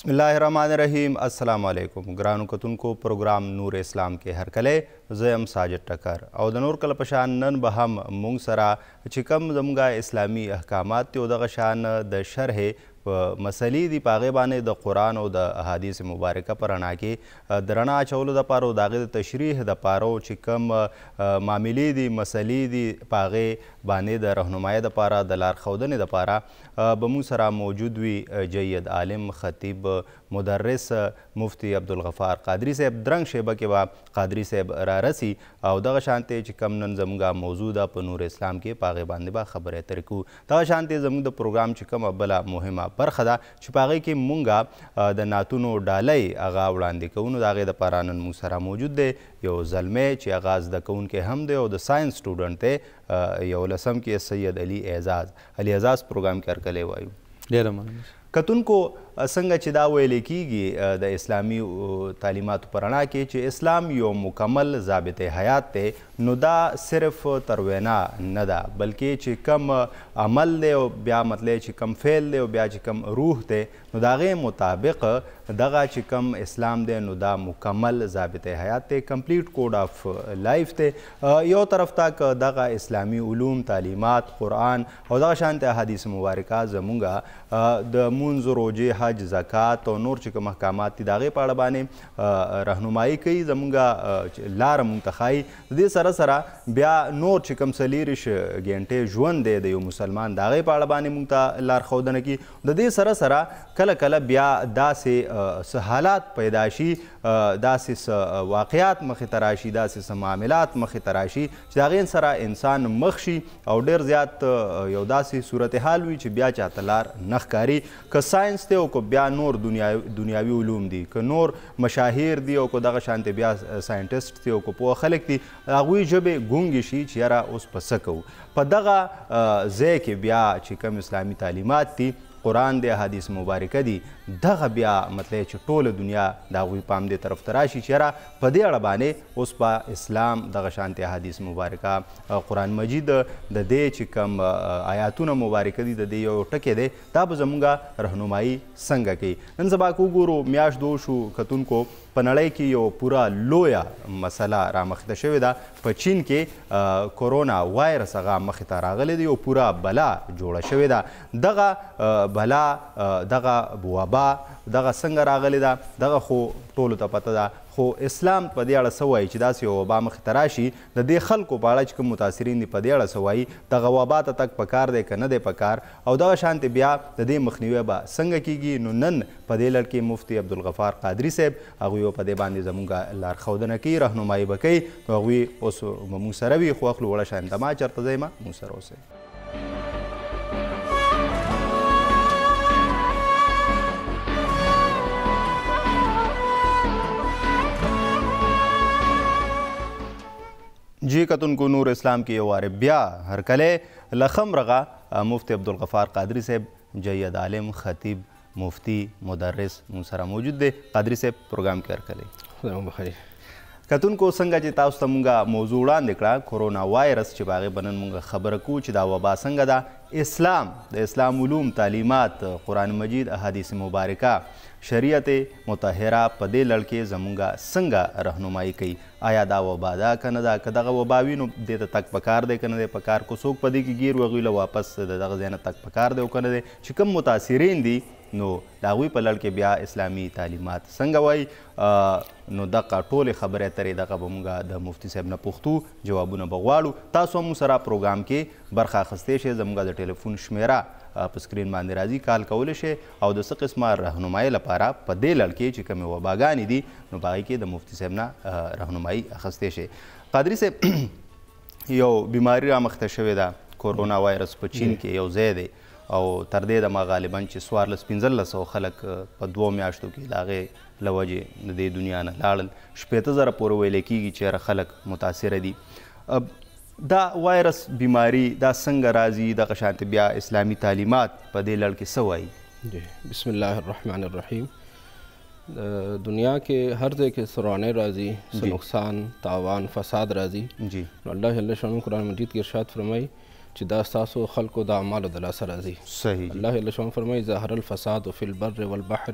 بسم الله الرحمن الرحیم. السلام علیکم ګرانو کتونکو. پروګرام نور اسلام کې هرکلی زه یم ساجد ټکر او د نور کله په شان نن به هم موږ سره چې کوم زموږ اسلامي احکامات دي او دغه شان د شرح مسلې دي په هغې باندې د قرآن او د احادیث مبارکه په رڼا کې د رڼا اچولو دپاره او د هغې د تشریح دپاره چې کوم معاملې دي مسلې دي په هغې باندې د رهنمایۍ دپاره د لارښودنې دپاره به موږ سره موجود وي جید عالم خطیب مدرس مفتی عبدالغفار قادري صاحب. درنګ شیبه کې به قادري صاحب رارسي او دغه شانتې چې کوم نن زموږ موضوع ده په نور اسلام کې په هغې باندې به خبرې اترې کوو. دغه شانتې زموږ د پروګرام چې کومه بله مهمه برخه ده چې په هغې کې مونږ د نعتونو ډالۍ هغه وړاندې کوو. نو د هغې دپاره نن موږ سره موجود دی یو زلمی چې هغه زده کوونکی هم دی او د ساینس سټوډنټ دی، یو لسم کې سید علي اعزاز. علي اعزاز پروګرام کې هرکلی وایو. ډېره مننه. کتونکو څنګه چې دا ویلی کیږي د اسلامي تعلیماتو په رڼا کې چې اسلام یو مکمل ضابط حیات دی، نو دا صرف تر وینا نه ده بلکې چې کم عمل دی او بیا مطلب چې کم فعل دی او بیا چې کم روح دی، نو د هغې مطابق دغه چې کم اسلام دی نو دا مکمل ضابط حیات دی، کمپلیټ کوډ آف لایف دی. یو طرف ته که دغه اسلامي علوم تعلیمات قرآن او دغه شانته احادیث مبارکه زمونږ د مونځ روژې حج زکات او نور چې کوم احکامات دي د هغې په اړه باندې رهنمایي کوي، زمونږ لاره مونږ ته ښایي. د دې سره سره بیا نور چې کوم 24 ګنټې ژوند دی د یو مسلمان د هغې په اړه باندې مونږ ته لارښودنه کوي. د دې سره سره کله کله بیا داسې څه حالات پیدا شي، داسې څه واقعات مخې ته راشي، داسې څه معاملات مخې ته راشي چې د هغې سره انسان مخ شي او ډېر زیات یو داسې صورتحال وي چې بیا چاته لار نه ښکاري. که ساینس دی او که بیا نور دنیاوي علوم دي، که نور مشاهیر دي او که دغه شانتې بیا ساینټسټ دي او که پوه خلک دي، هغوی ژبې ګونګې شي چې یاره اوس په څه کوو. په دغه ځای کې بیا چې کوم اسلامي تعلیمات دي، قرآن دی، حدیث مبارکه دي، دغه بیا مطلب چې ټوله دنیا د هغوی پام دې طرف ته راشي چې یاره په دې اړه باندې اوس په اسلام دغه شانتې حدیث مبارکه قرآن مجید د دې چې کوم آیاتونه مبارکه دي د دې یو ټکی دی، دا به زموږ رهنمایي څنګه کوي. نن سبا که وګورو میاشت دو شو کتونکو په نړۍ کې یو پوره لویه مسله رامخته شوې ده. په چین کې کورونا وایرس هغه مخې ته راغلی دی، یو پوره بلا جوړه شوې ده. دغه بلا دغه وبا دغه څنګه راغلی ده دغه خو ټولو ته پته ده، خو اسلام په دې اړه څه وایي چې داسې یو وبا مخې ته راشي د دې خلکو په اړه چې کوم متاثرین دي په دې اړه څه وایي، دغه وبا ته تګ پکار دی که نه دی پکار او دغه شانتې بیا د دې مخنیوی به څنګه کیږي. نو نن په دې لړ کې مفتی عبدالغفار قادري صاحب هغوی په دې باندې زموږ لارښودنه کوي، رهنمایي به کوي. نو هغوی اوس موږ سره وي، خو اخلو وړه شان دما چېرته ځئ ما موږ سره اوسئ. جی کتونکو، نور اسلام کې یو وارې بیا هرکلی لخم رغه مفتی عبدالغفار قادري صاحب جید عالم خطیب مفتی مدرس مونږ سره موجود دی. قادري صاحب پروګرام کې هرکلی. کتونکو څنګه چې تاسو ته مونږ موضوع وړاندې کړه کورونا وایرس چې په هغې به نن مونږ خبره کوو چې دا وبا څنګه ده، اسلام د اسلام علوم تعلیمات قرآن مجید احادیث مبارکه شریعت مطهره په دې لړ کې زموږ څنګه رهنمایي کوي. آیا دا وبا ده که نه ده، که دغه وبا وي نو دې ته تګ پکار دی که نه دی پکار، که څوک په دې کې ګیر و هغوی له واپس د دغه ځای نه تګ پکار دی او که نه دی. چې کوم متاثرین دي نو د هغوی په لړ کې بیا اسلامي تعلیمات څنګه وایي، نو دغه ټولې خبرې اترې دغه به موږ د مفتي صاحب نه پوښتو، جوابونه به غواړو. تاسو هم سره پروګرام کې برخه اخیستی شئ، زموږ د ټلیفون شمیره په سکرین باندې راځي، کال کولی شئ او د څه قسمه رهنمایي لپاره په دې لړ کې چې کومې وباګانې دي نو په هغې کې د مفتي صاحب نه رهنمایي اخیستی شئ. قادري صاحب، یو بیماري رامخته شوې ده کورونا وایرس په چین کې یو ځای دی او تر دې دمه غالبا چې 1400-1500 خلک په 2 میاشتو کې د هغې له وجې د دې دنیا نه لاړل، 80,000 پورې ویلی کېږي چې هره خلک متاثره دي. دا وایرس بیماری دا څنګه راځي، دغه شانتې بیا اسلامي تعلیمات په دې لړ کې څه وایي؟ بسم الله الرحمن الرحیم. دنیا کې هر ځای کې سرانه راځي، څه نقصان تاوان فساد راځي. جی نو الله جل شانه قرآن مجید کې ارشاد فرمایي چې دا ستاسو خلکو د اعمالو د لاسه راځي. صحیح. الله جل شانه فرمایي ظهر الفساد فی البر والبحر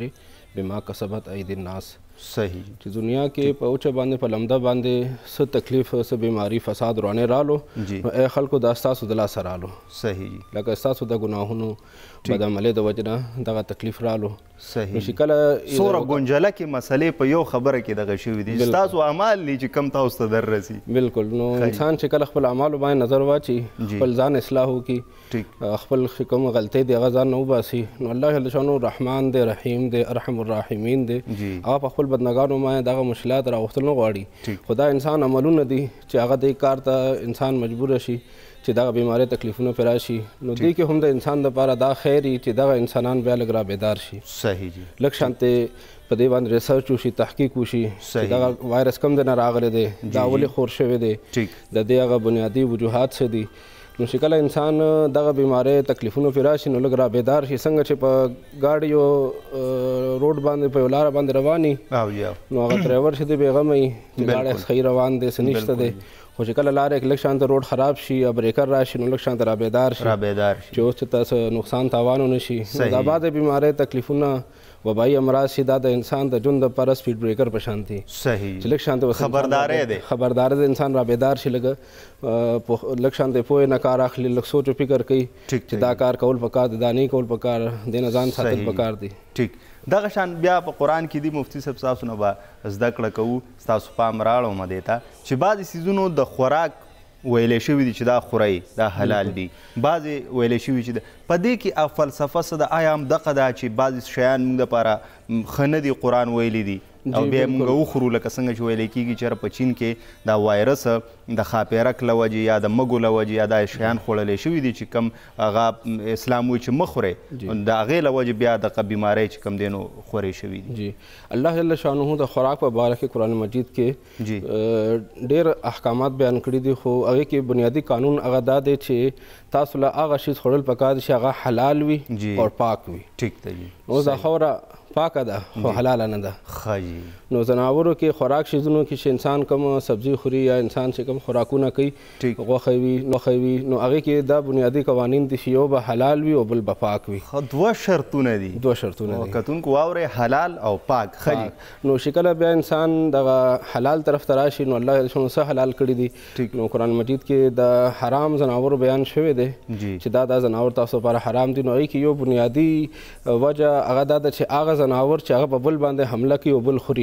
بما کسبت ایدی الناس. صحیح. چې دنیا کې په اوچه باندې په لمده باندې څه تکلیف څه بیماری فساد روانې رالو نو ای خلکو دا ستاسو د لاسه رالو. صحیح. لکه ستاسو د ګناهونو بد عملۍ د وجې نه دغه تکلیف رالو. صحیح. نو چې کله څومره ګنجله کې مسلې په یو خبره کې دغه شوي دي چې ستاسو اعمال دي چې کم تاسو ته در رسي. بالکل. نو انسان چې کله خپل اعمالو باندې نظر واچي خپل ځان اصلاح وکړي خپل کوم غلطۍ دی هغه ځان نه وباسي نو الله جل شانو رحمان دی رحیم دی ارحم الراحمین دی. هغه په خپل بدنګانو باندې دغه مشکلات راوستل نه غواړي خو دا انسان عملونه دي چې هغه دې کار ته انسان مجبور شي چې دغه بیماری تکلیفونه پرې راشي نو دې کې هم د انسان دپاره دا خیر وي چې دغه انسانان بیا لږ رابیدار شي. صحیح جي. لږ شانتې په دې باندې ریسرچ وشي تحقیق وشي چې دغه وایرس کوم دی نه راغلی دی دا ولې خور شوی دی د دې هغه بنیادي وجوهات څه دي نو چې کله انسان دغه بیماری تکلیفونو پرې راشي نو لږ رابیدار شي. څنګه چې په ګاډي یو روډ باندې په یو لاره باندې رواني نو هغه ډرایور چې دی بېغمه وي چې ګاډی صحیح روان دی څه نشته دی خو چې کله لاره کې لږ شانته روډ خراب شي یا بریکر راشي نو لږ شانته رابیدار شي چې اوس چې تاسو نقصان تاوان ونه شي نو دا بعضې بیماری تکلیفونه وبایي امراض چې دا د انسان د ژوند دپاره سپیډ بریکر په شان دي. صحیح. چې لږ شانته خبرداری دی خبرداری د انسان رابیدار شي لږ لږ شانته پوهې نه کار اخلي لږ سوچ و فکر کوي چې دا کار کول پکار دی دا نه کول پکار دې نه ځان ساتل پکار دی. ټیک. دغه شان بیا په قرآن کې دی مفتی صاحب ستاسو نه به زده کړه کوو ستاسو پام راړو دې ته چې بعضې څیزونو د خوراک ویلې شوي دي چې دا خورئ دا حلال دي بعضې ویلې شوي چې په دې کې فلسفه څه ده آیا همدغه ده چې بعضې شیان موږ دپاره ښه نه دي قرآن ویلي دي او بیا موږ وخورو لکه څنګه چې ویلی کېږي چېرې په چین کې دا وایرس د خاپیرک له وجې یا د مږو له وجې یا دا شیان خوړلی شوي دي چې کوم هغه اسلام وایي چې مه خورئ د هغې له وجې بیا دغه بیماری چې کوم دی نو خورې شوي دي. جی الله جل شانه د خوراک په باره کې قرآن مجید کې ډېر احکامات بیان کړي دي خو هغې کې بنیادي قانون هغه دا دی چې تاسو له هغه شي خوړل پکار دي چې هغه حلال وي او پاک وي. ټیک دی. اوس دا خوره پاکه ده خو حلاله نه ده. ښه. نو ځناورو کې خوراک شیزونو کې چې انسان کوم سبزي خوري یا انسان چې کوم خوراکونه کوي غوښه وي لوښه وي نو هغې کې دا بنیادي قوانین دي چې یو به حلال وي او بل به پاک وي. دوه شرطونه دي. دوه شرطونه دي. کتونکو واورئ حلال او پاک. نو چې کله بیا انسان دغه حلال طرف ته راشي نو الله شنو څه حلال کړي دي نو قرآن مجید کې د حرام ځناورو بیان شوی دی چې دا ځناور تاسو لپاره حرام دي نو هغې کې یو بنیادي وجه هغه دا ده چې هغه ځناور چې هغه په بل باندې حمله کوي او بل خوري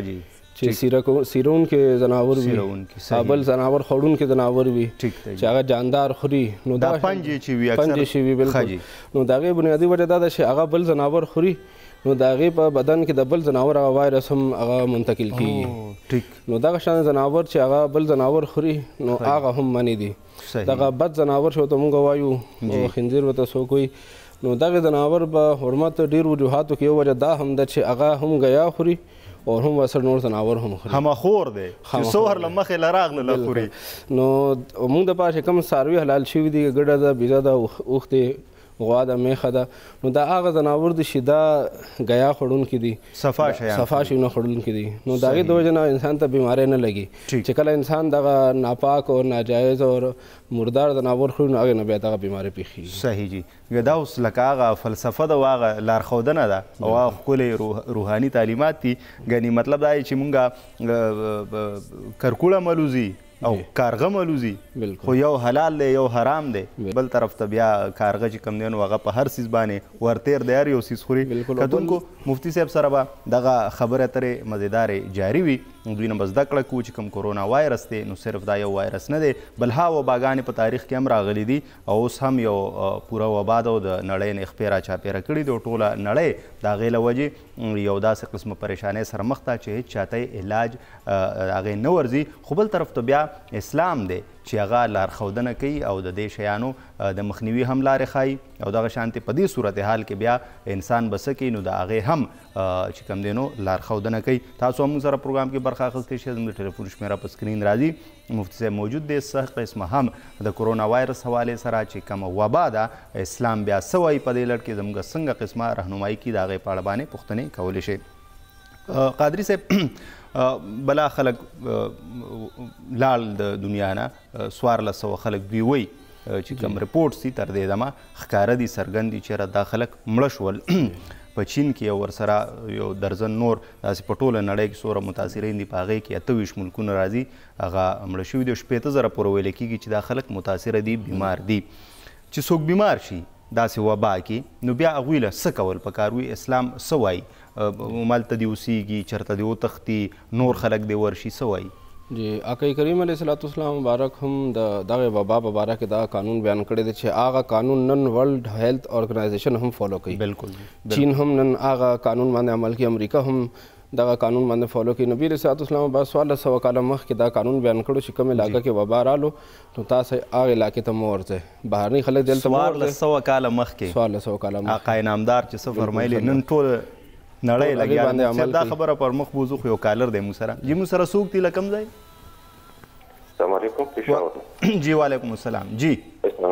چې سیرونکي ځناور وي بل ځناور خوړونکي ځناور وي چې هغه جاندار خوري نو دا پنجې چې وي پنجې چې وي بالکل نو د هغې بنیادي وجه دا ده چې هغه بل ځناور خوري نو د هغې په بدن کې د بل ځناور هغه وایرس هم هغه منتقل کېږي نو دغه شان ځناور چې هغه بل ځناور خوري نو هغه هم منې دي. دغه بد ځناور چې ورته موږ وایو خنزیر ورته څوک وایي نو دغه ځناور به حرمت ډېر وجوهاتو کې یو وجه دا هم ده چې هغه هم ګیا خوري او هم ورسره نور ځناور هم خوري همخور دی چې څو ورله مخې له راغله خوري. نو موږ دپاره چې کوم څاروي حلال شوي دي ګډه ده بیزه ده اوښ دی غوا ده میخه ده نو دا هغه ځناور دي چې دا ګیا خوړونکي دي صفا شیونه خوړونکي دي نو د هغې د وجې نه انسان ته بیماری نه لګي چې کله انسان دغه ناپاک او ناجایز او مردار ځناور خوري نو هغې نه بیا دغه بیماری پیښېږي. صحیح جي. دا اوس لکه هغه فلسفه ده او هغه لارښودنه ده او هغه ښکلې روحاني تعلیمات دي ګنې مطلب دا دی چې مونږ کرکوړه ملوزي او کارغه ملوزي خو یو حلال دی یو حرام دی بل طرف ته بیا کارغه چې کوم دی نو هغه په هر څیز باندې ورتیر دی هر یو څیز خوري. کتونکو مفتی صاحب سره به دغه خبرې اترې مزیدارې جاري وي دوی نه به زده کړه کوو چې کوم کرونا وایرس دی نو صرف دا یو وایرس نه دی بل ها وباګانې په تاریخ کې هم راغلي دي او اوس هم یو پوره وبا ده او د نړۍ نه یې خپې راچاپېره کړي دي او ټوله نړۍ د هغې له وجې یو داسې قسمه پریشانۍ سره مخ ته چې هېڅ چاته علاج هغې نه ورځي. خو بل طرف ته بیا اسلام دی چې هغه لارښودنه کوي او د دې شیانو د مخنیوي هم لارې ښایي او دغه شانتې په دې صورتحال کې بیا انسان به څه کوي نو د هغې هم چې کوم دی نو لارښودنه کوي. تاسو هم موږ سره پروګرام کې برخه اخیستی شئ زموږ د ټلیفون شمیره په سکرین راځي مفتی صاحب موجود دی څه قسمه هم د کرونا وایرس حوالې سره چې کومه وبا ده اسلام بیا څه وایي په دې لړ کې زموږ څنګه قسمه رهنمایي کړي د هغې په اړه باندې پوښتنې کولی شئ. قادري صاحب بلا خلک لاړ د دنیا نه 1400 خلک دوی وایي چې کوم رپورټس دي تر دې دمه ښکاره دي څرګند دي چېرې دا خلک مړه شول په چین کې او ورسره یو درزن نور داسې په ټوله نړۍ کې څومره متاثرین دي په هغې کې 28 ملکونه راځي هغه مړه شوي دي 15,000 پورې ویل کېږي چې دا خلک متاثره دي بیمار دي چې څوک بیمار شي داسې وبا کې نو بیا هغوی له څه کول پکار وي اسلام څه وایي مالته دې اوسیږي چېرته دې وتښتي نور خلک دې ورشي څه وایي جی آقا کریم علیه الصلاۃ والسلام مبارک هم د دغه وبا په باره کې دا قانون بیان کړی دی چې هغه قانون نن ورلډ هیلث ارګنایزیشن هم فالو کوي بالکل چین هم نن هغه قانون باندې عمل کوي امریکا هم دغه قانون باندې فالو کوي نبی علیه الصلاۃ والسلام بعد 1400 کاله مخکې دا قانون بیان کړو چې کوم علاقه کې وبا رالو نو تاسو هغه علاقې ته مه ورځئ بهرني خلک دلته مه ورځئ 1400 کاله مخکې 1400 کاله مخکې آقا انعامدار چې څه فرمایلی نن ټول نړۍ لګیا دا خبره پر مخ بوزو خو یو کالر دی موږ سره جی موږ سره څوک دی له کوم ځای السلام علیکم پېښور جی وعلیکم السلام جی اسلام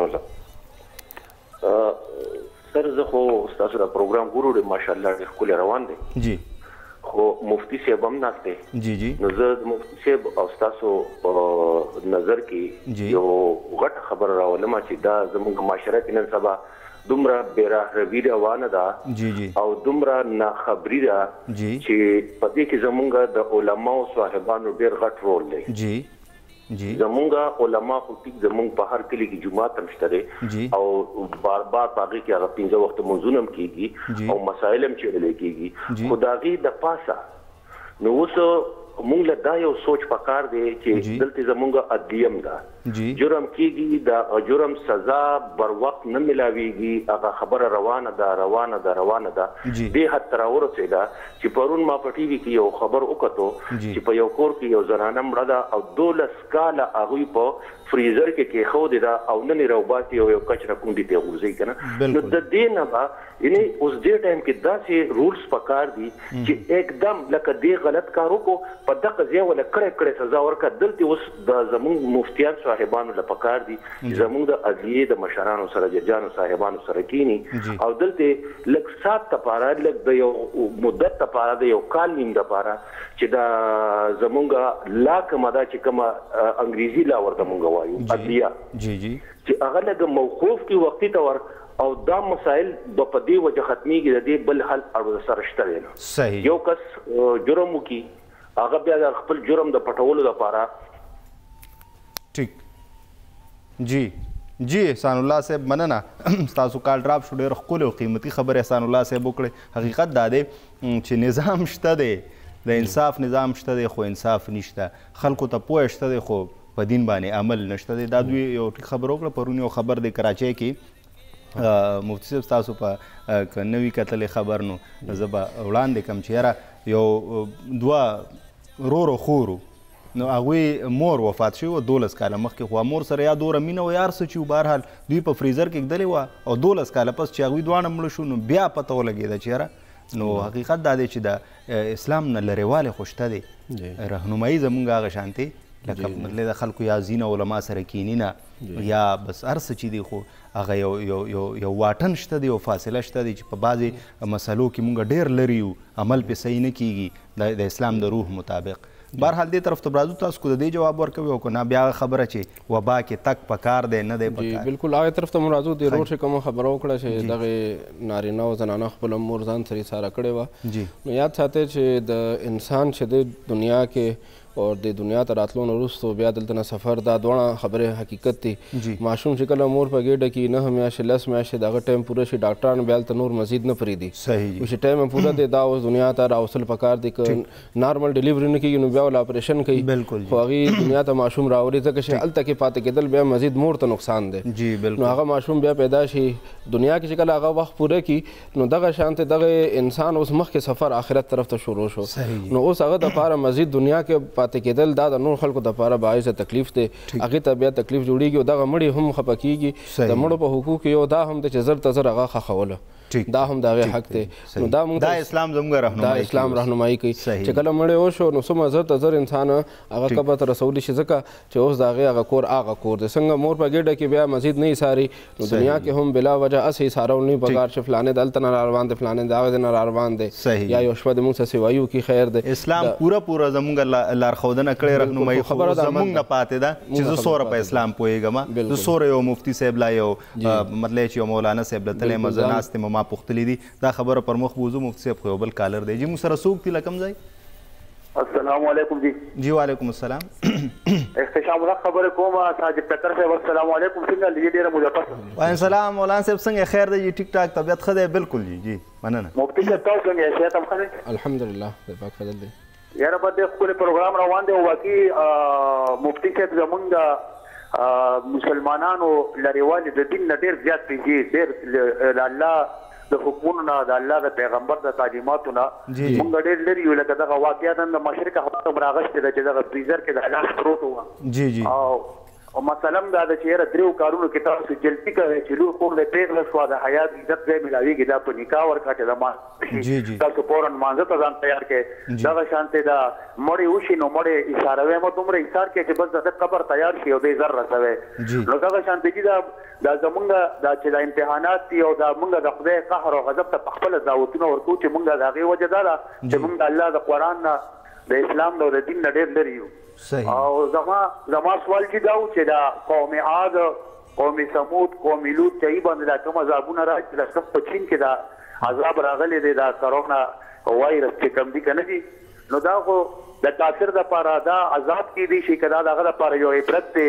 الله سر زه خو ستاسو دا پروګرام ګورو ډېر ماشاءالله ډېر ښکلی روان دی جی خو مفتی صاحب هم ناست دی جی جی نو زه د مفتی صاحب او ستاسو په نظر کې یو غټه خبره راولم چې دا زموږ معاشره کې نن سبا دومره بېراهروي روانه ده جی جی او دومره ناخبري ده جی چې په دې کې زموږ د علماو صاحبانو ډېر غټ رول دی جی جی زمونږ علما خو ټیک زمونږ په هر کلي کې جومات هم شته دی او بار بار په هغې کې هغه 15 وخته لمونځونه هم کېږي او مسایل هم څېړلی کېږي خو د هغې د پاسه نو اوس مونږ له دا یو سوچ پکار دی چې دلته زمونږ عدلیه هم ده جرم کېږي د جرم سزا بر وخت نه ملاویږي هغه خبره روانه ده دې حد ته راورسېده چې پرون ما په ټي وي کې یو خبر وکتو چې په یو کور کې یو زنانه مړه ده او 12 کاله هغوی په فریزر کې کېښودې ده او نن یې راوباسي او یو کچره کونډې ته یې غورځوي که نه نو د دې نه به یعنې اوس دې ټایم کې داسې رولس پکار دي چې एकदम لکه دې غلط کار وکړو په دغه ځای وله کړی سزا ورکړه دلته اوس د زموږ مفتیان صاحبانو له پکار دي چې زموږ د عدلیې د مشرانو سره ججانو صاحبانو سره کینی او دلته لږ سات دپاره لږ د یو مدت دپاره د یو کال نیم دپاره چې دا زموږ لا کومه ده چې کومه انګریزي لا ورته مونږ وایو عدلیه چې هغه لږ موقوف کړي وختي طور او دا مسائل به په دې وجه ختمیږي د دې بل حل او سره شته دی نو یو کس جرم وکړي هغه بیا د خپل جرم د پټولو لپاره ټیک جی جی احسان الله صاحب مننه ستاسو کال ډراپ شو ډېر ښکلې او قیمتي خبرې احسان الله صاحب وکړې حقیقت دا دی چې نظام شته دی د انصاف نظام شته دی خو انصاف نشته خلکو ته پوهه شته دی خو په دین باندې عمل نشته دی دا دوی یو خبر وکړه پرون یو خبر دی کراچۍ کې مفتی صاحب ستاسو په که نوي کتلې خبر نو زه به وړاندې کړم چې یاره یو دوه رورو خورو نو هغوی مور وفات شوي وه 12 کاله مخکې خو مور سره یا دومره مینه وه یا هر څه چې بهرحال دوی په فریزر کې ږدلې وه او 12 کاله پس چې هغوی دواړه مړه شو نو بیا پته ولګېده چې یاره نو حقیقت دا دی چې د اسلام نه لرېوالی خو شته دی رهنمایي زمونږ هغه شانتې لکه مطلب د خلکو یا ځینه علما سره کیني نه یا بس هر څه چې دی خو هغه یو واټن شته دی او فاصله شته دی چې په بعضې مسلو کې مونږ ډېر لرې یو عمل پې صحیح نه کیږي د اسلام د روح مطابق بهرحال دې طرف ته راځو تاسو کو د دې جواب ورکوي او که نه بیا هغه خبره چې وبا کې تک پکار دی نه دی پکار بالکل هغې طرف ته مو راځو د روډ چې کومه خبره وکړه چې دغې نارینه او زنانه خپله مور ځان سره ایساره کړې وه نو یاد ساتئ چې د انسان چې د دنیا کې او د دنیا ته راتلو نه وروستو بیا دلته نه سفر دا دواړه خبرې حقیقت دي ماشوم چې کله مور په ګېډه کې 9 میاشتې 10 میاشتې د هغه ټایم پوره شي ډاکټران بیا هلته نور مزید نه پرېږدي چې ټایم یې پوره دی دا اوس دنیا ته راوستل پکار دي که نارمل ډلیوري نه کېږي نو بیا ول اپریشن کوي خو هغې دنیا ته ماشوم راوړي ځکه چې هلته کې پاتې کېدل بیا مزید مور ته نقصان دی نو هغه ماشوم بیا پیدا شي دنیا کې چې کله هغه وخت پوره کړي نو دغه شانتې دغه انسان اوس مخکې سفر آخرت طرف ته شروع شو نو اوس هغه دپاره مزید دنیا کې پاتې کېدل دا د نور خلکو دپاره باعث تکلیف دی هغې ته بیا تکلیف جوړېږي او دغه مړي هم خفه کېږي د مړو په حقوق یو دا هم دی چې زر ته زر هغه ښخوله دا هم د هغې حق دی نو دا اسلام زموږ دا اسلام رهنمایي کوي چې کله مړی وشو نو څومره زر ته زر انسان هغه قبر ته رسولی شي ځکه چې اوس د هغې هغه کور هغه کور دی څنګه مور په ګېډه کې بیا مزید نه ایساري نو دنیا کې هم بلا وجه هسې ایسارول نه پکار چې فلانې دلته نه راروان دی فلانې د هغې نه راروان دی یا یو شپه د مونږ څه سوایي وکړي خیر دی اسلام پوره زموږ لارښودنه کړې رهنمایي خو زموږ نه پاتې ده چې زه څومره په اسلام پوهېږم زه څومره یو مفتي صاحب لا یو مطلب چې یو مولانا صاحب له تللی یم زه ناست یم ما پوښتلي دي دا خبره پر مخ بوځو. مفتي صاحب خو یو بل کالر دی. جی موږ سره څوک دي له کوم ځای؟ السلام علیکم جی. جی وعلیکم السلام. احتشام الله خبره کوم تاج پتر صاحب السلام علیکم. څنګه لږ ډیره مجفر. وعلیکم السلام مولانا صاحب څنګه خیر دی؟ ټیک ټاک طبیعت ښه دی؟ بالکل جی جی مننه. مفتی صاحب تاسو څنګه صحت هم ښه دی؟ الحمدلله د پاک فضل دی. یاره په دې خپل پروګرام روان دی او واقعي مفتی صاحب زمونږ مسلمانانو لرېوالي د دین نه ډېر زیات پیږي، ډېر د الله د حکمونو نه د الله د پیغمبر د تعلیماتو نه مونږ ډېر لرې یو. لکه دغه واقعیت د مشرق هوا هم راغښتې ده چې دغه فریزر کې د لاس پروت وه. جی جی. او مثلا دا ده چې یاره دریو کارونو کې تاسو جلدي کوئ چې لور خور دې پرېغله شوه د حیات عزت ځای ملاوېږي دا په نکاح ورکړه چې د ما تاسو فوراً مانځه ته ځان تیار کړئ. دغه شانتې دا مړې وشي نو مړې ایساروی مو دومره ایسار کړئ چې بس د ده قبر تیار شي او دی زر رسوی. نو دغه شانتې چې دا زمونږ دا چې دا امتحانات دي او دا مونږ د خدای قهر او غضب ته په خپله دعوتونه ورکوو چې مونږ د هغې وجه دا ده چې مونږ د الله د قرآن نه د اسلام نه او د دین نه ډېر لرې یو. او زما سوال چې دا و چې دا قوم عاد، قوم ثمود، قوم لوط چې ای باندې دا کوم عذابونه راځي چې د په چین کې دا عذاب راغلی دی دا کرونا وایرس چې کوم دي که نه دي نو دا خو د کافر دپاره دا عذاب کیدی شي که دا د هغه دپاره یو عبرت دی،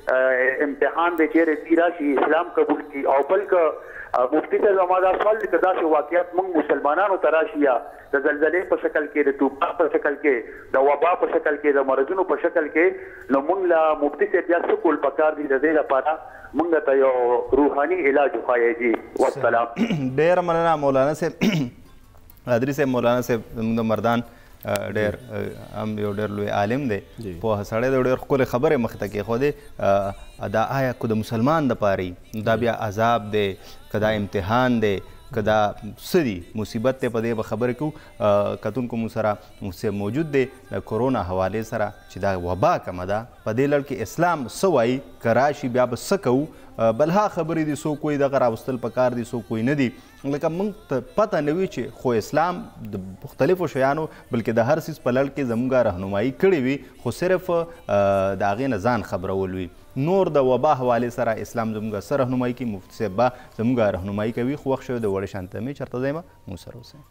امتحان دی چیرې دی راشي اسلام قبول کړي. او بل که مفتی صاحب زما دا سوال دی که داسې واقعیت موږ مسلمانانو ته راشي یا د زلزلې په شکل کې، د طوفان په شکل کې، د وبا په شکل کې، د مرضونو په شکل کې، نو موږ له مفتی صاحب بیا څه کول پکار دي د دې لپاره موږ ته یو روحاني علاج وښایي. جی والسلام. ډېره مننه مولانا صاحب. قادري صاحب مولانا صاحب زموږ د مردان ډېر هم یو ډېر لوی عالم دی، پوهه سړی دی، ډېر ښکلې خبرې مخته کېښودې. دا آیا که د مسلمان دپاره دا بیا عذاب دی که دا امتحان دی که دا څه دي مصیبت دی، په دې به خبرې کوو. کتونکو مو سره مفتی موجود دی د کرونا حوالې سره چې دا وبا کومه ده په دې لړ کې اسلام څه وایي، که راشي بیا به څه کوو. بلها خبرې دي څوک وایي دغه راوستل پکار دي، څوک وایي نه دي. لکه موږ ته پته نه وي چې خو اسلام د مختلفو شیانو بلکې د هر څیز په لړ کې زموږ رهنمایي کړې وي، خو صرف د هغې نه ځان خبرول وي. نور د وبا حوالې سره اسلام زموږ څه رهنمایي کوي، مفتي صاحب به زموږ رهنمایي کوي. خو وخت شوی د وړې شانته مې چېرته ځایمه مو سره اوسئ.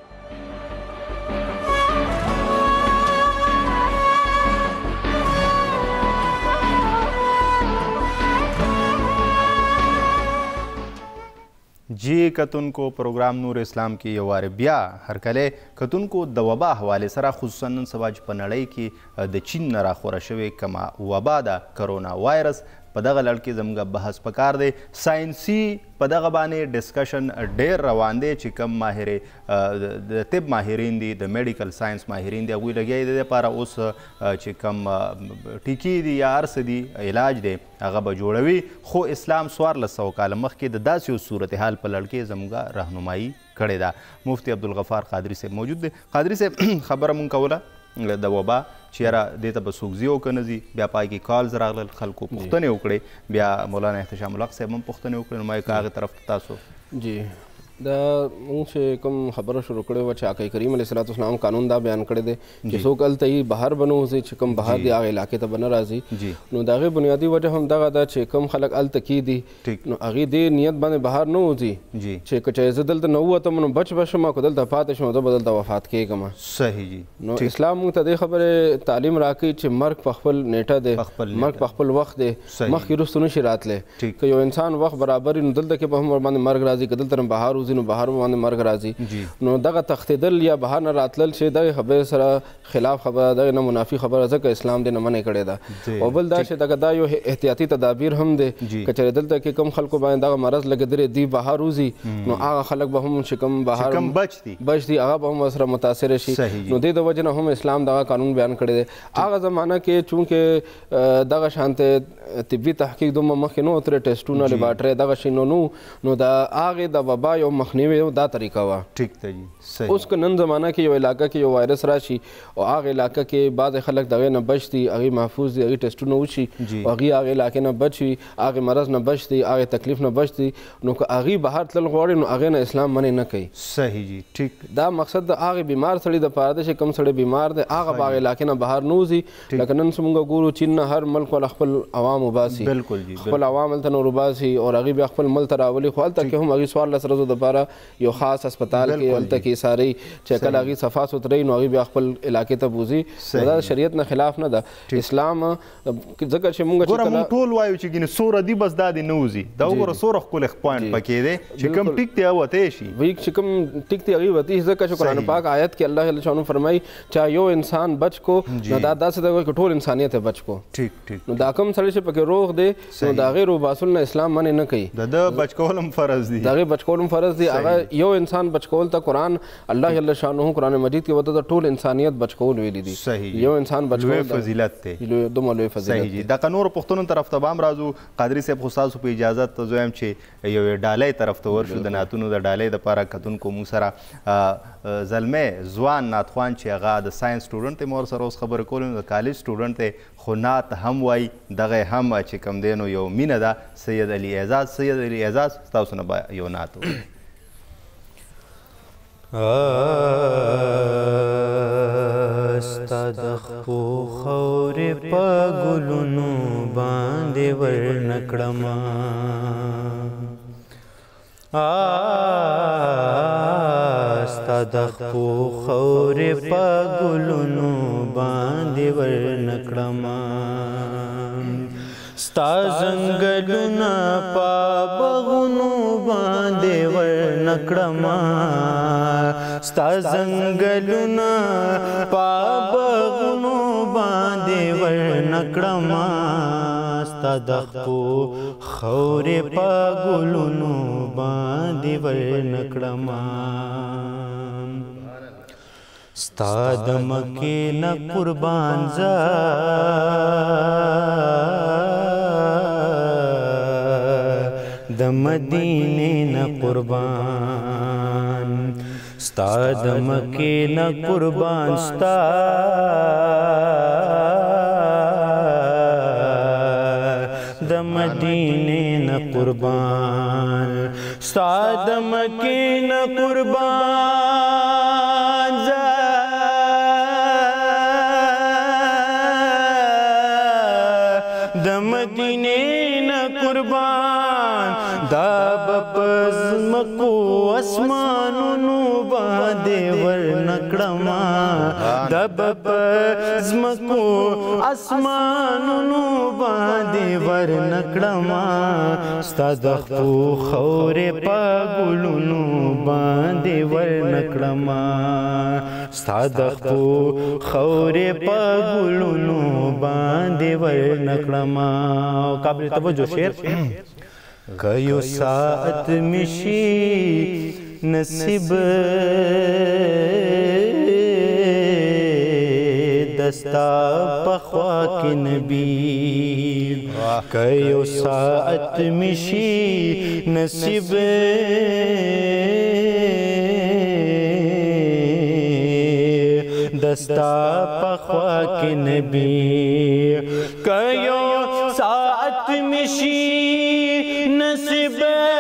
جی کتونکو پروګرام نور اسلام کې یو وارې بیا هرکلی کتونکو د وبا حوالې سره خصوصا نن سبا چې په نړۍ کې د چین نه راخوره شوې کومه وبا ده کرونا وایرس، په دغه لړ کې زموږ بحث پکار دی. ساینسي په دغه باندې ډسکشن ډېر روان دی چې کوم ماهرې د طب ماهرین دي، د میډیکل ساینس ماهرین دي، هغوی لګیا دي د دپاره اوس چې کوم ټیکې دي یا هر څه دي علاج دی هغه به جوړوي. خو اسلام 1400 کاله مخکې د داسې یو صورتحال په لړ کې زموږ رهنمایي کړې ده. مفتی عبدالغفار قادري صاحب موجود دی. قادري صاحب خبره مونږ کوله د وبا چې یاره دې ته به څوک ځي او که نه ځي، بیا پای کې کالز راغلل، خلکو پوښتنې وکړې، بیا مولانا احتشام الله صاحب هم پوښتنې وکړې. نو ما یې که هغې طرف ته تاسو جی دا مونږ چې کوم خبره شروع کړې وه چې آقا کریم علیه صلات وسلام قانون دا بیان کړی دی چې څوک هلته یي بهر به نه وځي، چې کوم بهر دی هغې علاقې ته به نه راځي. نو د هغې بنیادي وجه هم دغه ده چې کوم خلک هلته کېدي نو هغې دې نیت باندې بهر نه وځي چې که چېرې زه دلته نه ووتم نو بچ به شم، که دلته پاتې شم زه به دلته وفات کېږم. صحیح جي. نو اسلام موږ ته دې خبرې تعلیم راکوي چې مرګ په خپل نیټه دی، مرګ په خپل وخت دی، مخکې وروسته نشي راتلی. که یو انسان وخت برابر وي نو دلته کې به هم ورباندې مرګ راځي، که دلته نه بهر وځي نو بهر باندې مرګ راځي. نو دغه تښتېدل یا بهر نه راتلل چې دغې خبرې سره خلاف خبره، دغې نه منافي خبره، ځکه اسلام دې نه منع کړې ده. او بل دا چې دغه دا یو احتیاطي تدابیر هم دی که چېرې دلته کې کوم خلکو باندې دغه مرض لګېدلی دی بهر وځي نو هغه خلک به هم چې کوم بهر بچ دي هغه به هم ورسره متاثره شي. نو دې د وجې نه هم اسلام دغه قانون بیان کړی دی. هغه زمانه کې چونکې دغه شانتې طبي تحقیق دومره مخکې نه و ترې ټسټونه لیبارټرۍ دغه شي نو د هغې د وبا یو مخنیوی دا طریقه وه. ټیک ده جی. اوس که نن زمانه کې یو علاقه کې یو وایرس راشي او هغې علاقه کې بعضې خلک د هغې نه بچ دي، هغې محفوظ دي، هغې ټسټونه وشي او هغې هغې علاقې نه بچ وي، هغې مرض نه بچ دي، هغې تکلیف نه بچ دي، نو که هغې بهر تلل غواړي نو هغې نه اسلام منع نه کوي. صحیح جی. ټیک. دا مقصد د هغې بیمار سړي دپاره دی چې کوم سړی بیمار دی هغه به هغې علاقې نه بهر نه وځي. لکه نن څه موږ ګورو چین نه هر ملک والا خپل عوام وباسي، خپل عوام هلته نور وباسي او هغې بیا خپل ملک ته راولي، خو هلته کې هم هغې 14 ورځو لپاره یو خاص هسپتال کې هلته کې ساري چې کله هغې صفا سوتري نو هغوی بیا خپل علاقې ته بوځي دا د شریعت نه خلاف نه ده اسلام ځکه چې موږ ګوره موږ ټول وایو چې ګینې سوره دي بس دا دې نه وځي دا وګوره سوره ښکلی پوینټ پکې دی چې کوم ټیک دی وتی شي وایي چې کوم ټیک دی هغې وتی ځکه چې قرآن پاک آیت کې الله جل شانو فرمایي چې یو انسان بچ کو نو دا داسې دی چې ټول انسانیت یې بچ کو نو دا کوم سړی چې پکې روغ دی نو د هغې روباسل نه اسلام منې نه کوي د ده بچ کول هم فرض دي د هغې بچ کول هم فرض دي هغه یو انسان بچ کول ته قرآن الله جل شانه قرآن مجید کې ورته د ټول انسانیت بچ کول ویلي دي یو انسان بچ کول فضیلت دی دومره لوی فضیلت صحیح جي دغه نورو پښتنو طرف ته به هم راځو قادري صاحب خو ستاسو په اجازت ته زه یم چې یوې ډالۍ طرف ته ورشو د نعتونو د ډالۍ دپاره کتونکو موږ سره زلمی ځوان نعتخوان چې هغه د ساینس سټوډنټ دی مور سره اوس خبرې کولو د کالج سټوډنټ دی خو نعت هم وایي دغه هم چې کوم دی نو یو مینه ده سید علي اعزاز ستاسو نه به یو نعت وایي ستا د خپو خورې په ګلونو باندې ورنکړما ستا د خپو خورې په ګلونو باندې ورنکړما ستا زنګلونه په بغونو باندې ورنکړما ستا زنګلونه په بغونو باندې ورنکړما ستا د خپو خورې په ګلونو باندې ورنکړما ستا د مکې نه قربان زه د مدینې نه قربان ستا د مکې نه قربان ستا د مدینې نه قربان ستا د مکې نه قربان د مدینې نه قربان دا بپز مکو اسمانونو باندې ورنکړما دا بپز مکو اسمانونو باندې ورنکړما ستا د خپو خورې په ګلونو باندې ورنکړما ستا د خپو خورې په ګلونو باندې ورنکړما قابل توجه شعر که یو ساعت مشي نصیب دستا پخوا کې نبی که یو ساعت مشي نصیب دستا پخوا کې نبی که یو ساعت مشي نصیب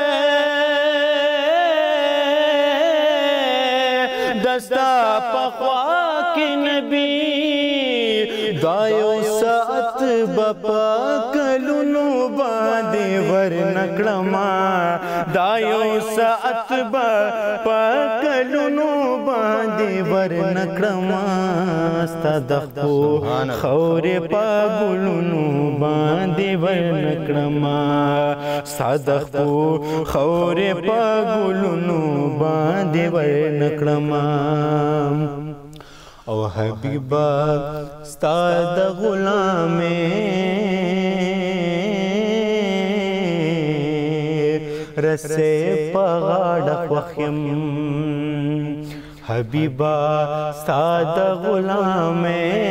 دستا پخوا کې نبی دا یو ساعت بپا کلونو باندې ورنکړما دا یو ساعت بپا کلونو باندې ورنکړما ستا د خپو خورې په ګلونو باندې ورنکړما ستا د خپو خورې په ګلونو باندې ورنکړما او حبیبا ستا د غلامې رسې په غاړه خوښ یم حبیبا ستا د غلامې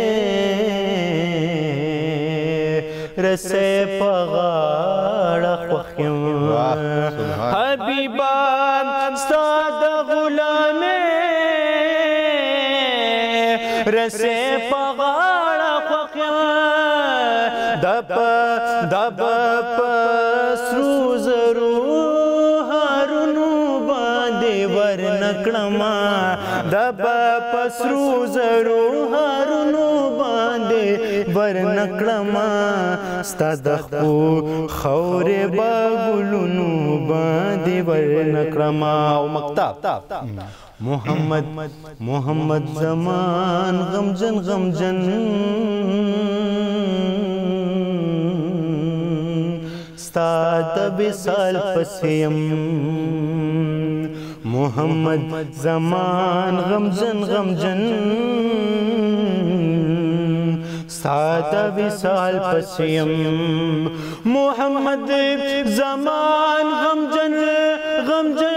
رسې په غاړه خوښ یم حبیبا ستا د غلامې رسې په غاړه خوښ یم د په سرو زرو هارونو باندې ورنکړما د په سرو زرو هارونو باندې ورنکړما ستا د خپو خورې به ګلونو باندې ورنکړما. او مکتاب محمد زمان غمجن غمجن ستا د وصال پسې یم. محمد زمان غمجن غمجن ستا د وصال پسې یم. محمد زمان غمجن غمجن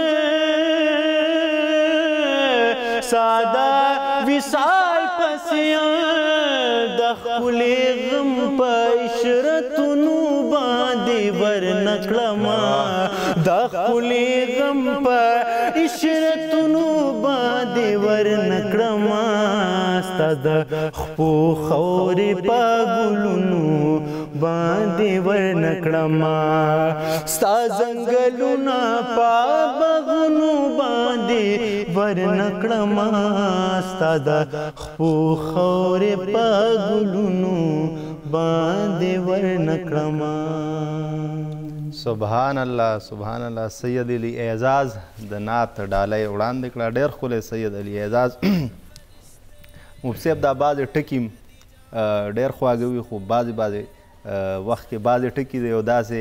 ساده وصال پسې یم. د ښکلې غم په عشرتونو باندې ورنکړما د ښکلې غم په عشرتونو باندې ورنکړما ستا د خپو خورې په ګلونو باندې ورنکړما ستا ځنګلونه په باغونو باندې ورنکړما ستا د خپو خورې په ګلونو باندې ورنکړما. سبحان الله سبحان الله. سید علي اعزاز د نعت ډالۍ وړاندې کړه. ډېر ښکلی سید علي اعزاز. مفتی صاحب دا بعضې ټکي ډېر خواږه وي خو بعضې وخت کې بعضې ټکي د یو داسې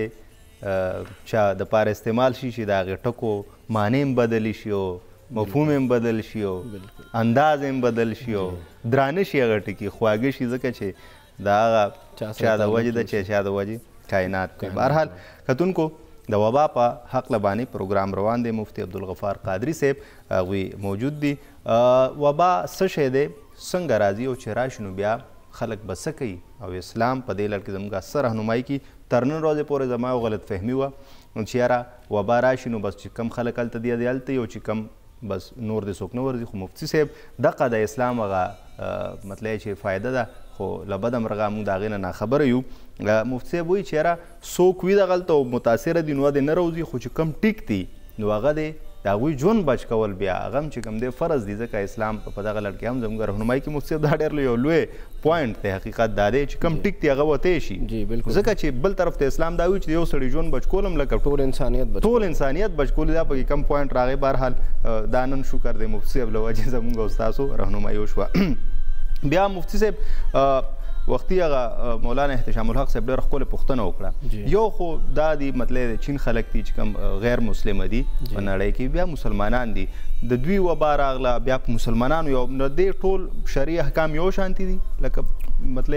چا دپاره استعمال شي چې د هغې ټکو معنی هم بدلی شي او مفهوم هم بدل شي او انداز هم بدل شي او درانه شي هغه ټکي خواږه شي ځکه چې د هغه چا د وجې ده چې چا د وجې کائنات دی. بهرحال کتونکو د وبا په هکله باندې پروګرام روان دی. مفتی عبدالغفار قادري صاحب هغوی موجود دي. وبا څه شی دی، څنګه راځي او چې راشي نو بیا خلک به څه کوي او اسلام په دې لړ کې زموږ څه رهنمایي کوي. تر نن ورځې پورې زما یو غلط فهمي وه چې یاره وبا راشي نو بس چې کم خلک هلته دي هلته یو چې کم بس نور دې څوک نه ورځي. خو مفتي صاحب دغه د اسلام هغه مطلب چې فایده ده خو له بده مرغه موږ د هغې نه ناخبره یو. مفتي صاحب وایي چې یاره څوک وي دغلته او متاثره دي نو دې نه راوځي خو چې کم ټیک دي نو هغه دی د هغوی ژوند بچ کول بیا هغه هم چې کوم دی فرض دی ځکه اسلام په دغه لړ کې هم زموږ رهنمایي کې مفتي صاحب دا ډېر یو لوی پوینټ دی. حقیقت دا دی چې کم ټیک دی هغه وتی شي ځکه چې بل طرف ته اسلام دا وایي چې یو سړي ژوند بچ کول هم لکه ټول انسانیت بچ کول دا پکې کم پوینټ راغی. بهرحال دا نن شکر دی مفتي صاحب له وجې زموږ او ستاسو رهنمایي وشوه. بیا مفتي صاحب وختي هغه مولانا احتشام الحق صاحب ډېره ښکلې پوښتنه وکړه. یو خو دا دی مطلب د چین خلک دي چې کوم غیر مسلمه دي په نړۍ کې بیا مسلمانان دي د دوی وبا راغله بیا په مسلمانانو یو د دې ټول شرعي احکام یو شانتي دي لکه مطلب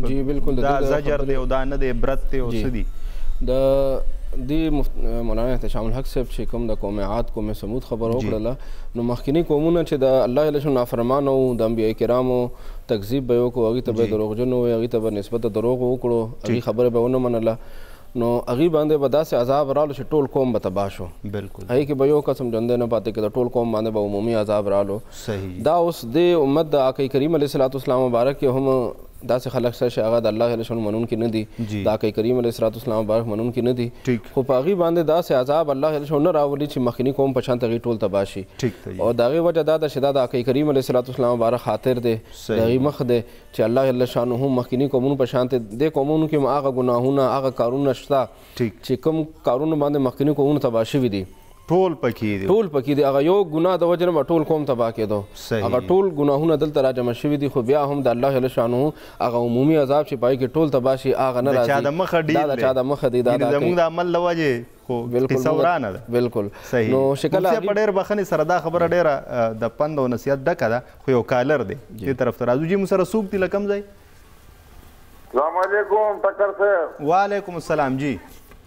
دا زجر دی او دا نه دی عبرت دی او څه دي. د دې مولانا احتشام الحق صاحب چې کوم د قوم عاد قوم ثمود خبره وکړله نو مخکینی قومونه چې د الله نافرمان او د انبیاء کرامو تکذیب به یې وکړو هغې ته به یې دروغجن ووایي هغې ته به نسبت د دروغو وکړو هغې خبره به ونه منله نو هغې باندې به داسې عذاب رالو چې ټول قوم به تباه شو. بالکل هغې کې به یو قسم ژوندی نه پاتې کېده ټول قوم باندې به عمومي عذاب رالو. دا اوس دې امت د آقا کریم علیه الصلاة والسلام مبارک کې هم داسې خلک شته چې هغه د الله منونکي نه دي د آقا کریم علیه الصلاة والسلام مبارک منونکي نه دي خو په هغې باندې داسې عذاب الله نه راولي چې مخکیني قوم په شان هغې ټول تباه شي. او د هغې وجه دا ده چې دا د آقا کریم علیه الصلاة والسلام مبارک خاطر دی د هغې مخ دی چې الله جل شانه مخکیني قومونو په شان دې قومونو کې هغه ګناهونه هغه کارونه شته چې کوم کارونه باندې مخکیني قومونو تباه شوي دي ټول پکې دي هغه یو ګناه د وجې نه به ټول قوم تباه کېدو هغه ټول ګناهونه دلته راجمع شوي دي خو بیا هم د الله جل شانه هغه عمومي عذاب چې پای کې ټول تباه شي هغه نه راځي دا د چا د مخه دی دا زموږ د عمل له وجې خو قصه ورانه ده. بالکل صحیح. نو شکل په ډېر بخښنې سره دا خبره ډېره د پند او نصیحت ډکه ده خو یو کالر دی دې طرف ته راځو. جی مو سره څوک دي له کوم ځای؟ السلام علیکم ټکر صاحب. وعلیکم السلام. جی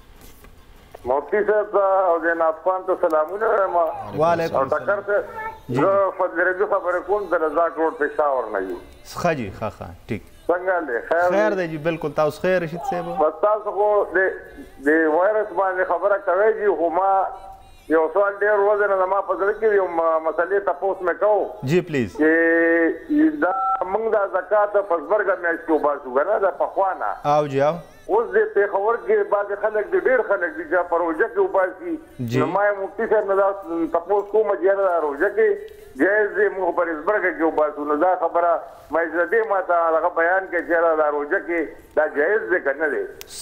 مفتی صاحب او جناب خان ته سلامونه وایم. وعلیکم السلام. ټکر صاحب زه فضل رضا خبرې کوم د رضاک روډ پېښور نه یو. ښه جی ښه ټیک څنګه دی؟ خیر دی جی بالکل. تاسو خیر رشید صاحب؟ بس تاسو خو د وایرس باندې خبره کوئ جی خو ما یو سوال ډېر وزن زما په زړه کې یو مسلې تپوس مې کوو. جی پلیز. چې دا موږ دا زکات په زبرګه میاشت کې وباسو که نه د پخوا نه او جی او اوس د پیښور کې بعضې خلک دي ډېر خلک دي چې په روژه کې وباسي نو ما یې مفتي صاحب نه دا تپوس کوم چې یاره دا روژه کې جایز دی موږ په رزبرګه کې وباسو نو دا خبره ما یې دې ما ته هغه بیان کړي چې یاره دا روژه کې دا جایز دی که نه دی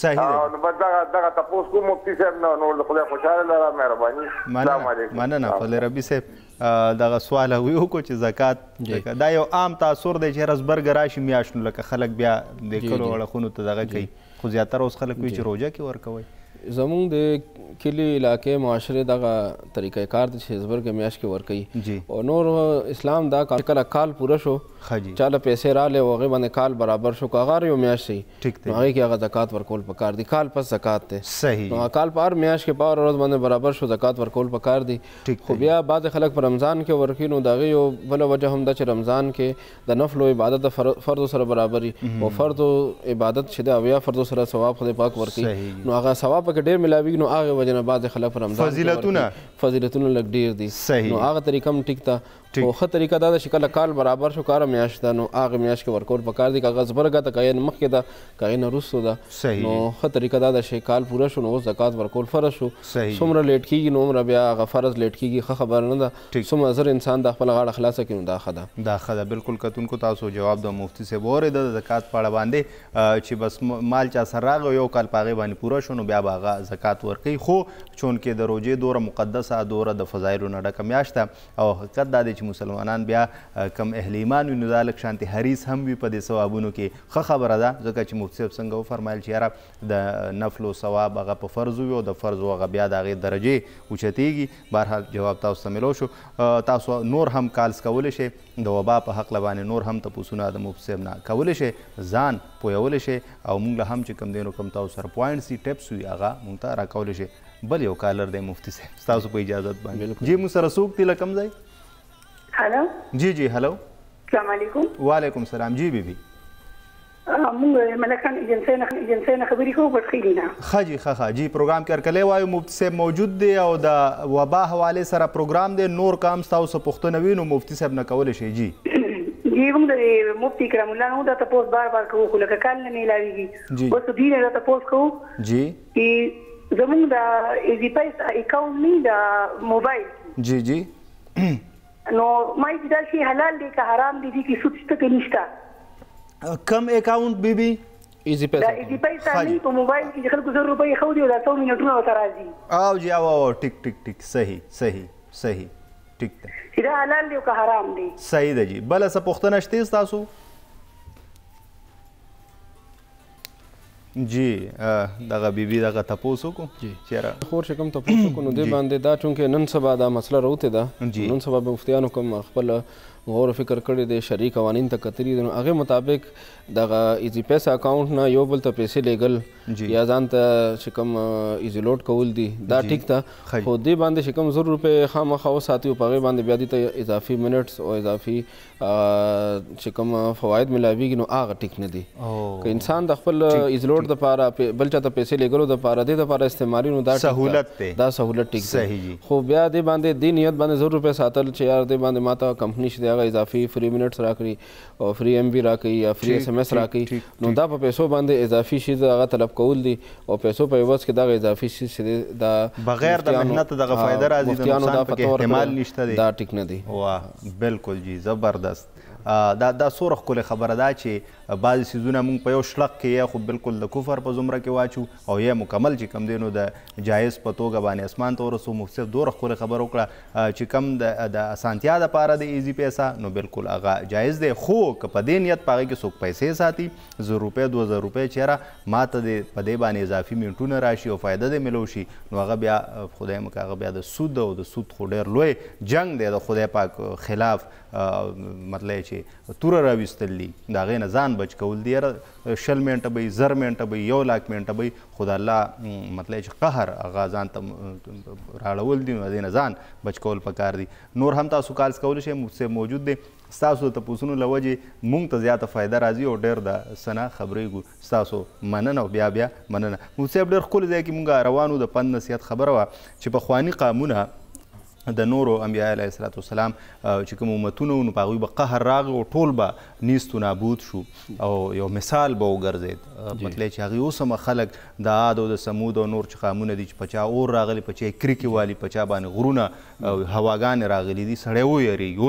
نو بس دغه تپوس کوم مفتي صاحب نه نور د خدای خوشحاله لره مهرباني السلام علیکم مننه فضل ربي صاحب دغه سوال هغوی وکړو چې زکات دا یو عام تاثر دی چې رزبرګه راشي میاشت نو لکه خلک بیا د کلو اړخونو ته دغه کوي خو زیاتره اوس خلک وایي چې روژه کې ورکوئ زمونږ د کلي علاقې معاشرې دغه طریقه کار دی چې زبرګه میاشت کې ورکوي او نور اسلام دا کله کال پوره شو چاله پیسې راغلې او هغې باندې کال برابر شو که هغه یو میاشت شي نو هغې کې هغه زکات ورکول پکار دی کال پس زکات دی نو کال په هر میاشت کې په هر ورځ باندې برابر شو زکات ورکول پکار دی خو بیا بعضې خلک په رمضان کې ورکوي نو د هغې یو بله وجه هم ده چې رمضان کې د نفلو عبادت د فرضو سره برابري او فرضو عبادت چې د اویا فرضو سره ثواب خدای پاک ورکوي نو هغه ثواب پکې ډېر ملاوي نو هغې وجه نه بعضې خلک په رمضان فضیلتونه لږ ډېر دي نو هغه طریقه هم ټیک ده خو ښه طریقه دا ده چې کله کال برابر شو کاره میاشت ده نو هغې میاشت کې ورکول پکار دي که هغه زبرګه ده که هغې نه مخکې ده که هغې نه وروستو ده نو ښه طریقه دا ده چې کال پوره شو نو اوس زکات ورکول فرض شو څومره لیټ کېږي نو هومره بیا هغه فرض لیټ کېږي ښه خبره نه ده څومره زر انسان د خپله غاړه خلاصه کړي نو دا ښه ده دا ښه ده بالکل کتونکو تاسو جواب د مفتي صاحب واورېده د زکات په اړه باندې چې بس مال چا سره راغی یو کال په هغې باندې پوره شو نو بیا به هغه زکات ورکوي خو چونکې د روژې دوره مقدسه دوره د فضایلو نه ډکه میاشت ده او حقیقت دا دی چې مسلمانان بیا کم اهل ایمان وي نو دا لږ شانتې حریص هم وي په دې ثوابونو کې ښه خبره ده ځکه چې مفتي صاحب څنګه وفرمایل چې یاره د نفلو ثواب هغه په فرضو وي او د فرضو هغه بیا د هغې درجې اوچتېږي بهرحال جواب تاسو ته میلو شو تاسو نور هم کالس کولی شئ د وبا په هکله باندې نور هم تپوسونه د مفتي صاحب نه کولی شئ ځان پوهولی شئ او موږ له هم چې کوم دی نو کوم تاسو سره پوینټس دي ټپس وي هغه موږ ته راکولی شئ بل یو کالر دی مفتي صاحب ستاسو په اجازت باندې جی موږ سره څوک دی له کوم ځای هلو جی هلو السلام علیکم وعلیکم السلام جی بیبي موږ ملکان ایجنسۍ نه خبرې کوو پټخیلي نه ښه جی ښه جی پروګرام کې هرکلی وایو مفتي صاحب موجود دی او د وبا حوالې سره پروګرام دی نور کام ستاسو پوښتنه وي نو مفتي صاحب نه کولی شئ جی جی موږ د مفتي کرام الله نه دا تپوس بار کوو خو لکه کال نه میلاویږي اوس دوی نه دا تپوس کوو جی چې زموږ د ایزي پیسه اکاونټ نه د موبایل جی نو ما یې دا شي حلال دی که حرام دی کې سود شته که نشته کم اکاونټ بیبي ایزي پیسه دا ایزي پیسه نه په موبایل کې خلکو 100 روپۍ خو دی او دا 100 منټونه ورته راځي او جی او ټیک صحیح ټیک ده چې دا حلال دی او که حرام دی صحیح ده جی بله څه پوښتنه شته ستاسو جی دغه بیبي دغه تپوس وکړو چېرې خور چې کوم تپوس وکړو نو دې باندې دا چونکې نن سبا دا مسله راوتې ده نن سبا به مفتیانو کوم خپل غور فکر کړی دی شرعي قوانین ته کتلي دي نو هغې مطابق دغه ایزي پیسه اکاونټ نه یو بل ته پیسې لیږل یا ځان ته چې کوم ایزي لوډ کول دي دا ټیک ده خو دې باندې چې کوم 100 روپۍ خامخا وساتي او په هغې باندې بیا دې ته اضافي منټس او اضافي چې کوم فواید ملاویږي نو هغه ټیک نه دي که انسان د خپل ایزي لوډ دپاره بل چا ته پیسې لیږلو دپاره دې دپاره استعمالي نو دا سهولت دی دا سهولت ټیک دی خو بیا دې باندې دې نیت باندې 100 روپۍ ساتل چې یار دې باندې ما ته کمپني چې هغه اضافي فری منټس راکړي او فری ایم بي راکړي یا فری اس ام اس راکړي نو دا په پیسو باندې اضافي شي هغه طلب کول دي او پیسو په عوض کې دغه اضافي شي چې دا بغیر د محنت دغه فایده راځي د نقصان پکې احتمال نشته دی دا ټیک نه دی واه بالکل جی زبردست دا څومره ښکلې خبره ده چې بعضې څیزونه موږ په یو شلق کې یا خو بالکل د کفر په زمره کې واچو او یا مکمل چې کوم دی نو د جایز په توګه باندې اسمان ته ورسو مفتي صاحب دومره ښکلې خبره وکړه چې کوم د اسانتیا دپاره د ایزي پیسه نو بالکل هغه جایز دی خو که په دې نیت په هغې کې څوک پیسې ساتي 100 روپۍ 2000 روپۍ چېرې ما ته په دې باندې اضافي منټونه راشي او فایده دې میلو شي نو هغه بیا خدای مکړه هغه بیا د سود او د سود خو ډېر لوی جنګ دی د خدای پاک خلاف مطلب چې توره راویستل دي د هغې نه ځان بچ کول دي یاره 20 منټه به 1000 منټه به 1 لاک منټه به خو د الله مطلب چې قهر هغه ځان ته راړول دي نو د دې نه ځان بچ کول پکار دي نور هم تاسو کالس کولی شئ مفتي صاحب موجود دی ستاسو د تپوسونو له وجې موږ ته زیاته فایده راځي او ډېر د څه نه خبرېږو ستاسو مننه او بیا مننه مفتي صاحب ډېر ښکلي ځای کې موږ روانو د پند نصیحت خبره وه چې پخواني قامونه د نورو انبیاء علیه الصلاة والسلام چې کوم امتونه وو نو په هغوی به قهر راغی او ټول به نیست و نابود شو او یو مثال به وګرځېد مطلب چې هغوی اوس هم خلک د عاد او د سمود او نور چې قومونه دي چې په چا اور راغلی په چا یې کرکې والي په چا باندې غرونه او هواګانې راغلي دي سړی ویریږي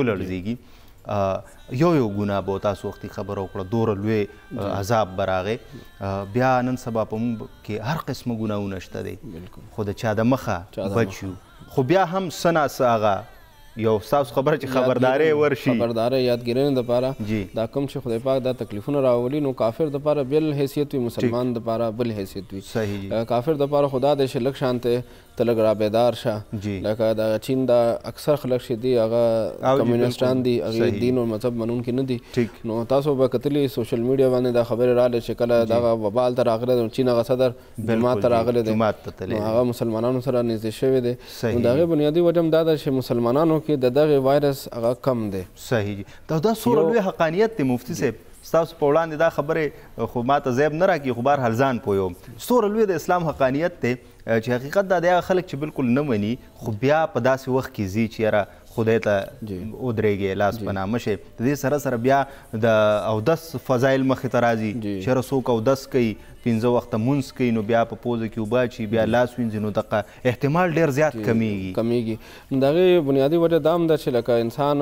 ولړزېږي یو ګناه به تاسو وختي خبره وکړه دومره لوی عذاب به راغی بیا نن سبا په موږ کې هر قسمه ګناهونه شته دی خو د چا د مخه بچ یو خو بیا هم څه ناڅه هغه یو ستاسو خبره چې خبرداری ورشي خبرداری یادګیرنې دپاره دا کوم چې خدای پاک دا تکلیفونه راولي نو کافر دپاره بل حیثیت وي مسلمان دپاره بل حیثیت وي صحیح کافر دپاره خدا دی چې لږ شانته ته لږ رابیدار شه لکه د چین دا اکثر خلک چې دي هغه کمیونسټان دي هغې دین او مذهب منونکي نه دي نو تاسو به کتلي سوشل میډیا باندې دا خبرې راغلې چې کله دغه وبا هلته راغلی دی چین هغه صدر جومات ته راغلی دی نو هغه مسلمانانو سره نږدې شوی دی نو د هغې بنیادي وجه هم دا ده چې مسلمانانو کې د دغې وایرس هغه کم دی صحیح دا څومره لوی حقانیت دی مفتي صاحب ستاسو په وړاندې دا خبرې خو ما ته ضیب نه راکړي خو بهرحال ځان پوهوم څومره لوی د اسلام حقانیت دی چې حقیقت دا دی هغه خلک چې بالکل نه مني خو بیا په داسې وخت کې ځي چې یاره خدای ته ودرېږي لاس په نامه شي د دې سره سره بیا د اودس فضایل مخې ته راځي چې یاره څوک اودس کوي 15 وخته مونځ کوي نو بیا په پوزه کې اوبه اچي بیا لاس وینځي نو دغه احتمال ډېر زیات کمیږي د هغې بنیادي وجه دا هم ده چې لکه انسان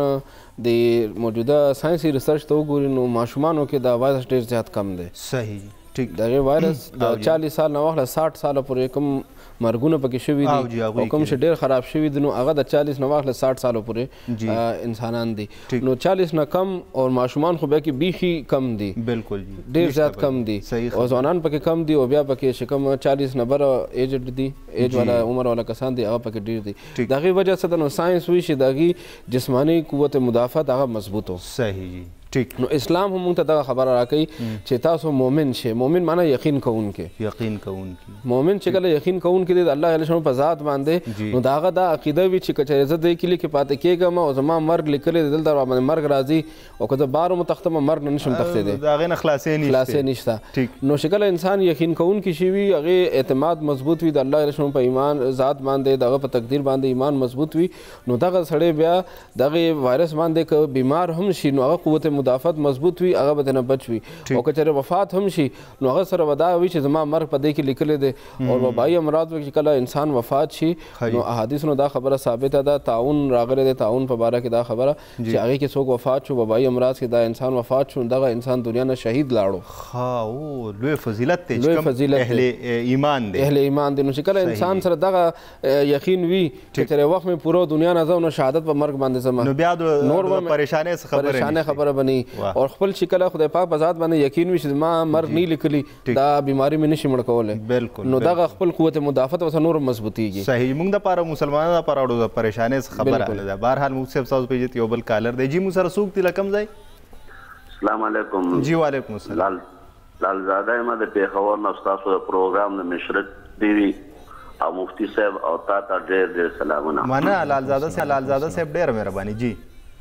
د موجوده ساینسي ریسرچ ته وګوري نو ماشومانو کې دا وایرس ډېر زیات کم دی صحیح ټیک د هغې وایرس د 40 سال نه واخله 60 ساله پورې کوم مرګونه پکې شوي دي او کوم چې ډېر خراب شوي دي نو هغه د 40 نه واخله 60 سالو پورې انسانان دي نو 40 نه کم او ماشومان خو بیا کې بیخي کم دي بالکل ډېر زیات کم دي او ځوانان پکې کم دي او بیا پکې چې کوم 40 نه بره ایجډ دي ایج والا عمر والا کسان دي هغه پکې ډېر دي د هغې وجه څه ده نو ساینس وایي چې د هغې جسماني قوت مدافعت هغه مضبوط و صحیح نو اسلام هم موږ ته دغه خبره راکوي چې تاسو مؤمن شئ مؤمن معنا یقین کوونکی مؤمن چې کله یقین کوونکی دی د الله جل شانه په ذات باندې نو د هغه دا عقیده وي چې که چېرې زه دې کلي کې پاتې کېږم او زما مرګ لیکلی دی دلته راباندې مرګ راځي او که زه بار ومتښتم مرګ نه نشم تښتېدی د هغې نه خلاصې نشته نو چې کله انسان یقین کوونکی شي وي هغې اعتماد مضبوط وي د الله جل شانه په ایمان ذات باندې د هغه په تقدیر باندې ایمان مضبوط وي نو دغه سړی بیا دغې وایرس باندې که بیمار هم شي نو هغه قوت مدافعت مضبوط وي هغه به ترنه بچ وي او که چېرې وفات هم شي نو هغه سره به دا وي چې زما مرګ په دې کې لیکلی دی او وبایي امراض چې کله انسان وفات شي نو احادیثو نه دا خبره ثابته ده تعاون راغلی دی تعاون په باره کې دا خبره چې هغې کې څوک وفات شو وبایي امراض کې دا انسان وفات شو دغه انسان دنیا نه شهید لاړو لوی فضیلت دی اهل ایمان دی نو چې کله انسان سره دغه یقین وي چې چېرې وخت مې پوره دنیا نه ځم نو شهادت په مرګ باندې ځم نو بیا د پریشانۍ خبره بني او خپل چې کله خدای پاک په ذات باندې یقین وي چې ما مرګ نه لیکلی دا بیماري مې نشي مړ کولی نو دغه خپل قوت مدافعت ورسره نور مضبوطیږي صحیح موږ دپاره مسلمانانو دپاره د پریشانۍ څه خبره نه ده بهرحال موږ صاحب ستاسو پېژت یو بل کالر دی جی موږ سره څوک دی له کوم ځای السلام علیکم جی وعلیکم السلام لالزاده یم د پېښور نه ستاسو د پروګرام د مشرق ټي وي او مفتي صاحب او تا ته ډېر ډېر سلامونه مننه لالزاده صاحب ډېره مهرباني جی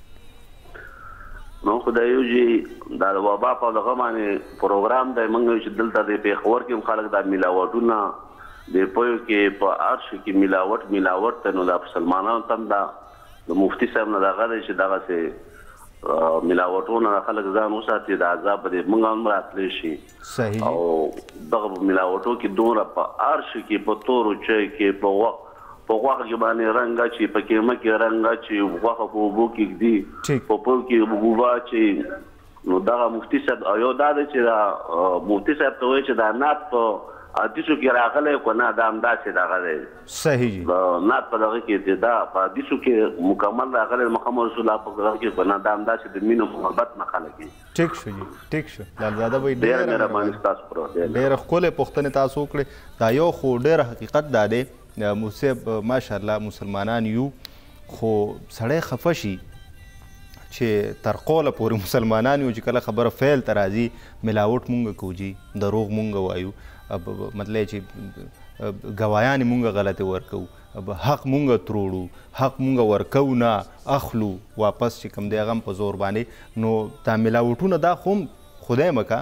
نو خدایو جی دا د وبا په دغه باندې پروګرام دی موږ چې دلته د پېښور کې هم خلک دا ملاوټونه د پویو کې په هر شي کې ملاوټ ته نو دا مسلمانانو ته هم دا د مفتي صاحب نه دغه دی چې دغسې ملاوټونه خلک ځان وساتي د عذاب به موږ هم راتلی شي او دغه ملاوټو کې دومره په هر شي کې په تورو چای کې په غوښه کې باندې رنګ اچي په قیمه کې رنګ اچي غوښه په اوبو کې ږدي په پل کې اوبه اچي نو دغه مفتي صاحب او یو دا دی چې دا مفتي صاحب ته وایي چې دا نعت په حدیثو کې راغلی که نه دا همداسې دغه دی صحیح نعت په دغه کې دا په حدیثو کې مکمل راغلی محمد رسول الله په دغه کې که نه دا همداسې د مینو محبت نه خلک دي ټیک شو جی ټیک شو لالزاده وایي ډېره مهرباني ستاسو پر ډېره ښکلې پوښتنې تاسو وکړې دا یو خو ډېر حقیقت دا دی موسیب ماشاءالله مسلمانان یو خو سړی خفه شي چې تر قوله پورې مسلمانان یو چې کله خبره فعل ته راځي ملاوټ مونږ کوو جي دروغ مونږ وایو مطلب چې ګوایانې مونږ غلطې ورکوو حق مونږ تروړو حق مونږ ورکوو نه اخلو واپس چې کوم دی هغه هم په زور باندې نو دا ملاوټونه دا خو هم خدای مکه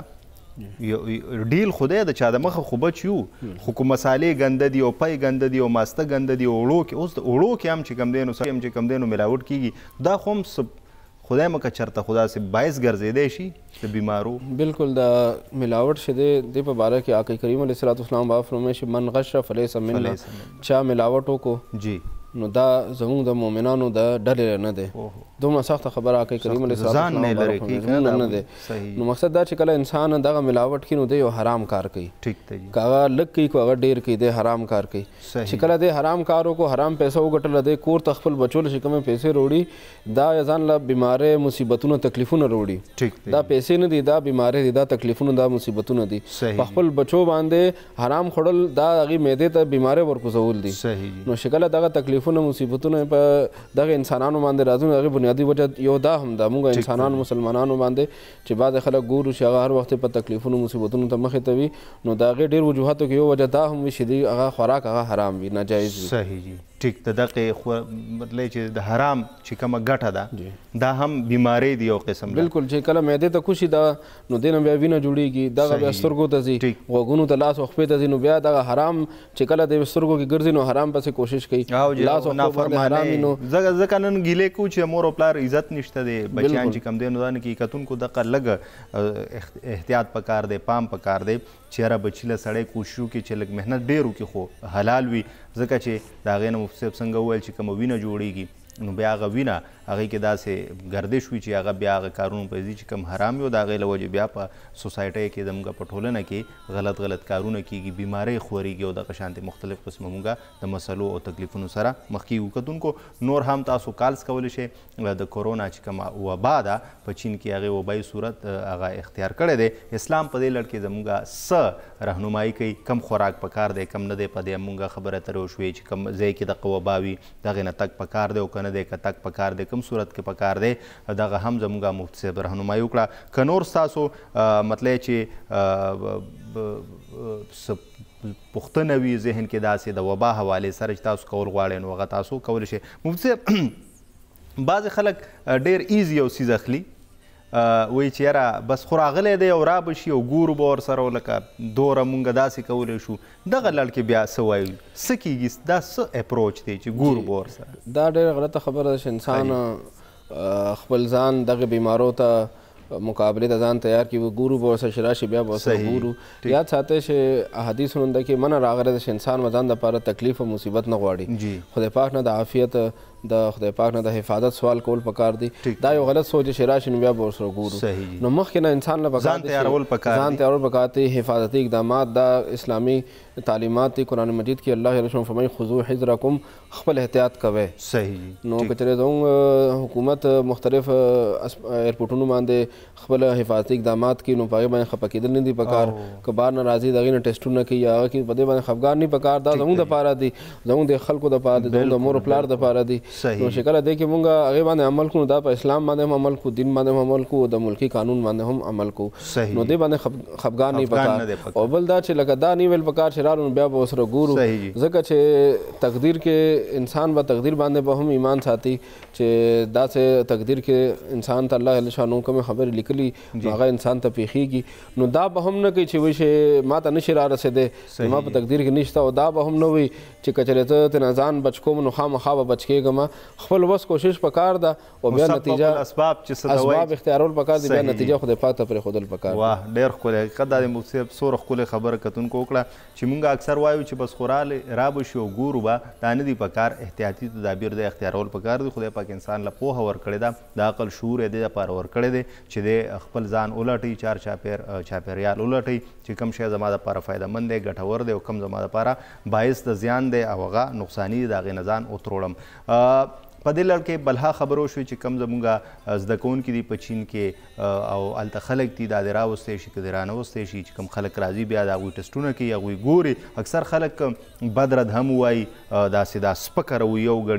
ډیل خو دی د چا د مخه خو بچ یو خو کوم مسالې ګنده دي او پی ګنده دي او ماسته ګنده دي او اوړو کې اوس د اوړو کې هم چې کم دی نو ملاوټ کیږي دا خو هم خدای مکه چرته خدا سے باعث ګرځېدی شي د بیمارو. بالکل د ملاوټ چې دی دې په باره کې آقا کریم علیه الصلاۃ والسلام باب فرمایي چې من غش فلیس منا، چا ملاوټ وکړو جی نو دا زموږ د مؤمنانو د ډلې نه دی. دومره سخته خبره آقا کریم علیه السلام نه دی. نو مقصد دا چې کله انسان دغه ملاوټ کړي نو دی یو حرام کار کوي. که هغه لږ کوي که هغه ډېر کوي دی حرام کار کوي. چې کله دی حرام کار وکړو حرام پیسه وګټله دی کور ته خپل بچو له چې کومې پیسې راوړي دا ځان له بیمارۍ مصیبتونه تکلیفونه راوړي. دا پیسې نه دي دا بیمارۍ دي دا تکلیفونه دا مصیبتونه دي. په خپل بچو باندې حرام خوړل دا هغې معدې ته بیمارۍ ورکوزول دي. نو چې کله دغه تکلیفونه مصیبتونه په دغه انسانانو باندې راځي نو هغې بنیادي وجه یو دا هم ده موږ انسانانو مسلمانانو باندې چې بعضې خلک ګورو چې هغه هر وخت په تکلیفونو مصیبتونو ته مخې ته وي نو د هغې ډېر وجوهاتو کې یو وجه دا هم وي چې دوی هغه خوراک هغه حرام وي ناجایز وي. صحیح جی ټیک د دغې مطلب چې د حرام چې کومه ګټه ده دا هم بیمارۍ دی یو قسم. بالکل چې کله معدې ته کوشي دا نو دې نه بیا وینه جوړېږي دغه بیا سترګو ته ځي غوږونو ته لاس او خپې ته ځي نو بیا دغه حرام چې کله د سترګو کې ګرځي نو حرام پسې کوشش کوي لاس او نافرماني نو ځکه نن ګیلې کوو چې مور او پلار عزت نشته دی بچیان چې کم دی نو دا نه کي کتونکو دغه لږ احتیاط پکار دی پام پکار دی چې یاره بچي له سړی کوشش وکړي چې لږ محنت ډېر وکړي خو حلال وي ځکه چې د هغې نه مفتي صاحب څنګه وویل چې کومه وینه جوړېږي نو بیا هغه وینه هغې کې داسې ګردش وي چې هغه بیا هغه کارونو په ځي چې کوم حرام وي او د هغې له وجې بیا په سوسایټۍ کې زموږ په ټولنه کې غلط کارونه کېږي بیمارۍ خورېږي او دغه شانتې مختلف قسمه موږ د مسلو او تکلیفونو سره مخ کېږو. کتونکو نور هم تاسو کالز کولی شئ د کورونا چې کومه وبا ده په چین کې هغې وبایي صورت هغه اختیار کړی دی. اسلام په دې لړ کې زموږ څه رهنمایي کوي کم خوراک پکار دی کم نه دی په دې موږ خبره ترې وشوې چې کم ځای کې دغه وبا وي دغې نه تګ پکار دی او که نه دی که تګ پکار دی کوم صورت کې پکار دی دغه هم زموږ مفتي صاحب رهنمایي وکړه. که نور ستاسو مطلب چې پوښتنه وي ذهن کې داسې د وبا حوالې سره چې تاسو کول غواړئ نو هغه تاسو کولی شئ. مفتي صاحب بعضې خلک ډېر ایزي یو څیز اخلي وایي چې یاره بس خو راغلی دی او را به شي او ګورو به ورسره لکه دوره مونږ داسې کولی شو دغه لړ کې بیا څه وایي څه کېږي دا څه اپروچ دی چې ګورو به ورسره. دا ډېره غلطه خبره ده چې انسان خپل ځان دغه بیمارو ته مقابله د ځان تیار کړي ګورو به ورسره چې راشي بیا به ورسره ګورو. یاد ساتئ چې احادیثو نه ده کې منع راغلی ده چې انسان به ځان دپاره تکلیف او مصیبت نه غواړي خدای پاک نه د عافیت د خدای پاک نه د حفاظت سوال کول پکار دی. دا یو غلط سوچ چې راشي نو بیا به ورسره ګورو. نو مخکې نه انسان له ځان تیارول پکار دی حفاظتي اقدامات دا اسلامي تعلیمات دي. قرآن مجید کې الله رسول فرمایي خذوا حذرکم خپل احتیاط کوئ. نو که چېرې زموږ حکومت مختلف ایرپورټونو باندې خپل حفاظتي اقدامات کوي نو په هغې باندې خفه کېدل نه دي پکار. که بار نه راځي د هغې نه ټسټونه کوي هغه کوي په دې باندې خفګان نه پکار. دا زموږ دپاره دي زموږ د خلکو دپاره دي زموږ د مور پلار دپاره دي. نو چې کله دی کې مونږ هغې باندې عمل کوو دا په اسلام باندې هم عمل کوو دین باندې هم عمل کوو د ملکي قانون باندې هم عمل کوو نو دې باندې خفګان نه پکار. او بل دا چې لکه دا نه ویل پکار چې رالو نو بیا به ورسره ګورو ځکه چې تقدیر کې انسان به تقدیر باندې به هم ایمان ساتي چې داسې تقدیر کې انسان ته الله جل شانو کومې خبرې لیکلي نو هغه انسان ته پیښیږي. نو دا به هم نه کوي چې وایي چې ما ته نشي را رسېدی ما په تقدیر کې نشته او دا به هم نه وي چې که چېرې ته ترې نه ځان بچ کوم نو خامخا به بچ کېږم. خپل وس کوشش پکار ده او بیا نتیجه اسباب اختیارول پکار دي بیا نتیجه خدای پاک ته پرېښودل پکار. واه ډېر ښکلی حقیقت دا د مفتي صاحب څومره ښکلې خبره کتونکو وکړه چې موږ اکثر وایو چې بس خو را به شي او ګورو به دا نه دي پکار. احتیاطي تدابیر د اختیارول پکار دي. خدای پاک انسان له پوهه ورکړې ده د عقل شعور یې دې دپاره ورکړی دی چې دی خپل ځان ولټوي چاپېریال ولټوي چې کوم شی زما دپاره فایدهمند دی ګټور دی او کوم زما دپاره باعث د زیان دی او هغه نقصاني دی د هغې نه ځان وتروړم. په دې لړ کې بلها خبرو شوې چې کم زموږ زده کوونکي دي په چین کې او هلته خلک دي دا دې راوستی شي که دې رانوستی شي چې کوم خلک راځي بیا د هغوی ټسټونه کوي هغوی ګوري. اکثر خلک بد رد هم وایي داسې دا سپکه رویه وګڼي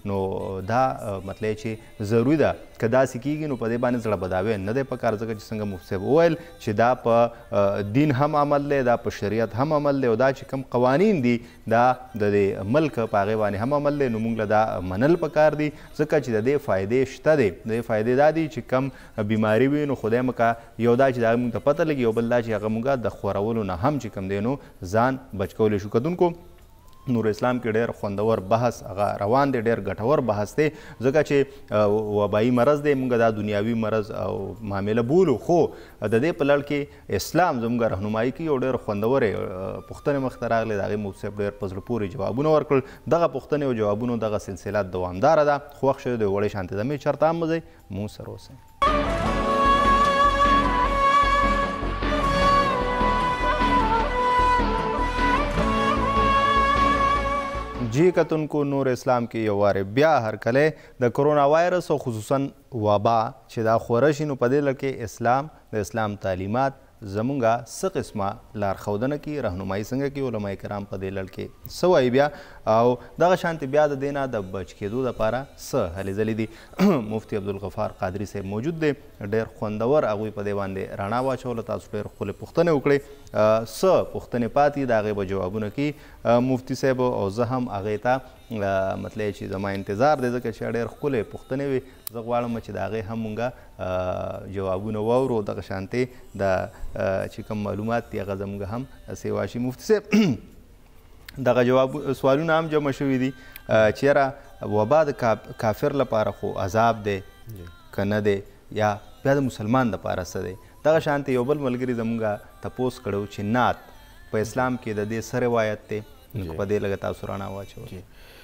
نو دا مطلب چې ضروري ده که داسې کیږي نو په دې باندې زړه بداوی نه دی پکار ځکه چې څنګه مفتي صاحب وویل چې دا په دین هم عمل دی دا په شریعت هم عمل دی او دا چې کوم قوانین دي دا د دې ملک په هغې باندې هم عمل دی نو موږ له دا منل پکار دي ځکه چې د دې فایدې شته دی د دې فایدې دا دي چې کم بیماري وي نو خدای مکه یو دا چې د هغې موږ ته پته لګي یو بل دا چې هغه موږ د خورولو نه هم چې کوم دی نو ځان بچ کولی شو کتونکو نور اسلام کې ډېر خوندور بحث هغه روان دی ډېر ګټور بحث دی ځکه چې وبایي مرض دی موږ دا دنیاوي مرض او معامله بولو خو د دې په لړ کې اسلام زموږ رهنمایي کوي او ډېر خوندورې پوښتنې مخته راغلې د هغې مفتي صاحب ډېر په زړه پورې جوابونه ورکړل دغه پوښتنې او جوابونو دغه سلسله دوامداره ده خوښ شوی د وړې شانتې دمې چېرته هم مه ځئ مونږ سره اوسئ جی کتونکو نور اسلام کې یو وارې بیا هرکلی د کرونا وایرس او خصوصا وبا چې دا خوره شي نو په دې لړ کې اسلام د اسلام تعلیمات زمونږه څه قسمه لارښودنه کوي رهنمایي څنګه کوي علما کرام په دې لړ کې څه وایي بیا او دغه شانتې بیا د دې نه د بچ کېدو دپاره څه هلې ځلې دي مفتي عبدالغفار قادري صاحب موجود دی ډېر خوندور هغوی په دې باندې رڼا واچوله تاسو ډېر ښکلې پوښتنې وکړې څه پوښتنې پاتې د هغې به جوابونه کوي مفتي صاحب او زه هم هغې ته مطلب چې زما انتظار دی ځکه چې ډېر ښکلې پوښتنې وي زه غواړم چې د هغې هم مونږه جوابونه واورو دغه شانتې د چې کوم معلومات دي هغه زموږ هم سیوا شي مفتي صاحب دغه سوالونه هم جمع شوي دي چیرې وبا د کافر لپاره خو عذاب دی که نه دی یا بیا د مسلمان دپاره څه دی دغه شانتې یو بل ملګري زموږه تپوس کړی چې نعت په اسلام کې د دې څه روایت دی په دې لږه تاسو رڼا واچوئ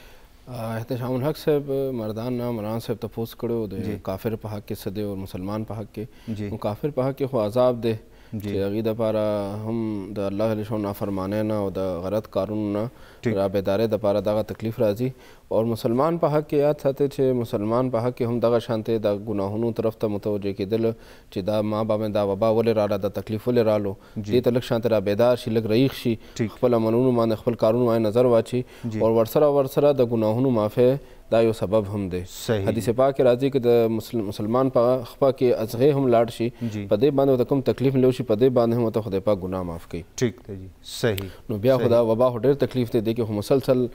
احتشام الحق صاحب مردان مولانا صاحب تپوس کړو د کافر په حق کې څه دی او مسلمان په حق کې نو کافر په حق کې خو عذاب دی چې هغې دپاره هم د الله جل شانه نافرمانی نه او د غلط کارونو نه رابیدارۍ دپاره دغه تکلیف راځي او مسلمان په حق کې یاد ساتئ چې مسلمان په حق کې هم دغه شانتې د ګناهونو طرف ته متوجه کېدل چې دا ما به مې دا وبا ولې راله دا تکلیف ولې رالو دې ته لږ شانتې رابیدار شي لږ رهیښ شي خپل عملونو باندې خپل کارونو باندې نظر واچي او ورسره د ګناهونو معافی دا یو سبب هم دی حدیث پاک کې راځي چې د مسلمان په خپه کې ازغې هم لاړ شي په دې باندې ورته کوم تکلیف ملو شي په دې باندې هم ورته خدای پاک ګناه معاف کوي ټیک دی جی صحیح نو بیا خو دا وبا خو ډېر تکلیف دی دې کې خو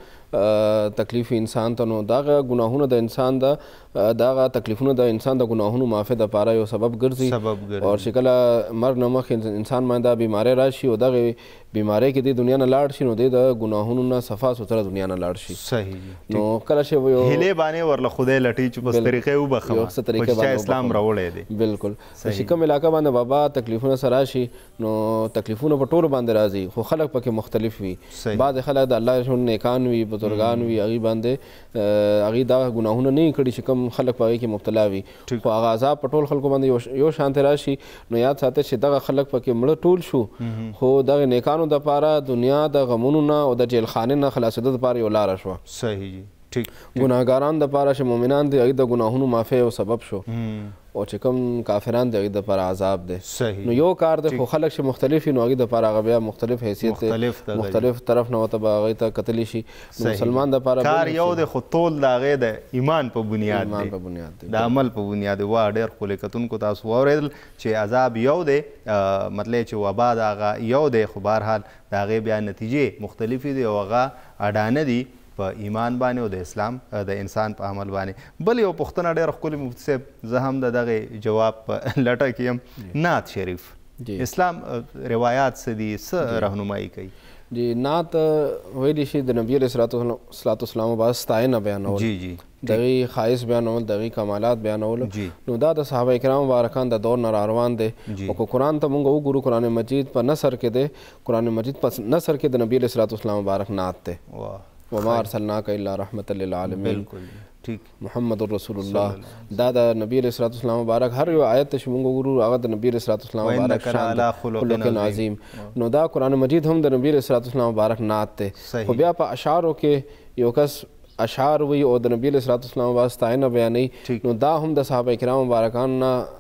مسلسل تکلیف انسان ته نو دغه ګناهونه د انسان دغه تکلیفونه د انسان د ګناهونو معافی دپاره یو سبب ګرځي او چې کله مرګ نه مخکې انسان باندې دا بیماری راشي او دغه بیماری کې د دنیا نه لاړ شي نو د ګناهونو نه صفا سوتره دنیا نه لاړ شي صحیح نو کله چې هیلې باندې ورله خدای لټي چې په طریقې وبخمه په څه طریقې باندې اسلام راوړی دی بالکل چې کوم علاقه باندې وبا تکلیفونه سره راشي نو تکلیفونه په ټولو باندې راځي خو خلک پکې مختلف وي بعضې خلک د الله شون نیکان وي بزرګان وي هغې باندې هغې دا ګناهونه نه کړي چې کوم خلک په هغې کې مبتلا وي خو هغه عذاب په ټول خلکو باندې یو شانتې راشي نو یاد ساتئ چې دغه خلک پکې مړه ټول شو خو دغه نیکانو دپاره دنیا د غمونو نه او د جیلخانې نه خلاصېدو دپاره یو لاره شوه صحیح جی ټیک ګناهګاران دپاره چې مؤمنان دي هغې د ګناهونو معافی یو سبب شو او چې کوم کافران دي هغې دپاره عذاب دی نو یو کار دی خو خلک چې مختلف وي نو هغې دپاره هغه بیا مختلف حیثیت دی مختلف طرف نه ورته به هغې ته کتلی شي نو مسلمان دپاره کار یو دی خو ټول د هغې د ایمان په بنیاد دی د عمل په بنیاد دی وا ډېر ښکلې کتونکو تاسو واورېدل چې عذاب یو دی مطلب چې وبا د هغه یو دی خو بهرحال د هغې بیا نتیجې مختلفې دي او هغه اډانه دي په ایمان باندې او د اسلام د انسان په عمل باندې بل یو پوښتنه ډېره ښکلې مفتي صاحب زه هم د دغې جواب په لټه کې یم نعت شریف اسلام روایات څه دي څه رهنمایي کوي جی نعت ویلی شي د نبي علیه صلات والسلام باندې ستاینه بیانول جی جی دغې ښایست بیانول دغې کمالات بیانول نو دا د صحابه کرام مبارکان د دور نه راروان دی او که قرآن ته مونږ وګورو قرآن مجید په نثر کې دی قرآن مجید په نثر کې د نبي علیه صلات والسلام مبارک نعت دی وما ارسلناک الا رحمة للعالمین محمد رسول الله دا د نبی علیه الصلاة والسلام مبارک هر یو آیت ته چې مونږ وګورو هغه د نبی علیه الصلاة والسلام مبارک شان خلق عظیم نو دا قرآن مجید هم د نبی علیه الصلاة والسلام مبارک نعت دی خو بیا په اشعارو کې یو کس اشعار وي او د نبی علیه الصلاة والسلام مبارک ستاینه بیانوي نو دا هم د صحابه کرام مبارکان نه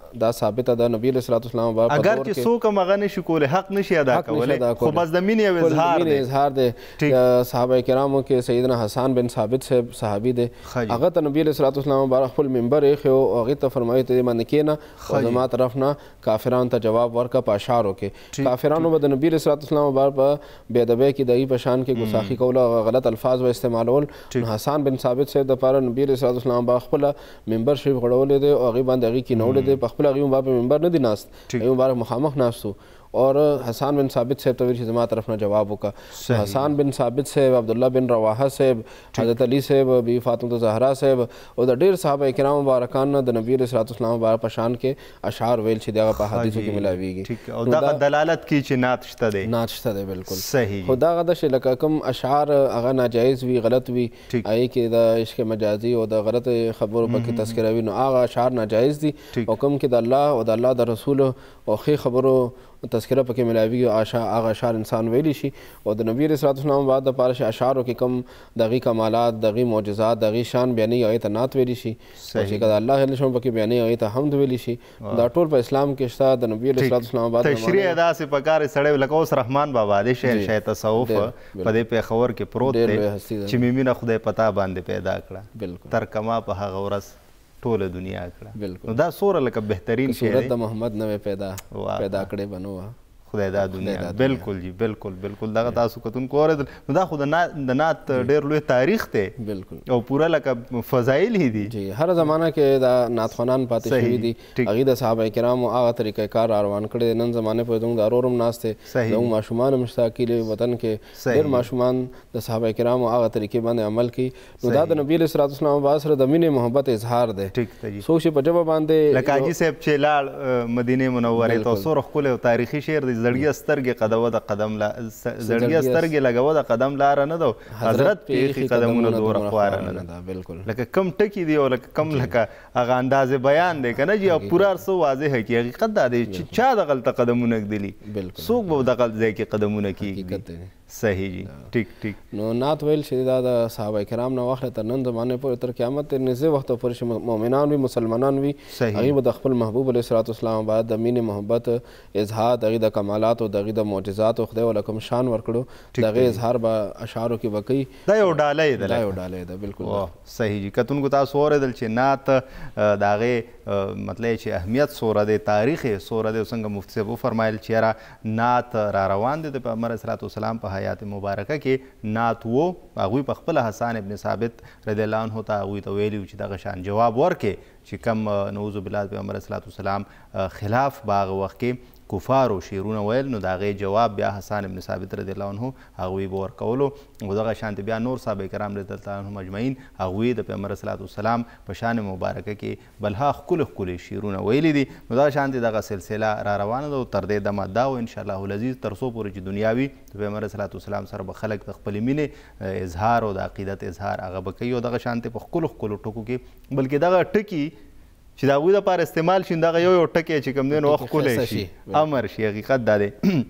دا ثابته ده نبی علیه الصلاة والسلام په اگر چې څوک هم هغه نشي کولی حق نشي ادا کولی خو بس د مینې یو اظهار دی صحابه کرامو کې سیدنا حسان بن ثابت صاحب صحابي دی هغه ته نبی علیه الصلاة والسلام مبارک خپل منبر ایښی و او هغې ته فرمایي ته دې باندې کښېنه او زما طرف نه کافرانو ته جواب ورکړه په اشعارو کې کافرانو به د نبی علیه الصلاة والسلام مبارک په بې ادبۍ کې د هغوی په شان کې ګستاخي کول او غلط الفاظ به استعمالول نو حسان بن ثابت صاحب دپاره نبی علیه الصلاة والسلام مبارک خپله منبر شریف غړولی دی او هغې باندې هغې کښېنولی دی په خپله هغوی مبارک په منبر نه دی ناست هغوی مبارک مخامخ ناست و اور حسان بن ثابت صاحب ته ویل چې زما طرف نه جواب وکړه حسان بن ثابت صاحب عبدالله بن رواحه صاحب حضرت علي صاحب بی فاطمه زهرا صاحب او د ډېر صحابه کرام مبارکان نه د نبي علیه الصلاة والسلام مبارک په شان کې اشعار ویل چې د هغه په حدیثو کې ملاویږي او دغه دلالت کوي چې نعت شته دی نعت شته دی بالکل صحیح خو دغه د چې لکه کوم اشعار هغه ناجایز وي غلط وي هغې کې د عشق مجازي او د غلط خبرو پکې تذکره وي نو هغه اشعار ناجایز دي او کوم کې د الله او د الله د رسول او ښې خبرو تذکره پکې ملاویږي هغه اشعار انسان ویلی شي او د نبي علیه الصلاة والسلام بعد دپاره چې اشعارو کې کوم د هغې کمالات د هغې معجزات د هغې شان بیانوي هغې ته نعت ویلی شي او چې که د الله جل شانه پکې بیانوي هغې ته حمد ویلی شي دا ټول په اسلام کې شته د نبي علیه الصلاة والسلام بعد تشریح یې داسې پکار سړی لکه اوس رحمان بابا دی شعر تصوف په دې پېښور کې پروت دی چې میمینه خدای پتا باندې پیدا کړه ترکما په هغه ورځ ټوله دنیا کړه نو دا څومره لکه بهترین شی دی صورت د محمد نوې پیدا کړې به نو خدای دا دنیا بالکل جی بالکل بالکل دغه تاسو کتونکو اوریدل نو دا خو د نعت ډېر لوی تاریخ دی بالکل او پوره لکه فضایل یې دي جی هر زمانه کې دا نعت خوانان پاتې شوي دي هغوی د صحابه کرامو هغه طریقې کار را روان کړی دی نن زمانې پورې زموږ د ارور هم ناست دی زموږ ماشومان هم شته کلي وطن کې ډېر ماشومان د صحابه کرامو هغه طریقې باندې عمل کوي نو دا د نبي علیه الصلاة والسلام بعد سره د مینې محبت اظهار دی څوک چې په ژبه باندې لکه حاجي صاحب چې لاړ مدینې منورې ته څومره ښکلی او تاریخي شعر دی زړګي سترګې قدوه د قدم زړګي سترګې لګوه د قدم لاره نه ده حضرت پیښي قدمونه دوره خواره نه ده بالکل لکه کم ټکي دي او لکه کم لکه هغه اندازې بیان دی که نه جي او پوره هر څه واضحه کي حقیقت دا دی چې چا دغلته قدمونه ږدلي څوک به دغه ځای کې قدمونه کېږدي صحیح جی ټیک ټیک نو نعت ویل چې دا د صحابه کرام نه واخله تر نن زمانې پورې تر قیامت تر نږدې وخته پورې چې مؤمنان وي مسلمانان وي هغوی به د خپل محبوب علیه الصلاة والسلام باید د مینې محبت اظهار د هغوی د کمالاتو د هغوی د معجزاتو خدای ورله کوم شان ورکړو د هغې اظهار به اشعارو کې به کوي دا یو ډالۍ ده دا یو ډالۍ ده بالکل صحیح جی کتونکو تاسو اوریدل چې نعت د هغې مطلب چې اهمیت څومره دی تاریخ یې څومره دی څنګه مفتي صاحب وفرمایل چې یاره نعت را روان دی د پیغمبر صلوات والسلام په حیات مبارکه کې نعت و هغوی په خپله حسان ابن ثابت رضی الله عنه ته هغوی ته ویلي چې دغه شان جواب ورکړي چې کم نعوذ بالله د پیغمبر صلوات والسلام خلاف به هغه وخت کې کفارو شعرونه ویل نو د هغې جواب بیا حسان ابن ثابت رضی الله عنه هغوی به ورکولو او دغه شانتې بیا نور صحابه کرام رضی الله عنهم اجمعین هغوی د پیغمبر صلوات والسلام په شان مبارکه کې بلها ښکلي ښکلي شعرونه ویلي دي نو دغه شانتې دغه سلسله را روانه ده او تر دې دمه دا و انشاءالله العزیز تر څو پورې چې دنیا وي د پیغمبر صلوات والسلام سره به خلک د خپلې مینې اظهار او د عقیدت اظهار هغه به کوي او دغه شانتې په ښکلو ښکلو ټکو کې بلکې دغه ټکي چې د هغوی دپاره استعمال شي دغه یو ټکی چې کوم دی نو ښکلی شي امر شي حقیقت دا دی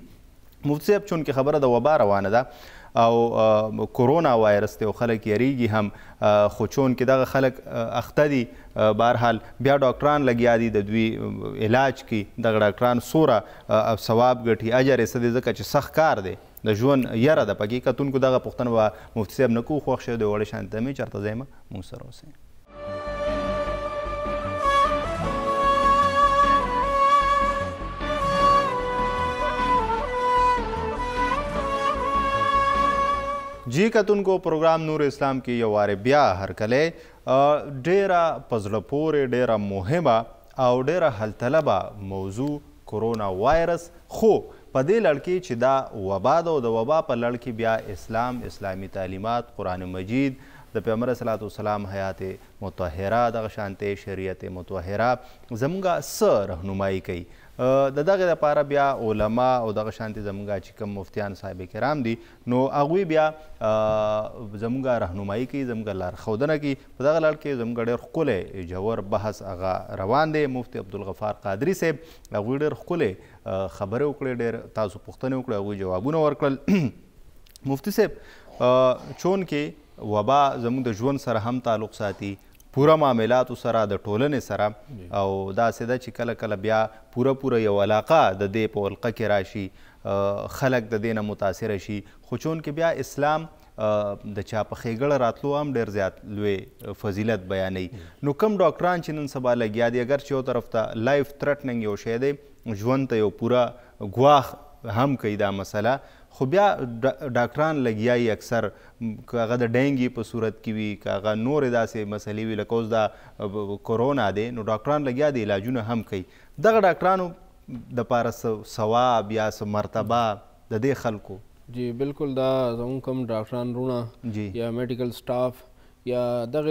مفتي صاحب چونکې خبره د وبا روانه ده او کورونا وایرس دی او خلک یریږي هم خو چونکې دغه خلک اخته دي بهرحال بیا ډاکټران لګیا دي د دوی علاج کې دغه ډاکټران څومره ثواب ګټي اجر یې څه دی ځکه چې سخت کار دی د ژوند یره ده پکې کتونکو دغه پوښتنه به مفتي صاحب نه کوو خوښ شوی د وړې شانتې ته مې چېرته ځایمه موږ سره اوسئ جی کتونکو پروګرام نور اسلام کې یو وارې بیا هرکلی ډیره په زړه پورې ډیره مهمه او ډیره حلطلبه موضوع کورونا وایرس خو په دې لړ کې چې دا وبا ده او د وبا په لړ کې بیا اسلام اسلامي تعلیمات قرآن مجید د پیغمبر صلوات والسلام حیات مطهره دغه شانتې شریعت مطهره زموږ څه رهنمایي کوي د دغې دپاره بیا علما او دغه شانتې زموږ چې کوم مفتیان صاحب کرام دي نو هغوی بیا زموږ رهنمایي کوي زموږ لارښودنه کوي په دغه لړ کې زموږ ډېر ښکلی جوور بحث هغه روان دی مفتي عبدالغفار قادري صاحب هغوی ډېر ښکلی خبرې وکړې ډېر تاسو پوښتنې وکړې هغوی جوابونه ورکړل مفتي صاحب چون کې وبا زموږ د ژوند سره هم تعلق ساتي پوره معاملاتو سره د ټولنې سره او داسې ده چې کله کله بیا پوره یو علاقه د دې په ولقه کې راشي خلک د دې نه متاثره شي خو چونکې بیا اسلام د چا په ښېګړه راتلو هم ډېر زیات لوی فضیلت بیانوي نو کوم ډاکټران چې نن سبا لګیا دي اگر چې یو طرف ته لایف تھرټننګ یو شی دی ژوند ته یو پوره ګواښ هم کوي دا مسله خو بیا ډاکټران لګیایي اکثر که هغه د ډینګي په صورت کې وي که هغه نورې داسې مسلې وي لکه اوس دا کورونا دی نو ډاکټران لګیا دي علاجونه هم کوي دغه ډاکټرانو دپاره څه ثواب یا څه مرتبه د دې خلکو جی بالکل دا زموږ کوم ډاکټران وروڼه یا میډیکل سټاف یا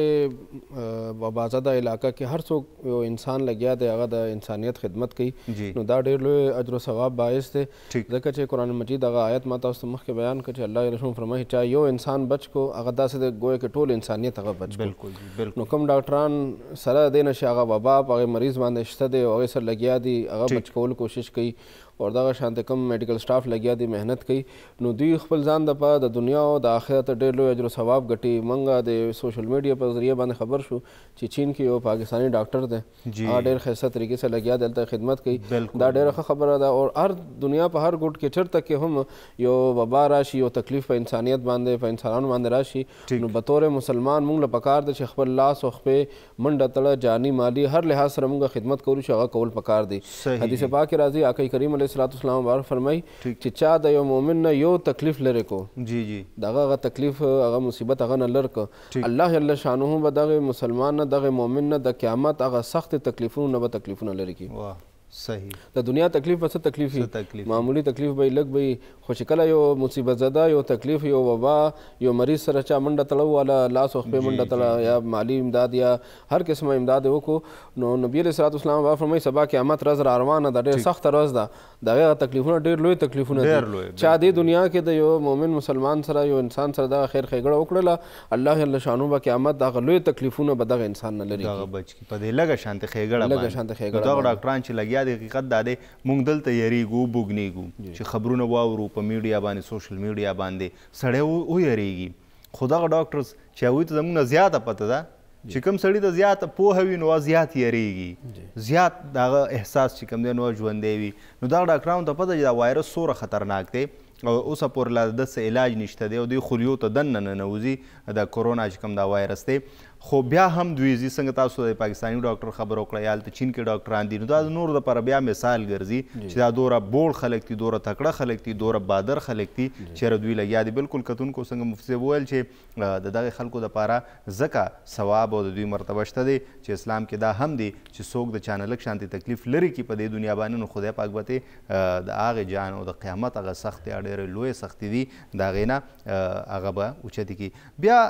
دغه وبازده علاقه کې هر څوک یو انسان لګیا دی هغه د انسانیت خدمت کوي نو دا ډېر لوی اجر و ثواب باعث دی ځکه چې قرآن مجید هغه آیت ما تاسو ته مخکې بیان کړ چې الله رسول فرمایي چا یو انسان بچ کو هغه داسې دی گویا کې ټول انسانیت هغه بچ کو نو کوم ډاکټران سره دی نه چې هغه وبا په هغې مریض باندې شته دی او هغې سره لګیا دي هغه بچ کولو کوشش کوي او دغه شانته کوم میډیکل سټاف لګیا دي محنت کوي نو دوی خپل ځان دپاره د دنیا او د آخرت ډېر لوی اجر و ثواب ګټي موږ د سوشل میډیا په ذریعه باندې خبر شو چې چین کې یو پاکستاني ډاکټر دی هغه ډېر ښایسته طریقې سره لګیا دی هلته خدمت کوي دا ډېره ښه خبره ده او هر دنیا په هر ګوټ کې چېرته کې هم یو وبا راشي یو تکلیف په انسانیت باندې په انسانانو باندې راشي نو بطور مسلمان موږ له پکار ده چې خپل لاس او خپې منډه تړه جاني مالي هر لحاظ سره موږ خدمت کوو چې هغه کول پکار دی حدیث پاک کې راځي آقا کریم علیه الصلاة والسلام بار فرمایي چې چا د یو مؤمن نه یو تکلیف لرې کو جی دغه تکلیف هغه مصیبت هغه نه لر که الله جل شانه به دغه مسلمان نه دغه مؤمن نه د قیامت هغه سخت تکلیفونو نه به تکلیفونه لرې کړي صحیح د دنیا تکلیف به څه تکلیف وي معمولی تکلیف به یې لږ به وي خو چې کله یو مصیبت زده یو تکلیف یو وبا یو مریض سره چا منډه تړو والا لاس او خپې منډه تړه یا مالی امداد یا هر قسمه امداد یې وکړو نو نبي علیه صلات وسلام به فرمایي سبا قیامت ورځ را روانه ده ډېر سخته ورځ ده د هغې تکلیفونه ډېر لوی تکلیفونه دي چا دې دنیا کې د یو مؤمن مسلمان سره یو انسان سره دغه خیر ښېګړه وکړله الله جل شانو به قیامت دغه لوی تکلیفونه به دغه انسان نه لري دغه بچ کړي په دې لږه شانتې ښېګړه دغه ډاکټران چې لګیا دي حقیقت دا دی موږ دلته یریږو بوږنیږو چې خبرونه واورو په میډیا باندې سوشل میډیا باندې سړی ویریږي خو دغه ډاکټرز چې هغوی ته زموږ نه زیاته پته ده چې کوم سړي ته زیاته پوهه وي نو زیات یریږي زیات دغه احساس چې کوم دی نو ژوندی وي نو دغه ډاکټرانو ته پته چې دا وایرس څومره خطرناک دی او اوسه پورې لا د څه علاج نشته دی او دوی خلیو ته دننه ننوځي د کورونا چې کوم دا وایرس دی خو بیا هم دوی ځي څنګه تاسو د پاکستاني ډاکټر خبره وکړه یا هلته چین کې ډاکټران دي نو دا د نورو دپاره بیا مثال ګرځي چې دا دوره بوړ خلک دي دوره تکړه خلک دي دوره بادر خلک دي چېرې دوی لګیا دي بالکل کتونکو څنګه مفتي صاحب وویل چې د دغې خلکو دپاره ځکه ثواب او د دوی مرتبه شته دی چې اسلام کې دا هم دی چې څوک د چا نه لږ شانتې تکلیف لرې کړي په دې دنیا باندې نو خدای پاک به د هغې جان او د قیامت هغه سختې ډېرې لویې سختې دي د هغې نه هغه به اوچتې کړي بیا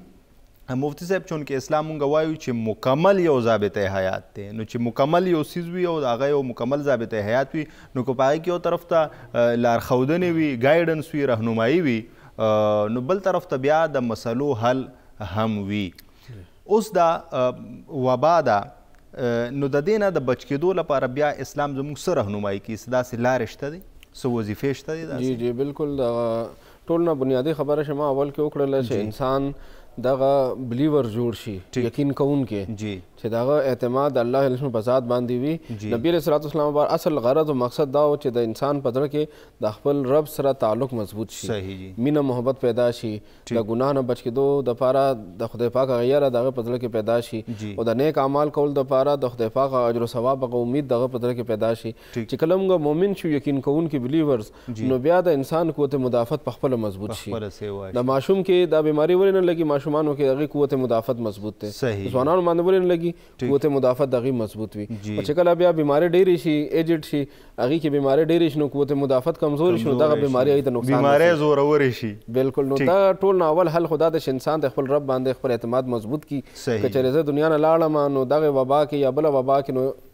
مفتی صاحب چونکې اسلام مونږ وایو چې مکمل یو ضابطه حیات دی نو چې مکمل یو څیز وي او هغه یو مکمل ضابطه حیات وي نو که په هغې کې یو طرف ته لارښودنې وي ګایډنس وي رهنمایي وي نو بل طرف ته بیا د مسلو حل هم وي اوس دا وبا ده نو د دې نه د بچ کېدو لپاره بیا اسلام زموږ څه رهنمایي کوي څه داسې لارې شته دي څه وظیفې شته دي جی بالکل ټول نه بنیادي خبره شما اول کې وکړله چې انسان دغه بلیور جوړ شي یقین کوونکی چې دغه اعتماد الله رسول په ذات باندې وي نبی علیه الصلاة والسلام بار اصل غرض او مقصد دا و چې د انسان په زړه کې د خپل رب سره تعلق مضبوط شي مینه محبت پیدا شي د ګناه نه بچ کېدو دپاره د خدای پاک هغه یره د هغه په زړه کې پیدا شي او د نیک اعمال کول دپاره د خدای پاک اجر و ثواب هغه امید د هغه په زړه کې پیدا شي چې کله موږ مؤمن شو یقین کوونکي بلیورز نو بیا د انسان قوت مدافعت په خپله مضبوط شي د ماشوم کې دا بیماري ولې نه لګي ماشومانو کې هغې قوت مدافعت مضبوط دی ځوانانو باندې ولې نه لګي قوت مدافعت دغه مضبوط وي او چې کله بیا بیماری ډېرې شي ایجډ شي هغې کې بیماری ډېرې شي نو قوت مدافعت کمزوري شي نو دغه بیماري هغې ته نقصان بیماری زورورې شي بالکل نو دا ټول نه اول حل خو دا ده چې انسان د خپل رب باندې خپل اعتماد مضبوط کړي که چېرې زه دنیا نه لاړم نو دغې وبا کې یا بله وبا کې نو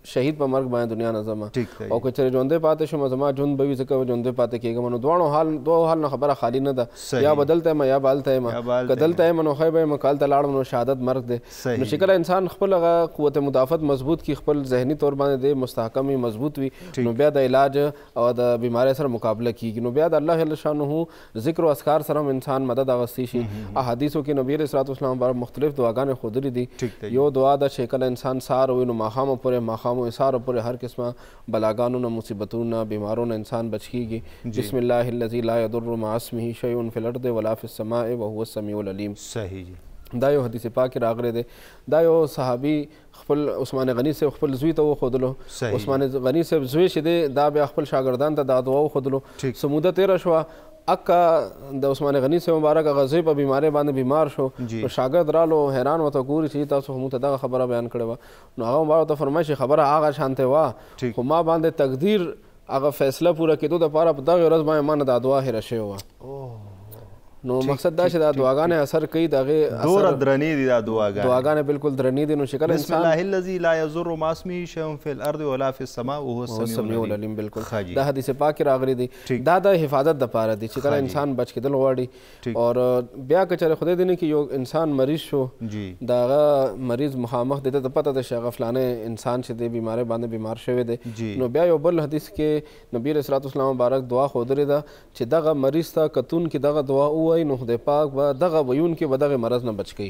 شهید په مرګ باندې دنیا نه ځم او که چېرې ژوندی پاتې شم زما ژوند به وي ځکه ژوندی پاتې کېږم نو دوه حال نه خبره خالي نه ده یا به دلته یم یا به هلته یم که دلته یم نو ښه به یم که هلته لاړم نو شهادت مرګ دی نو چې کله انسان خپل هغه قوت مدافعت مضبوط کړي خپل ذهني طور باندې دی مستحکم وي مضبوط وي نو بیا د علاج او د بیمارۍ سره مقابله کیږي نو بیا د الله جل شانه ذکر او اذکار سره هم انسان مدد اخیستی شي احادیثو کې نبی علیه السلام بار مختلف دعاګانې ښودلې دي یو دعا ده چې کله انسان سهار وي نو ماښام پورې ماښام و سهار پورې هر قسمه بلاګانو نه مصیبتونو نه بیمارو نه انسان بچ کیږي بسم الله الذي لا يضر مع اسمه شيء في الارض ولا في السماء وهو السميع العليم صحیح دا یو حدیث پاک راغلی دی دا یو صحابي خپل عثمان غنی صاحب خپل زوی ته وښودلو عثمان غنی صاحب زوی چې دی دا بیا خپل شاګردان ته دا دعا وښودلو څه موده تېره شوه اکا د عثمان غنی صاحب مبارک هغه زوی په بیمارۍ باندې بیمار شو نو شاګرد رالو حیران ورته ګوري چې تاسو موږ ته دغه خبره بیان کړې وه نو هغه مبارک ورته فرمایي چې خبره هغه شانتې وه خو ما باندې تقدیر هغه فیصله پوره کېدو دپاره په دغې ورځ باندې ما نه دا دعا هېره شوې وه نو مقصد دا چې دا دعاګانې اثر کوي د هغې دومره درنې دي دا دعاګانې بالکل درنې دي نو چې کله بسم الله الذي لا يضر مع اسمه شيء في الارض ولا في السماء وهو السميع العليم بالکل دا حدیث پاک کې راغلی دی دا د حفاظت دپاره دی چې کله انسان بچ کېدل غواړي او بیا که چېرې خدای دې نه کړي یو انسان مریض شو د هغه مریض مخامخ دی ته ته پته ده چې هغه فلانی انسان چې دی بیمارۍ باندې بیمار شوی دی نو بیا یو بل حدیث کې نبي علیه السلام مبارک دعا ښودلې ده چې دغه مریض ته کتون کې دغه دعا ووایي نو خدای پاک به دغه ویونکي به دغه مرض نه بچ کوي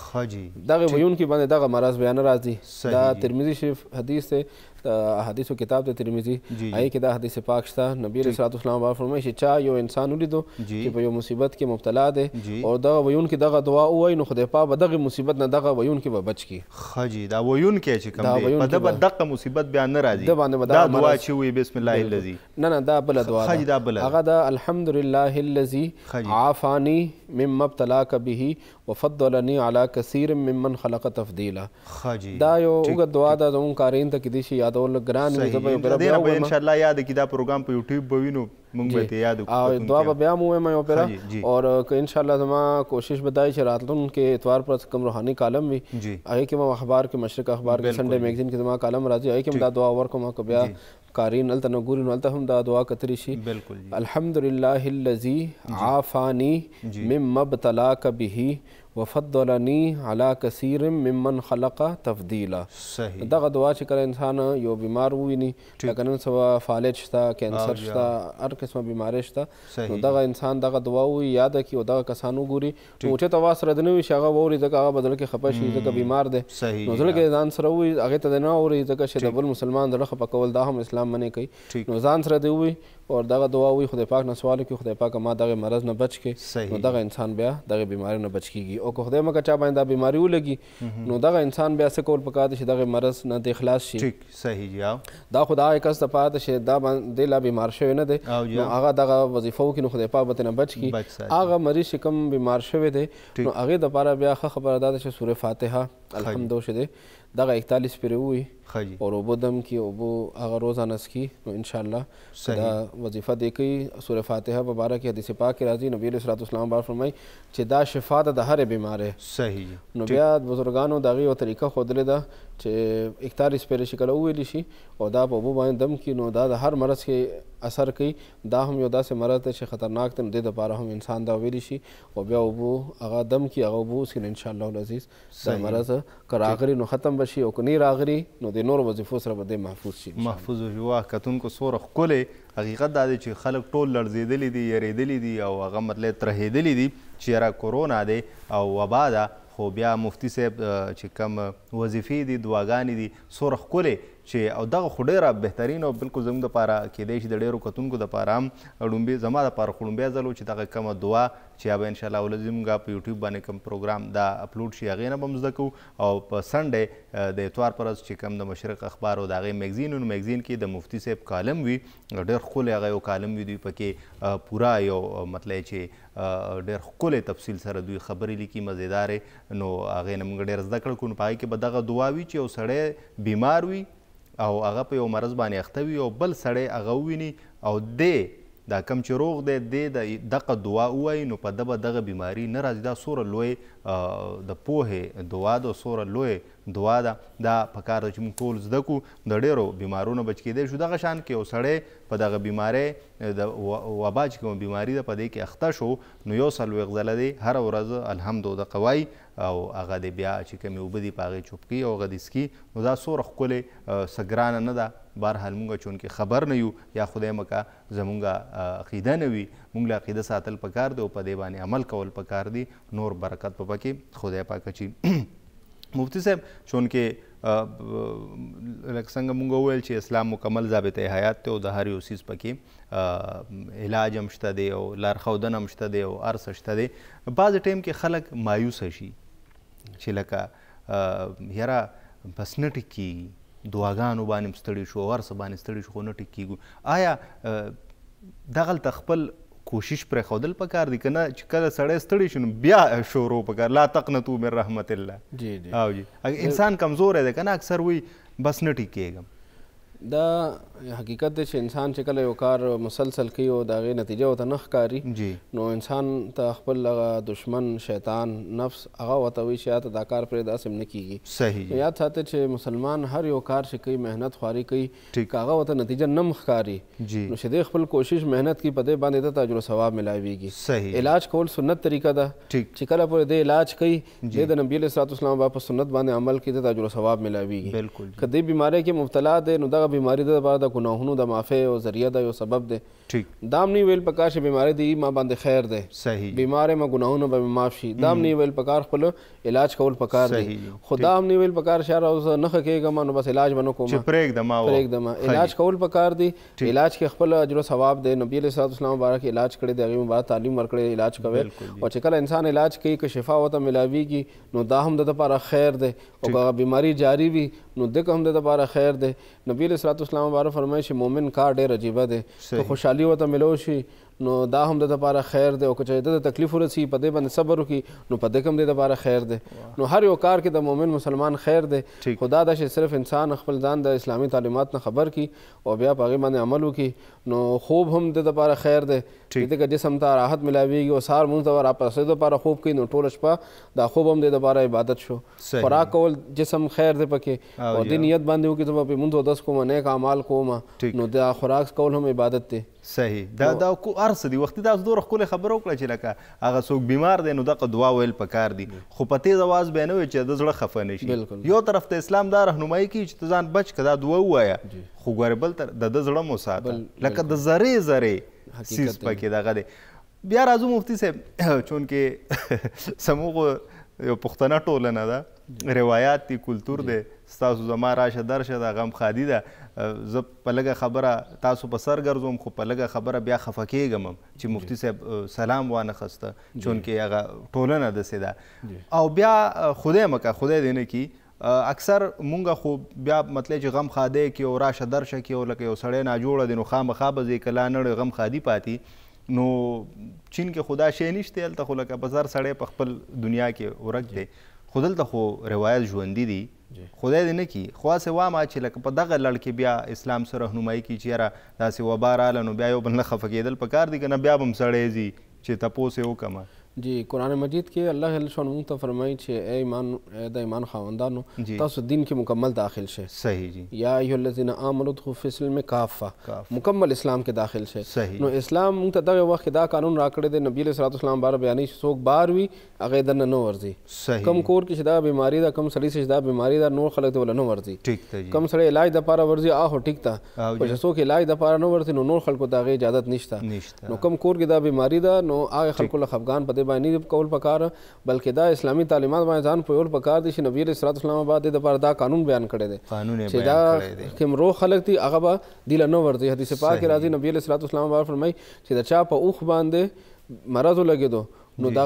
دغه ویونکي باندې دغه مرض بیا نه راځي دا ترمذي شریف حدیث دی د احادیثو کتاب د ترمذي هغې کې دا حدیث پاک شته نبي علیه السلام فرمایي چې چا یو انسان ولیدو چې په یو مصیبت کې مبتلا دی او دغه ویونکي دغه دعا ووایي نو خدای پاک به دغه مصیبت نه دغه ویونکي به بچ کړي جی دا ویونکی چې کوم دی په ده به دغه مصیبت بیا نه راځي دا دعا چې وایي بسم الله الذي نه دا بله دعا ده هغه ده الحمد لله الذي عافاني مما ابتلاک به وفضلني على كثير ممن خلق تفضیلا دا یو اوږد دعا ده زموږ کارین ته کیدای شي یادول ګران وي زه به یو پیره بیا ووایم انشاءالله یاد کړي دا پروګرام په یوټیوب به وینو موږ به ته یاد او دعا به بیا مو وایم یو پیره اور که انشاءالله زما کوشش به دا وي چې راتلونکي اتوار پر کوم روحاني کالم وي هغې کې به اخبار کې مشرق اخبار کې سنډے میګزین کې زما کالم راځي هغې کې هم دا دعا ورکوم که بیا قارین هلته نه ګوري نو هلته هم دا دعا کتلی شي الحمد لله الذي عافاني مما ابتلاک به وفضلني على كثير ممن خلق تفضیلا دغه دعا چې کله انسان یو بیمار وویني لکه نن سبا فالج شته کینسر شته هر قسمه بیمارۍ شته نو دغه انسان دغه دعا ووایي یاده کړي او دغه کسان وګوري نو اوچت اواز سره د نه وي چې هغه واوري ځکه هغه به زړه کې خفه شي ځکه بیمار دی نو زړه کې ځان سره ووایي هغې ته د نه اوري ځکه چې د بل مسلمان زړه خفه کول دا هم اسلام منې کوي نو ځان سره دې ووایي او دغه دعا وایي خدای پاک نه سوال وکړي خدای پاک ما دغه مرض نه بچ کړي نو دغه انسان بیا دغه بیمارۍ نه بچ کېږي او که خدای مکړه چا باندې دا بیماري ولګي نو دغه انسان بیا څه کول پکار دی چې دغه مرض نه دی خلاص شي دا خو د هغې کس دپاره ده چې دا دی لا بیمار شوی نه دی نو هغه دغه وظیفه وکړي نو خدای پاک به ترې نه بچ کړي هغه مریض چې کوم بیمار شوی دی نو هغې دپاره بیا ښه خبره دا ده چې سورې فاتحه الحمدو چې دی دغه 41 پرې ووایي اور اوبه دم کی اوبو هغه روزانه څکي نو انشاءالله دا وظیفه دی کوي سورې فاتحه په باره کې حدیث پاک کې راځي نبي علیه السلام بار فرمایي چې دا شفا ده د هرې بیمارۍ نو بیا بزرګانو د هغې یوه طریقه ښودلې ده چې 41 پرې چې کله وویلی شي او دا په اوبو باندې دم کي نو دا د هر مرض کې اثر کوي دا هم یو داسې مرض دی چې خطرناک دی نو دې دپاره هم انسان دا ویلی شي او بیا اوبو هغه دم کي هغه اوبه وڅکي نو انشاءالله العزیز دا مرض که راغلي نو ختم به شي او که نه راغلي نو د نور وظیفو سره به دی محفوظ شي محفوظ وشي واه کتونکو څومره ښکلی حقیقت دا دی چې خلک ټول لړزېدلي دي یریدلي دي او هغه مطلب ترهېدلي دي چې یاره کورونا دی او وبا ده خو بیا مفتی صاحب چې کم وظیفې دي دعاګانې دي څومره ښکلې چې او دغه خو ډېره بهترین او بلکل زموږ دپاره کیدای شي د ډېرو کتونکو دپاره هم ړومبې زما دپاره خو ړومبی ځل و چې دغه کومه دعا چې هغه انشاءالله ولزي مونږ په یوټیوب باندې کوم پروګرام دا اپلوډ شي هغې نه به هم زده کوو او په سنډې د اتوار پر ورځ چې کوم د مشرق اخبار او د هغې میګزین نو میګزین کې د مفتی صاحب کالم وي ډېر ښکلی هغه یو کالم وي دوی پکې پوره یو مطلب چې ډېر ښکلی تفصیل سره دوی خبرې لیکي مزیدارې نو هغې نه موږ ډېر زده کړه کوو نو په هغې کې به دغه دعا وي چې یو سړی بیمار وي او هغه په یو مرض باندې اخته وي او بل سړی هغه وویني او دی دا کم چې روغ دی دی دغه دعا ووایي نو په ده به دغه بیماري نه راځي دا څومره لوی د پوهې دعا ده څومره لوی دعا ده دا پکار ده چې موږ ټول زده کړو د ډېرو بیمارونو بچ کیدی شو دغه شان کې یو سړی په دغه بیمارۍ د وبا چې کومه بیماري ده په دې کې اخته شو نو 40 ځله دی هره ورځ الحمد د قوای او هغه د بیا چې کومې اوبه دي په هغې چوپکي او هغه د څکي نو دا څومره ښکلې ګرانه نه ده بهرحال مونږ چونکې خبر نه یو یا خدای مکه زمونږ عقیده نه وي مونږ له عقیده ساتل پکار دی او په دې باندې عمل کول پکار دي نور برکت په پکې خدای پاک چی مفتی صاحب چونکې لکه څنګه مونږ وویل چې اسلام مکمل ضابطه حیات دی او د هر یو څیز پکې علاج هم شته دی او لارښودنه هم شته دی او هر څه شته دی بعضې ټایم کې خلک مایوسه شي چې لکه یاره بس نه ټیک کېږي دعاګانو باندې هم ستړي شو هر څه باندې ستړي شو خو نه ټیک کېږو آیا دغلته خپل کوشش پرېښودل پکار دي که نه چې کله سړی ستړی شي نو بیا شروع پکار لا تقنطو من رحمت الله جی جی او جی انسان کمزوری دی که نه اکثر وایي بس نه ټیک کېږم دا حقیقت دی چې انسان چې کله یو کار مسلسل کوي او د هغې نتیجه ورته نه ښکاري نو انسان ته خپل هغه دشمن شیطان نفس هغه ورته وایي چې یا ته دا کار پرېږده داسې هم نه کېږي صحیح یاد ساتئ چې مسلمان هر یو کار چې کوي محنت خواري کوي که هغه ورته نتیجه نه هم ښکاري نو چې دی خپل کوشش محنت کوي په دې باندې ته اجر و ثواب ملاویږي علاج کول سنت طریقه ده چې کله پورې دی علاج کوي دی د نبي علیه الصلوة والسلام په سنت باندې عمل کوي ته اجر و ثواب ملاویږي که دې بیمارۍ کې مبتلا دی نو دغه بیماری د لپاره د ګناهونو د معافۍ او ذریعه ده یو سبب دی دا هم نه ویل پکار چې بیماری دی ما باندې خیر دی صحیح بیمار ما ګناهونه به مې معاف شي دا هم نه ویل پکار خپل علاج کول پکار دی خو دا هم نه ویل پکار چې یاره اوس نه ښه کېږم نو بس علاج به نه کوم چې پرېږدم علاج کول پکار دی علاج کې خپل اجر و ثواب دی نبي علیه الصلوة والسلام مبارک علاج کړی دی هغې مبارک تعلیم ورکړی علاج کوي او چې کله انسان علاج کوي که شفا ورته ملاویږي نو دا هم د دپاره خیر دی او که بیماری جاری وي نو دغه هم د دپاره خیر دی نبي علیه الصلوة والسلام مبارک فرمایي چې مؤمن کار ډېر عجیبه دی که خوشحالي ورته ملو شي نو دا هم د دپاره خیر دی او که چېرته د تکلیف ورسي په دې باندې صبر وکړي نو په دې هم د دپاره خیر دی نو هر یو کار کې د مؤمن مسلمان خیر دی خو دا ده چې صرف انسان خپل ځان د اسلامي تعلیمات نه خبر کړي او بیا په هغې باندې عمل وکړي نو خوب هم د دپاره خیر دی ځکه جسم ته راحت ملاویږي او سهار مونځ ته راپاڅېدو دپاره خوب کوي نو ټوله شپه دا خوب هم د دپاره عبادت شو خوراک کول جسم خیر دی پکې او دې نیت باندې وکړي ته به پې مونځ اودس کوم نیک اعمال کوم نو دا خوراک کول هم عبادت دی صحیح دا هر څه دي وختي تاسو دومره ښکلې خبره وکړه چې لکه هغه څوک بیمار دی نو دغه دعا ویل پکار دي خو په تیز اواز به یې نه وایي چې د زړه خفه نه شي یو طرف ته اسلام دا رهنمایي کوي چې ته ځان بچ که دا دعا ووایه خو ګورې بل طرف د ده زړه مو ساته لکه د ذرې ذرې څیز پکې دغه دی بیا راځو مفتي صاحب چونکې زموږ یو پښتنه ټولنه ده روایات دي کلتور دی ستاسو زما راشه درشه ده غمخادي ده زه په لږه خبره تاسو په سر ګرځوم خو په لږه خبره بیا خفه کېږم چې مفتي صاحب سلام وانه خسته چونکې هغه ټولنه داسې ده او بیا خدای مکه خدای دې نه کي اکثر مونږ خو بیا مطلب چې غم خادی کې او راشه درشه کې او لکه یو سړی ناجوړه دی نو خامخا به ځې که لا نړۍ غم خادي پاتې نو چین کې خدا شی نشته هلته خو لکه بزر سړی په خپل دنیا کې ورک دی خو دلته خو روایت ژوندي دي خدای دې نه کي خو هسې واما چې لکه په دغه لړ کې بیا اسلام سره رهنمایي کي چې یاره داسې وبا راله نو بیا یو بل نه خفه کېدل پکار دي که نه بیا به هم سړی ځي چې تپوس یې وکړمه جی قرآن مجید کې الله جل شانه موږ ته فرمایي چې ای د ایمان خاوندانو تاسو دین کې مکمل داخل شئ صحیح جی یا ایها الذین آمنوا ادخلوا فی السلم کافه مکمل اسلام کې داخل شئ نو اسلام موږ ته دغه وخت دا قانون راکړی دی نبی علیه الصلوة والسلام باره بیانوي چې څوک بار وي هغې دننه نه ورځي کم کور کې چې دا بیماري ده کم سړي چې دا بیماري ده نور خلک ته وله نه ورځي کم سړی علاج دپاره ورځي هغه ټیک ده خو چې څوک علاج دپاره نه ورځي نو نور خلکو ته هغې اجازت نشته نو کم کور کې دا بیماري ده نو هغه خلکو له خفګان په دې باندې نه کول پکار بلکې دا اسلامي تعلیمات باندې ځان پوهول پکار دي چې نبي علیه الصلوة والسلام بعد د لپاره دا قانون بیان کړی دی چې دا کوم روغ خلک دي هغه به دې له نه ورځي حدیث پاک کې راځي نبي علیه الصلوة والسلام باندې فرمایي چې د چا په اوښ باندې مرض ولګېدو نو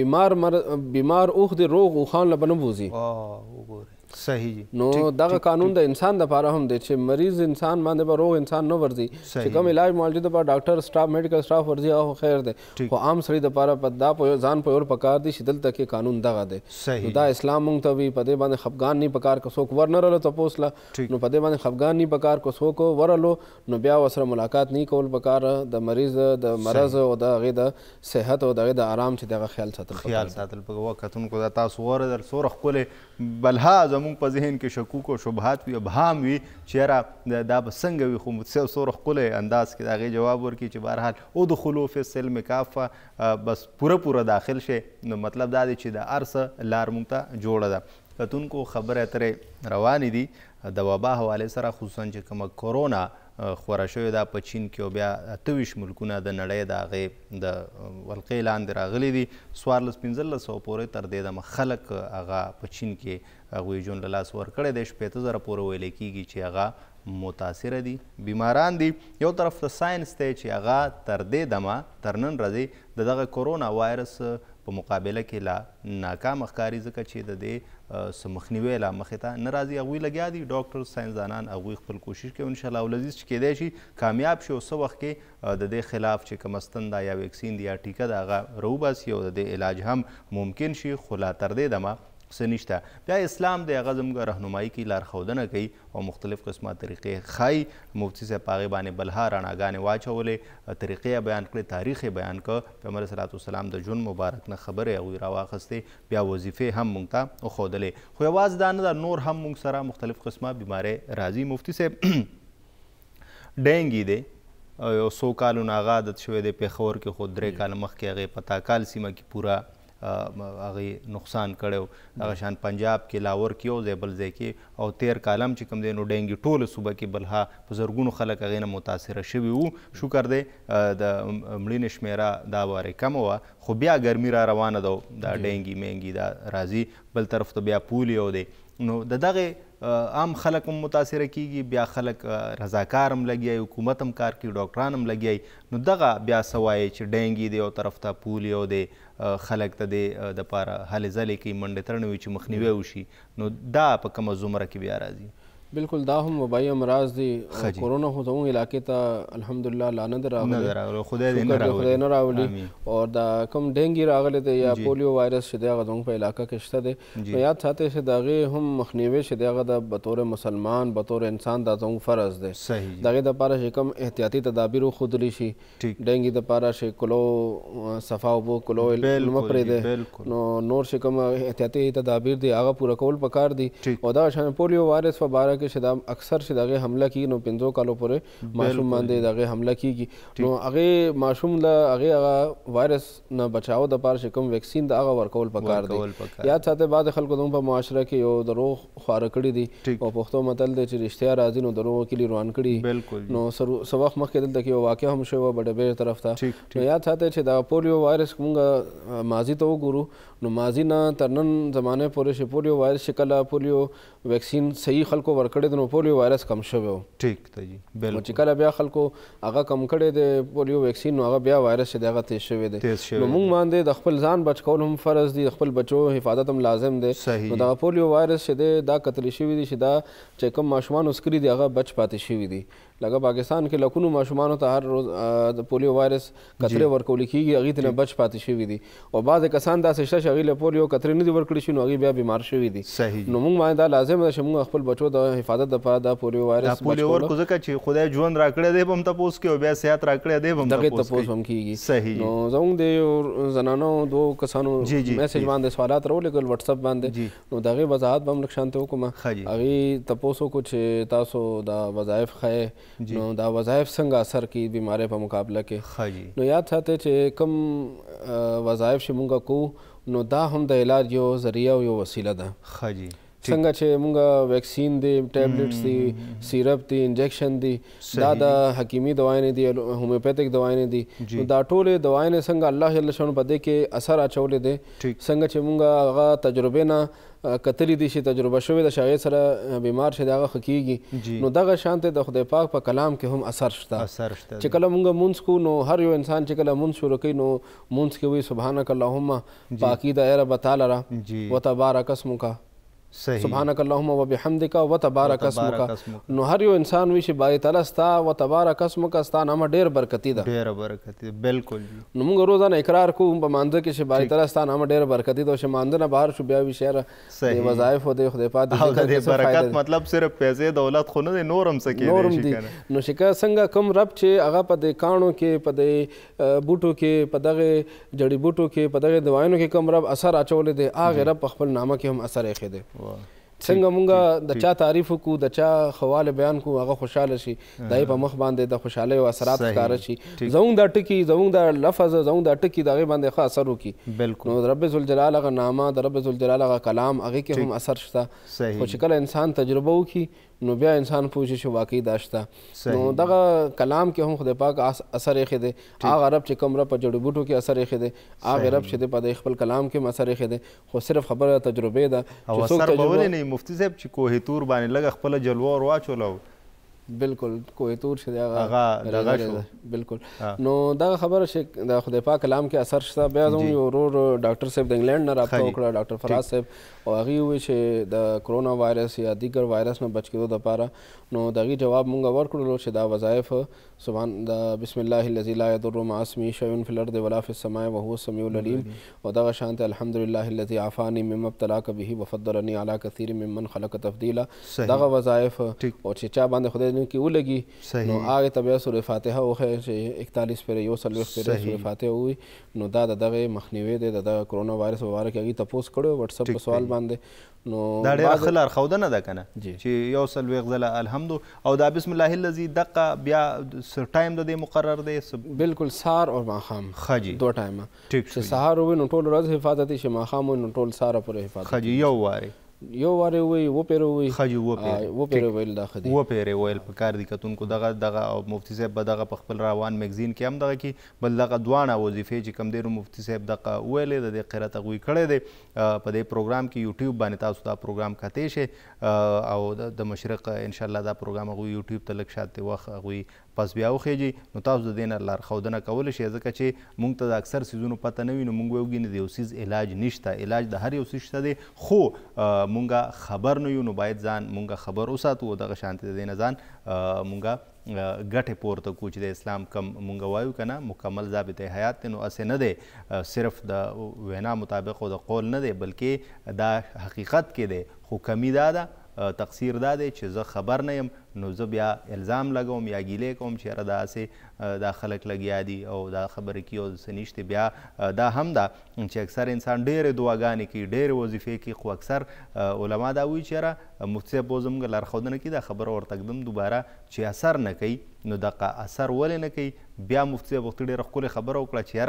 دغه بیمار اوښ د روغ اوښان له به نه بوځي صحیح جی نو دغه قانون د انسان دپاره هم دی چې مریض انسان باندې به روغ انسان نه ورځي چې کوم علاج معالجې دپاره ډاکټر سټاف میډیکل سټاف ورځي هغه خیر دی خو عام سړي دپاره په دا ځان پوهول پکار دي چې دلته کې قانون دغه دی نو دا اسلام موږ ته وي په دې باندې خفګان نه پکار که څوک ور نه رلو تپوس له نو په دې باندې خفګان نه پکار که څوک ورلو نو بیا ورسره ملاقات نه کول پکار د مریض د مرض او د هغې د صحت او د هغې د آرام چې دغه خیال ساتل په وختونکو دا تاسو واورېدل څومره ښکلې بلها زموږ په ذهن کې شکوک او شبهات وي ابهام وي چې یاره دا به څنګه وي خو څومره ښکلی انداز کې د هغې جواب ورکړي چې بهرحال ادخلوا فی السلم کافه بس پوره داخل شي نو مطلب دا دی چې د هر څه لار موږ ته جوړه ده. کتونکو خبرې اترې روانې دي د وبا حوالې سره خصوصا چې کومه کورونا خوره شوې ده په چین کې او بیا 28 ملکونه د نړۍ د هغې د ولقې لاندې راغلي دي 1400-1500 پورې تر دې دمه خلک هغه په چین کې هغوی ژوند له لاسه ورکړی دی 15,000 پورې ویلی کېږي چې هغه متاثره دي بیماران دي. یو طرف ته ساینس دی چې هغه تر دې دمه تر نن ورځې د دغه کورونا وایرس په مقابله کې لا ناکام ښکاري ځکه چې د دې څه مخنیوی لا مخې ته نه راځي. هغوی لګیا دي ډاکټر ساینسدانان هغوی خپل کوشش کوي انشاءالله العزیز چې کیدای شي کامیاب شي او څه وخت کې د دې خلاف چې کومه ستن ده یا ویکسین دی یا ټیکه ده هغه راوباسي او د دې علاج هم ممکن شي خو لا تر دې دمه څه نشته. بیا اسلام دی هغه زموږ رهنمایي کوي لارښودنه کوي او مختلف قسمه طریقې ښایي. مفتي صاحب په هغې باندې بلها رڼاګانې واچولې طریقې یې بیان کړې تاریخ یې بیان کړ پیغمبر صلات وسلام د ژوند مبارک نه خبرې هغوی راواخیستې بیا وظیفې هم موږ ته وښودلې. خو یوازې دا نه ده نور هم موږ سره مختلف قسمه بیمارۍ راځي. مفتي صاحب ډینګي دی یو څو کالونه هغه عادت شوی دی پېښور کې خو 3 کاله مخکې هغې په تاکال سیمه کې پوره هغې نقصان کړی هغه شان پنجاب کې لاور کې یو ځای بل ځای کې او 13 کالم چې کوم دی نو ډینګي ټوله صوبه کې بلها په زرګونو خلک هغې نه متاثره شوي وو. شکر دی د مړینې شمیره دا وارې کمه وه خو بیا ګرمي را روانه ده دا ډینګي مینګي دا راځي. بل طرف ته بیا پولیو دی نو د دغې عام خلک هم متاثره کیږي بیا خلک رضاکار هم لګیایي حکومت هم کار کوي ډاکټران هم لګیایي نو دغه بیا څه وایي چې ډینګي دی یو طرف ته پولیو دی خلک ته د دپاره هلې ځلې کوي منډې ترڼې وي چې مخنیوی وشي نو دا په کومه زمره کې بیا راځي. بالکل دا هم وبایي امراض دي کورونا خو زموږ علاقې ته الحمدلله لا نه دی راغلی خدای دې نه راولي او دا کوم ډینګي راغلی دی یا پولیو وایرس چې دی هغه زموږ په علاقه کې شته دی نو یاد ساتئ چې د هغې هم مخنیوی چې دی هغه د بطور مسلمان بطور انسان دا زموږ فرض دی. د هغې دپاره چې کوم احتیاطي تدابیر وښودلی شي ډینګي دپاره چې کلو صفا اوبه کلو مه پرېږدئ نو نور چې کوم احتیاطي تدابیر دی هغه پوره کول پکار دي. او دا شان پولیو وایرس په باره کې چې دا اکثر چې د هغې حمله کېږي نو 15 کالو پورې ماشوم باندې د هغې حمله کېږي نو هغې ماشوم له هغې هغه وایرس نه بچاو دپاره چې کوم ویکسین د هغه ورکول پکار دی. یاد ساتئ بعضې خلکو زموږ په معاشره کې یو دروغ خواره کړي دي او پښتو متل دی چې رښتیا راځي نو دروغ کلي روان کړي نو څه وخت مخکې دلته کې یو واقع هم شوی وه بډبېر طرف ته نو یاد ساتئ چې دا پولیو وایرس مونږ ماضي ته وګورو نو ماضي نه تر نن زمانې پورې چې پولیو وایرس چې کله پولیو ویکسین صحیح خلکو ورکړی دی نو پولیو وایرس کم شوی و نو چې کله بیا خلکو هغه کم کړی دی پولیو ویکسین نو هغه بیا وایرس چې دی هغه تیز شوی دی نو موږ باندې د خپل ځان بچ کول هم فرض دی د خپل بچو حفاظت هم لازم دی. نو دغه پولیو وایرس چې دی دا کتلی شوي دي چې دا چې کوم ماشومان وسکري دي هغه بچ پاتې شوي دي لکه پاکستان کې لکونو ماشومانو ته هر روز د پولیو وایرس کترې ورکول کېږي هغې ته نه بچ پاتې شوي دي او بعضې کسان داسې شته چې هغوی له پولیو کترې نه دي ورکړي شوي نو هغوی بیا بیمار شوي دي نو موږ باندې دا لازم ده چې موږ خپل بچو د حفاظت دپاره دا پولیو وایرس پولیو ورکړو ځکه چې خدای ژوند راکړی دی به هم تپوس کوي او بیا صحت راکړی دی به هم دغې تپوس هم کېږي نو زموږ د زنانو 2 کسانو میسج باندې سوالات راولېږل وټساپ باندې نو د هغې وضاحت به هم لږ شانتې وکړم. هغې تپوس وکړو چې تاسو دا وظایف ښایې نو دا وظایف څنګه اثر کوي بیمارۍ په مقابله کې نو یاد ساتئ چې کوم وظایف چې مونږ کوو نو دا هم د علاج یو ذریعه او یو وسیله ده. څنګه چې مونږ ویکسین دی ټیبلټس دی سیرپ دی انجیکشن دی دا د حکیمي دواینې دي هومیوپیتھک دواینې دي نو دا ټولې دواینې څنګه الله جل شانو په دې کې اثر اچولی دی څنګه چې مونږ هغه تجربې نه کتلی دي چې تجربه شوې ده چې هغې سره بیمار چې د هغه ښه کېږي نو دغه شانتې د خدای پاک په کلام کې هم اثر شته چې کله مونږ مونځ کوو نو هر یو انسان چې کله مونځ شروع کوي نو مونځ کې وایي سبحانک اللهم پاکي د ای رب تعالی را وتبارک اسمک سبحانک اللهم وبحمدک وتبارک اسمک نو هر یو انسان وی چې باری تعالی ستا وتبارک اسمک ستا نامه ډېر برکتي ده ډېره برکتي بالکل نو موږ روزانه اقرار کوو په مانځه کې چې باری تعالی ستا نامه ډېره برکتي ده او چې مانځه نه بهر شو بیا وي شعر د وظایفو دی خدای پاک د برکت مطلب صرف پیسې دولت خو نه دی نور هم څه کېدی شي نو چې څنګه کوم رب چې هغه په دې کاڼو کې په دې بوټو کې په دغه جړي بوټو کې په دغه دواینو کې کوم رب اثر اچولی دی هغې رب په خپل نامه کې هم اثر ایښی دی څنګه مونږ د چا تعریف وکړو د چا خواله بیان کړو هغه خوشحاله شي د هغې په مخ باندې د خوشحالۍ او اثرات ښکاره شي زموږ دا ټکي زموږ دا لفظ زموږ دا ټکي د هغې باندې ښه اثر وکړي نو د رب ذوالجلال هغه نامه د رب ذوالجلال هغه کلام هغې کې هم اثر شته خو چې کله انسان تجربه وکړي نو بیا انسان پوه شي چې واقعي دا شته نو دغه کلام کې هم خدای پاک اثر ایښی دی هغه رب چې کوم رب په جړي بوټو کې اثر ایښی دی هغې رب چې دی په د خپل کلام کې هم اثر ایښی دی خو صرف خبره تجربې ده او اثر به ولې نه مفتي صاحب چې کوهې تور باندې لږه خپله جلوه ور واچوله بالکل کوهې تور چې دی هغه بالکل نو دغه خبره چې د خدای پاک کلام کې اثر شته بیا زموږ یو ورور ډاکټر صاحب د انګلینډ نه رابطه وکړه ډاکټر فراز صاحب او هغې وویل چې د کرونا وایرس یا دیگر وایرس نه بچ کېدو دپاره نو د هغې جواب مونږ ورکړلو چې دا وظایف سبحان د بسم الله الذي لا يضر مع اسمه شيء في الارض ولا في السماء وهو السميع العليم او دغه شانته الحمد لله الذي عافاني مما ابتلاك به وفضلني على كثير ممن خلق تفضيلا دغه وظایف او چې چا باندې خدای دې کې ولګي نو هغې ته بیا سورې فاتحه وښیه چې 41 پېرې 41 پېرې سورې فاتحه ووایي نو دا د دغې مخنیوی دی د دغه کرونا وایرس په باره کې هغې تپوس کړی وټسپ په سوال باندې نو دا ډېره ښه لارښودنه ده که نه چې 41 ځله الحمد او دا بسم الله الذي دقه بیا ټایم د دې مقرر دی بالکل سهار او ماښام دوه ټایمه چې سهار ووایي نو ټول ورځ حفاظت شي ماښام ووایي نو ټول سهاره پورې حفاظت یو وارې یو وارې ووایي اووه پېرې ووایي ښه جي اووه پېرې ویل دا ښه دي اووه پېرې ویل پکار دي کتونکو دغه او مفتي صاحب به دغه په خپل روان میګزین کې هم دغه کې بل دغه دواړه وظیفې چې کوم دی نو مفتي صاحب دغه ویلې د دې قرت هغوی کړی دی په دې پروګرام کې یوټیوب باندې تاسو دا پروګرام کتی شئ او د مشرق انشاءالله دا پروګرام هغوی یوټیوب ته لږ شاته وخت هغوی پس بیا وخیږي نو تاسو د دې نه لارښودنه کولی شئ ځکه چې موږ ته د اکثر څیزونو پته نه وي نو موږ ویوږي د یو څیز علاج نشته علاج د هر یو څیز شته دی خو موږ خبر نه یو نو باید ځان موږ خبر وساتو او دغه شانتې د دې نه ځان موږ ګټې پورته کړو چې د اسلام کم موږ وایو که نه مکمل ضابطې حیات دی نو هسې نه دی صرف د وینا مطابق او د قول نه دی بلکې دا حقیقت کې دی خو کمی دا ده تقصیر دا دی چې زه خبر نه یم نو زه بیا الزام لګوم یا ګیلې کوم چې یاره داسې دا خلک لګیا دي او دا خبرې کوي او څه نشته بیا دا هم ده چې اکثر انسان ډېرې دعاګانې کوي ډېرې وظیفې کوي خو اکثر علما دا وایي چې یاره مفتي صاحب اوس زموږ لارښودنه کوي دا خبره ورته ږدم دوباره چې اثر نه کوي نو دغه اثر ولې نه کوي بیا مفتي صاحب وختي ډېره ښکلې خبره وکړه چې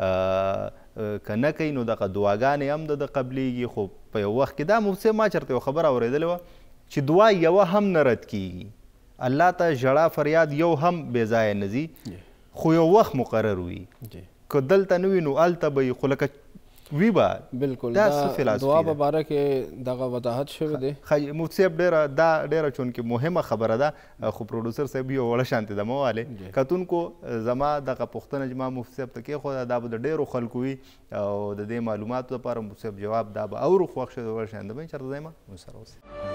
یاره که نه کوي نو دغه دعاګانې هم د قبلیږي خو په یو وخت کې دا مفتي صاحب ما چېرته یو خبره اورېدلې وه چې دعا یوه هم نه رد کیږي الله ته ژړا فریاد یو هم بې ځایه نه ځي خو یو وخت مقرر وي که دلته نه وي نو هلته به وي خو لکه وی به بالکل دا دعا په باره کې دغه وضاحت شوی دی مفتي صاحب ډېره چونکې مهمه خبره ده خو پروډوسر صاحب یو وړه شانتې ده مه والې کتونکو زما دغه پوښتنه چې ما مفتي صاحب ته کېښوده دا به د ډېرو خلکو وي او د دې معلوماتو لپاره مفتي صاحب جواب دا به اورو خو وخت شوی د وړه شان ده به چېرته ځئ ما سره اوسئ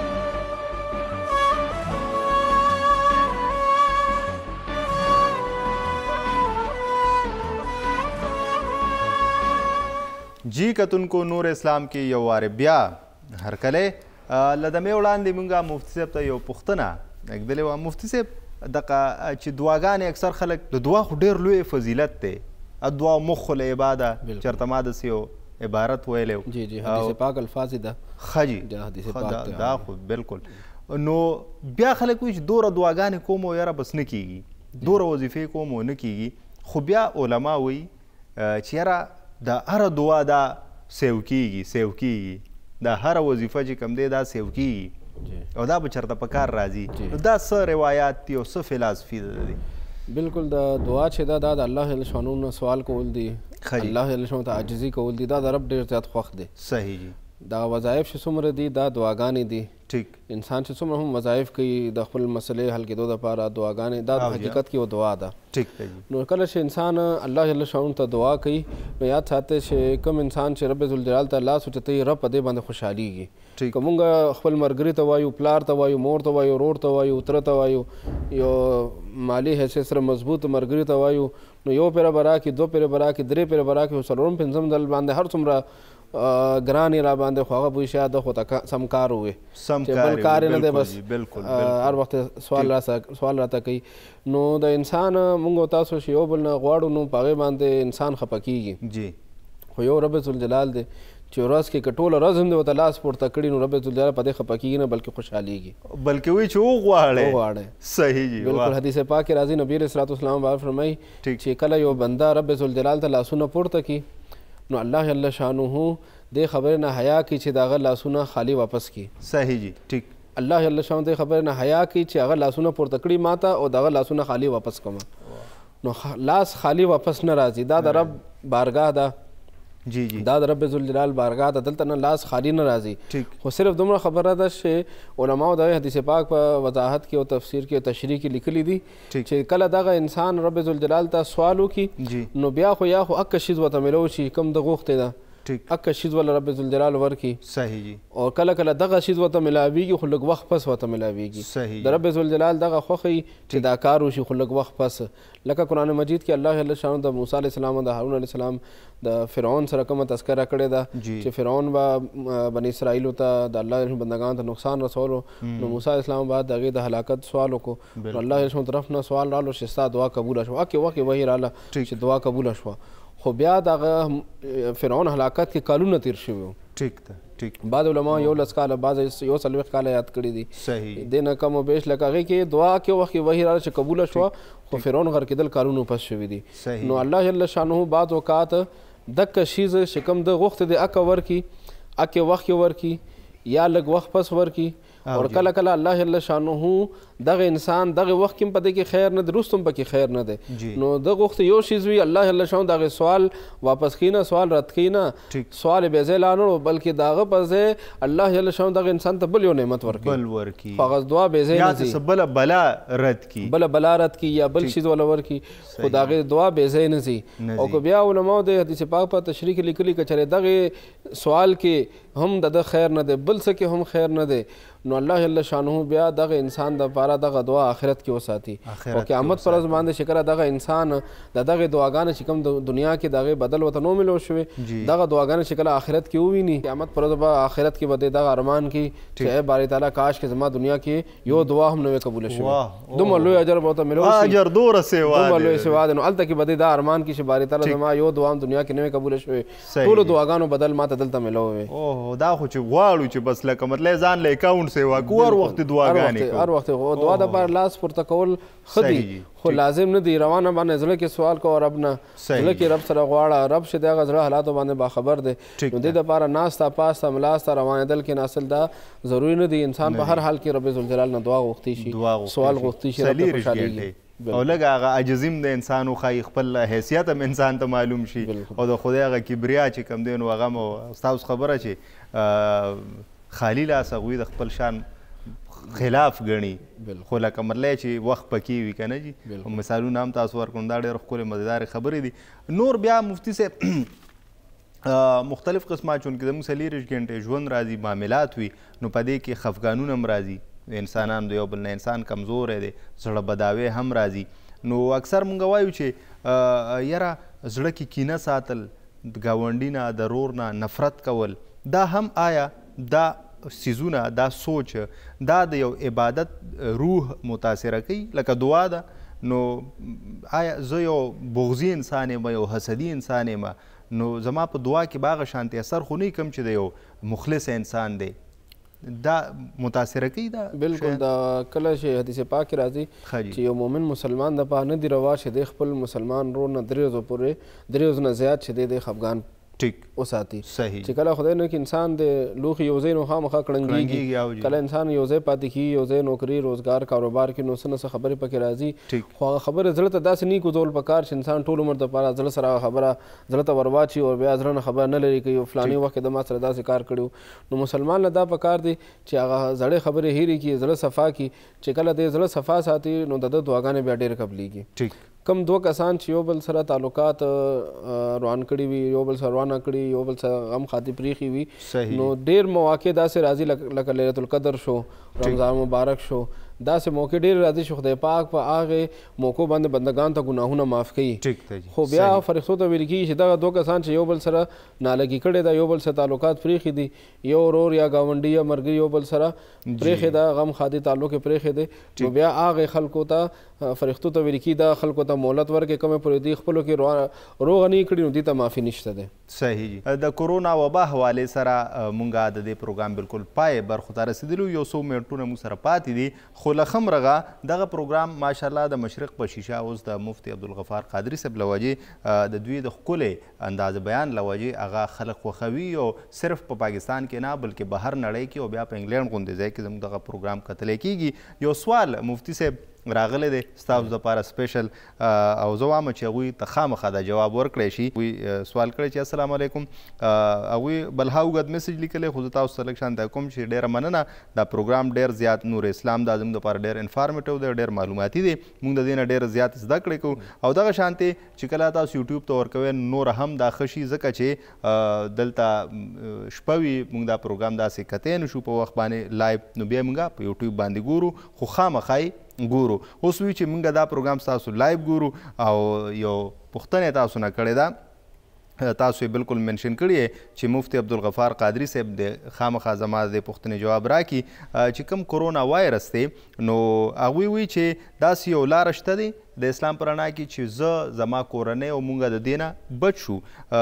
جی کتونکو نور اسلام کې یو وارې بیا هرکلی له دمې وړاندې مونږ مفتي صاحب ته یو پوښتنه اږدلې وه مفتي صاحب دغه چې دعاګانې اکثر خلک د دعا خو ډېر لوی فضیلت دی الدعا مخ العباده چېرته ما داسې یو عبارت ویلی جی جی حدیث پاک الفاظ یې ده ښه جي دا خو بالکل نو بیا خلک وایي چې دوره دعاګانې کوم او یاره بس نه کیږي دوره وظیفې کوم او نه کیږي خو بیا علما وایي چې یاره دا هره دعا دا سیو کیږي دا هره وظیفه چې کوم دی دا سیو کیږي او دا به چېرته په کار راځي نو دا څه روایات دي او څه فلاسفي ده د دې بالکل د دعا چې دا د الله جل شانو نه سوال کول دي الله جل شانو ته عاجزي کول دي دا د رب ډېر زیات خوښ دی صحیح جي دا وظایف چې څومره دي دا دعاګانې دي ټیک انسان چې څومره هم وظایف کوي د خپل مسلې حل کېدو دپاره دعاګانې دا حقیقت کې یو دعا ده ټیک دی نو کله چې انسان الله جل شانو ته دعا کوي نو یاد ساتئ چې کوم انسان چې رب ذوالجلال ته لاس اوچتوي رب په دې باندې خوشحالېږي که موږ خپل ملګري ته وایو پلار ته وایو مور ته وایو ورور ته وایو تره ته وایو یو مالي حیثیت سره مضبوط ملګري ته وایو نو یو پیره به راکړي دوه پیره به راکړي درې پیره به راکړي څلورم پنځم ځل باندې هر څومره ګران یې را باندې خو هغه به وایي شاید ده خو ته سم کار ووې چې بل کار یې نه دی بس هر وخت سوال راته کوي نو د انسان موږ تاسو چې یو بل نه غواړو نو په هغې باندې انسان خفه کېږي جی خو یو رب ذوالجلال دی چې ورځ کې که ټوله ورځ هم دې ورته لاس پورته کړي نو رب ذوالجلال په دې خفه کېږي نه بلکې خوشحالېږي بلکې وایي چې وغواړئ. صحیح جی. بالکل حدیث پاک کې راځي نبی علیه الصلاة والسلام باب فرمایي چې کله یو بنده رب ذوالجلال ته لاسونه پورته کړي نو الله جل شانه دې خبرې نه حیا کوي چې د هغه لاسونه خالی واپس کړي. صحیح جی. ټیک. الله جل شانه دې خبرې نه حیا کوي چې هغه لاسونه پورته کړي ما ته او د هغه لاسونه خالی واپس کړم نو لاس خالی واپس نه راځي دا د رب بارګاه ده. جی جی. دا د رب ذوالجلال بارګاه ده دلته نه لاس خالی نه راځي. خو صرف دومره خبره ده چې علماو د حدیث پاک په وضاحت کې او تفسیر کې او تشریح کې لیکلي دي چې کله دغه انسان رب ذوالجلال ته سوال وکړي نو بیا خو یا خو اکه شیز ورته میلو شي کوم د غوښتې ده اکه شیز ولا رب ذوالجلال ورکړي. صحیح جی. او کله کله دغه شیز ورته ملاویږي خو لږ وخت پس ورته ملاویږي. صحیح. د رب ذوالجلال دغه خوښوي چې دا کار وشي خو لږ وخت پس لکه قرآن مجید کې الله جل شانه د موسی علیه السلام او د هارون علیه السلام د فرعون سره کومه تذکره کړې ده چې فرعون به بني اسرائیلو ته د الله بندگانو ته نقصان رسولو نو موسی علیه السلام بعد د هغې د هلاکت سوال وکړو نو الله جل شانه طرف نه سوال رالو چې ستا دعا قبوله شوه اکې وکې وحي راله چې دعا قبوله شوه خو بیا دغه فرعون هلاکت کې کالونه تیر شوي وو. ټیک ده. ټیک. بعض علما 11 کاله بعض 40 کاله یاد کړي دي. صحیح. دې نه کم و بیش لکه هغې کې دعا کې وخت وحي راله چې قبوله شوه خو فرعون غرقېدل کالونو پس شوي دي. نو الله جل شانه بعض اوقات دغه شیز چې کوم د غوښتې د اکه ورکړي اکې وخت یې ورکړي یا لږ وخت پس ورکړي اور کله کله الله جل شانه دغه انسان دغه وخت کې په دې کې خیر نه دی وروسته هم پکې خیر نه دی نو د غوښتې یو شیز وي الله جل شانه دغه سوال واپس کړي نه سوال رد کړي نه سوال یې بې ځای لا نه بلکې د هغه پر ځای الله جل شانه دغه انسان ته بل یو نعمت ورکړي خو هغه دعا بې ځای نه ځي بله بلا رد کړي بله بلا رد کړي یا بل شیز وله ورکړي خو د هغې دعا بې ځای نه ځي او که بیا علماو د حدیث پاک په تشریح کې لیکلي که چېرې دغې سوال کې هم د ده خیر نه دی بل څه کې هم خیر نه دی نو الله جل شانه بیا دغه انسان دپاره دغه دعا آخرت کې وساتي او قیامت پر ورځ باندې چې کله دغه انسان د دغې دعاګانې چې کوم د دنیا کې د هغې بدل ورته نو ملو شوې دغه دعاګانې چې کله آخرت کې وویني قیامت پر ورځ به آخرت کې به دی دغه ارمان کوي چې ای باري تعالی کاش کې زما دنیا کې یو دعا هم نه وی قبوله شوې دومره لوی اجر به ورته ملو شي اجر دومره لوی سوا دی نو هلته کې به دی دا ارمان کوي چې باري تعالی زما یو دعا هم دنیا کې نه وی قبوله شوې ټولو دعاګانو بدل ما ته دلته ملو وی اوه دا خو چې غواړو چې بس لکه مطلب ځان له اکاونټ سیوا کو هر وخت دعاګانې هر وخت دعا دپاره لاس پورته کول ښه دي خو لازم نه دی روانه باندې زړه کې سوال کوه رب نه زړه کې رب سره غواړه رب چې د هغه زړه حالاتو باندې باخبر دی نو دې دپاره ناسته پاسته ملاسته روانېدل کې ناصل دا ضروري نه دی انسان په هر حال کې رب ذوالجلال نه دعا غوښتی شي سوال غوښتی شي رب ته خوشحالېږي او لږ هغه عجزیم د انسان وښایي خپل حیثیت هم انسان ته معلوم شي او د خدای هغه کبریا چې کوم دی نو هغه مو ستاسو خبره چې خالي لاس هغوی د خپل شان خلاف ګڼي خو لکه مطلب چې وخت پکې وي که نه جي مثالونه هم تاسو ورکړو دا ډېرې ښکلې مزیدارې خبرې دي نور بیا مفتي صاحب مختلف قسمه چونکې زموږ 40 ګنټې ژوند راځي معاملات وي نو په دې کې خفګانونه هم راځي انسانان د یو بل نه انسان کمزوری دی زړه بداوی هم راځي نو اکثر مونږ وایو چې یاره زړه کې کینه ساتل د ګاونډي نه د رور نه نفرت کول دا هم آیا دا سیزونه دا سوچ دا د یو عبادت روح متاثره کوي لکه دعا ده نو آیا زه یو بغضي انسان یم یو حسدي انسان یم نو زما په دعا کې به هغه شانتې اثر خو نه کوم چې د یو مخلص انسان دی دا متاثره کوي دا بالکل دا کله چې حدیث پاک کې راځي چې یو مؤمن مسلمان دپاره نه دی روا چې دی خپل مسلمان رور نه 3 ورځو پورې 3 ورځو نه زیات چې دی خفګان ټیک وساتي صحیح چې کله خدای نه کې انسان د لوښي یو ځای نو خامخا کړنګېږي کله انسان یو ځای پاتې کېږي یو ځای نوکري روزګار کاروبار کې نو څه نه څه خبرې پکې راځي خو هغه خبرې زړه ته داسې نه ګوزول پکار چې انسان ټول عمر دپاره زړه سره هغه خبره زړه ته ورواچي او بیا زړه نه خبره نه لري که یو فلاني وخت کې د ما سره داسې کار کړی نو مسلمان له دا پکار دی چې هغه زړې خبرې هېرې کړي زړه صفا کړي چې کله د زړه صفا ساتي نو د ده دعاګانې بیا ډېرې قبلېږي کم دوه کسان چې یو بل سره تعلقات روان کړي وي یو بل سره روانه کړي یو بل سره غم خاطي پریښي وي نو ډېر مواقع داسې راځي لکه لیلة القدر شو رمضان مبارک شو داسې موقع ډېر راځي چې خدای پاک په هغې موقعو باندې بندګانو ته ګناهونه معاف کوي خو بیا فرښتو ته ویل کېږي چې دغه دوه کسان چې یو بل سره نالګي کړې ده یو بل سره تعلقات پرېښي دي یو ورور یا ګاونډي یا مرګري یو بل سره پرېښې ده غم خادي تعلق یې پرېښې دی نو بیا هغې خلکو ته فرښتو ته ویل کېږي دا خلکو ته مهلت ورکړي کومې پورې دوی خپلو کې روغه نه کړي نو دوی ته معافي نشته دی صحیح جی د کورونا وبا حوالې سره مونږه د دې پروګرام بالکل پای برخو ته رسېدلو یو څو منټونه مونږ سره پاتې دي خو له خمرغه دغه پروګرام ماشاءالله د مشرق په شیشه اوس د مفتي عبدالغفار قادري صاحب له وجې د دوی د ښکلې اندازه بیان له وجې هغه خلک خوښوي او صرف په پاکستان کې نه بلکې بهر نړۍ کې او بیا په انګلینډ غوندې ځای کې زموږ دغه پروګرام کتلی کېږي یو سوال مفتي صاحب راغلی دی ستاسو دپاره سپیشل او زه وایم چې هغوی ته خامخا دا جواب ورکړی شي هغوی سوال کړی چې السلام علیکم هغوی بلها اوږد میسج لیکلی خو زه تاسو ته لږ شان ته کوم چې ډېره مننه دا پروګرام ډېر زیات نور-اسلام دا زموږ دپاره ډېر انفارمیټیو دی ډېر معلوماتي دی موږ د دې نه ډېر زیات زده کړې کوو او دغه شانتې چې کله تاسو یوټیوب ته ورکوئ نور هم دا ښه شي ځکه چې دلته شپه وي موږ دا پروګرام داسې کتی نه شو په وخت باندې لایو نو بیا موږ په یوټیوب باندې ګورو خو خامخا ګورو اوس وی چې موږ دا پروګرام ستاسو لایو ګورو او یو پوښتنه تاسو نه کړې ده تاسو یې بالکل منشن کړی چې مفتي عبدالغفار قادري صاحب د خامخا زما د پوښتنې جواب راکړي چې کوم کورونا وایرس دی نو هغوی وی چې داسې یو لاره شته دی د اسلام په رڼا کې چې زه زما کورنۍ او مونږ د دې نه بچ شو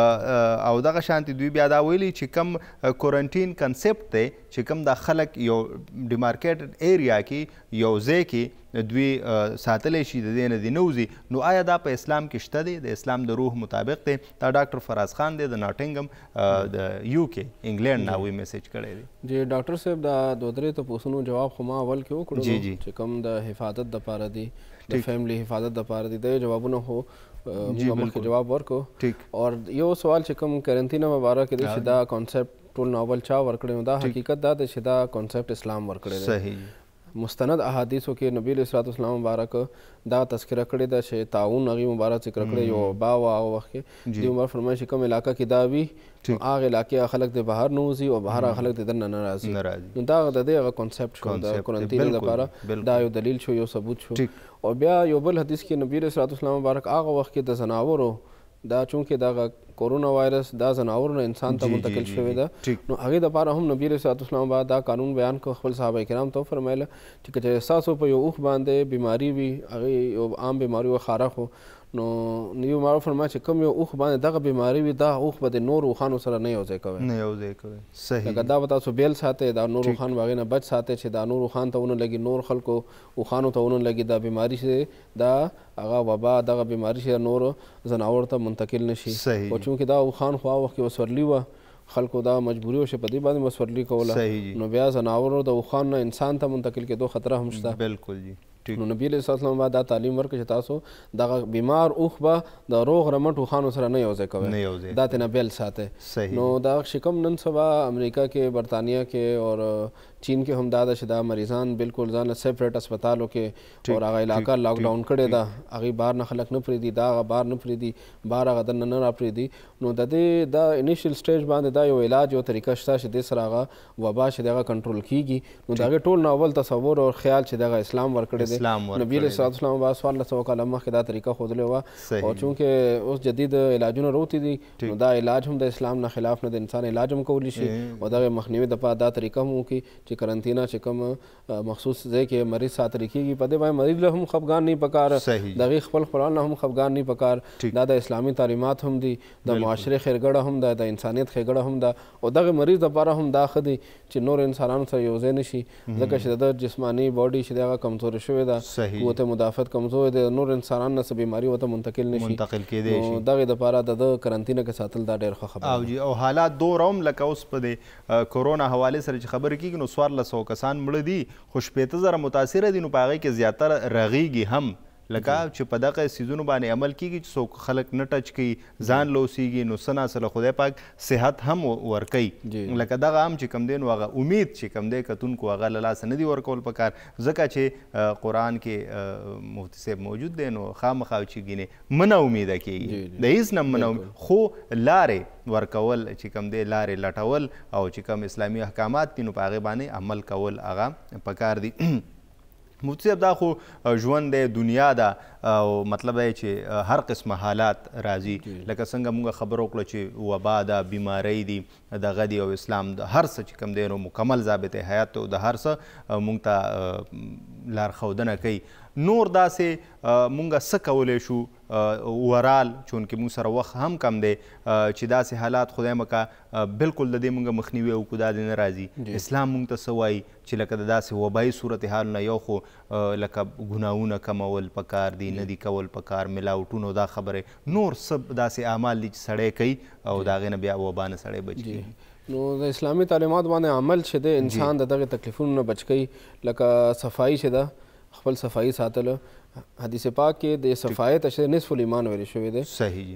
او دغه شانتې دوی بیا دا ویلي چې کوم کورنټین کنسپټ دی چې کوم دا خلک یو ډیمارکیټډ ایریا کې یو ځای کې دوی ساتلی شي د دې نه دې نه وځي نو آیا دا په اسلام کې شته دی د اسلام د روح مطابق دی دا ډاکټر فراز خان دی د ناټنګم د یو کې انګلینډ نه هغوی میسج کړی دی جی ډاکټر صاحب دا دوه درې تپوسونو جواب خو ما اول کې وکړو چې کوم د حفاظت دپاره دی د فیملی حفاظت دپاره دي د جوابونه خو موږ مخکې جواب ورکړو اور یو سوال چې کوم کرنټینا مبارک دی چې دا کانسیپټ ټول ناول چا ورکړی نو دا حقیقت دا دی چې دا کانسیپټ اسلام ورکړی دی صحیح مستند احادیثو کې نبی علیه الصلاۃ والسلام مبارک دا تذکره کړې ده چې تعاون هغې مبارک ذکر کړی یو وبا وه هغه وخت کې دوی مبارک فرمایي چې کوم علاقه کې دا وي هغه علاقې خلک د بهر نه وځي او بهر هغه خلک د دننه نه راځي نو دا د دې هغه کانسیپټ شو د کورنټین لپاره دا یو دلیل شو یو ثبوت شو او بیا یو بل حدیث کې نبی علیه الصلاۃ والسلام مبارک هغه وخت کې د ځناورو دا چونکې دغه کورونا وایرس دا ځناورو نه انسان ته منتقل شوې ده نو هغې دپاره هم نبي علیه صلات وسلام بعد دا قانون بیان کړ خپل صحابه کرام ته وفرمیله چې که چېرې ستاسو په یو اوښ باندې بیماري وي هغې یو عام بیماري وه خارق و نو یو ما وفرمایل چې کوم یو اوښ باندې دغه بیماري وي دا اوښ به د نورو اوښانو سره نه یوځای کوئ صحیح لکه دا به تاسو بیل ساتئ دا نور اوښان به هغې نه بچ ساتئ چې دا نور اوښان ته ونه لګي نور خلکو اوښانو ته ونه لګي دا بیماري چې دا هغه وبا دغه بیماري چې نورو ځناورو ته منتقل نه شي خو چونکې دا اوښان خو هغه وخت کې وسورلي وه خلکو دا مجبوري وه چې په دې باندې مسورلي کوله نو بیا ځناورو د اوښان نه انسان ته منتقل کېدو خطره هم شته بالکل جی نو نبی علیه الصلاۃ والسلام دا تعلیم ورکړه چې تاسو دغه بیمار اوښ به د روغ رمټ اوښانو سره نه یوځای کوئ دا ترې نه بیل ساتئ نو دا شکم نن سبا امریکا کې برطانیه کې اور چین کې هم دا ده چې دا مریضان بالکل ځان له سیپریټ اسپتالو کې اور هغه علاقه لاک ډاون کړې ده هغې بار نه خلک نه پرېږدي دا هغه بار نه پرېږدي بار هغه دننه نه راپرېږدي نو د دې دا انیشیل سټیج باندې دا یو علاج یو طریقه شته چې دې سره هغه وبا چې د هغه کنټرول کېږي نو د هغې ټول ناول تصور او خیال چې د هغه اسلام ورکړی دی نبی علیه الصلاۃ والسلام به 1400 کاله مخکې دا طریقه ښودلې وه او چونکې اوس جدید علاجونه راوتي دي نو دا علاج هم د اسلام نه خلاف نه د انسان علاج هم کولی شي او دغه مخنیوي دپاره دا طریقه هم وکړي چې کرنټینا چې کوم مخصوص ځای کې مریض ساتلی کېږي په دې باندې مریض له هم خفګان نه پکار د هغې خپل خپلوان له هم خفګان نه پکار دا د اسلامي تعلیمات هم دي د معاشرې ښېګړه هم ده د انسانیت ښېګړه هم ده او دغه مریض دپاره هم دا ښه دی چې نور انسانانو سره یو ځای نه شي ځکه چې د جسماني باډي چې دی هغه کمزورې شوې ده قوت مدافعت کمزور دی نور انسانان نه څه بیماري ورته منتقل نه شي نو دغې دپاره د ده کرنټینه کې ساتل دا ډېر ښه خبره او حالات دومره هم لکه اوس په دې کورونا حوالې سره چې خبرې کېږي نو 1400 کسان مړه دي خو 15,000 متاثره دي نو په هغې کې زیاتره رغېږي هم لکه چې په دغه څیزونو باندې عمل کېږي چې څوک خلک نه ټچ کوي ځان لوسیږي نو څه ناڅه له خدای پاک صحت هم ورکوي لکه دغه هم چې کوم دی نو هغه امید چې کوم دی کتونکو هغه له لاسه نه دي ورکول پکار ځکه چې قرآن کې مفتي صاحب موجود دی نو خامخا چې ګینې منه امیده کېږي د هېڅ نه منه خو لارې ورکول چې کوم دی لارې لټول او چې کوم اسلامي احکامات دي نو په هغې باندې عمل کول هغه پکار دي مفتي صاحب دا خو ژوند دی دنیا ده او مطلب دی چې هر قسمه حالات راځي لکه څنګه موږ خبره وکړه چې وبا ده بیماری دي دغه دی او اسلام د هر څه چې کوم دی نو مکمل ضابطې حیات او د هر څه موږ ته لارښودنه کوي نور داسې مونږ څه کولی شو اوورال چونکې مونږ سره وخت هم کم دی چې داسې حالات خدای مکه بالکل د دې مونږ مخنیوي وکړو دا دې نه راځي اسلام مونږ ته څه وایي چې لکه د داسې وبایي صورتحال نه یو خو لکه ګناهونه کمول پکار دي نه دي کول پکار ملاوټونو دا خبرې نور څه داسې اعمال دي چې سړی کوي او د هغې نه بیا وبا نه سړی بچ کېږي نو د اسلامي تعلیمات باندې عمل چې دی انسان د دغې تکلیفونو نه بچ کوي لکه صفایي چې ده خپل صفایي ساتل حدیث پاک کې د صفایي ته نصف الایمان ویل شوی دی صحیح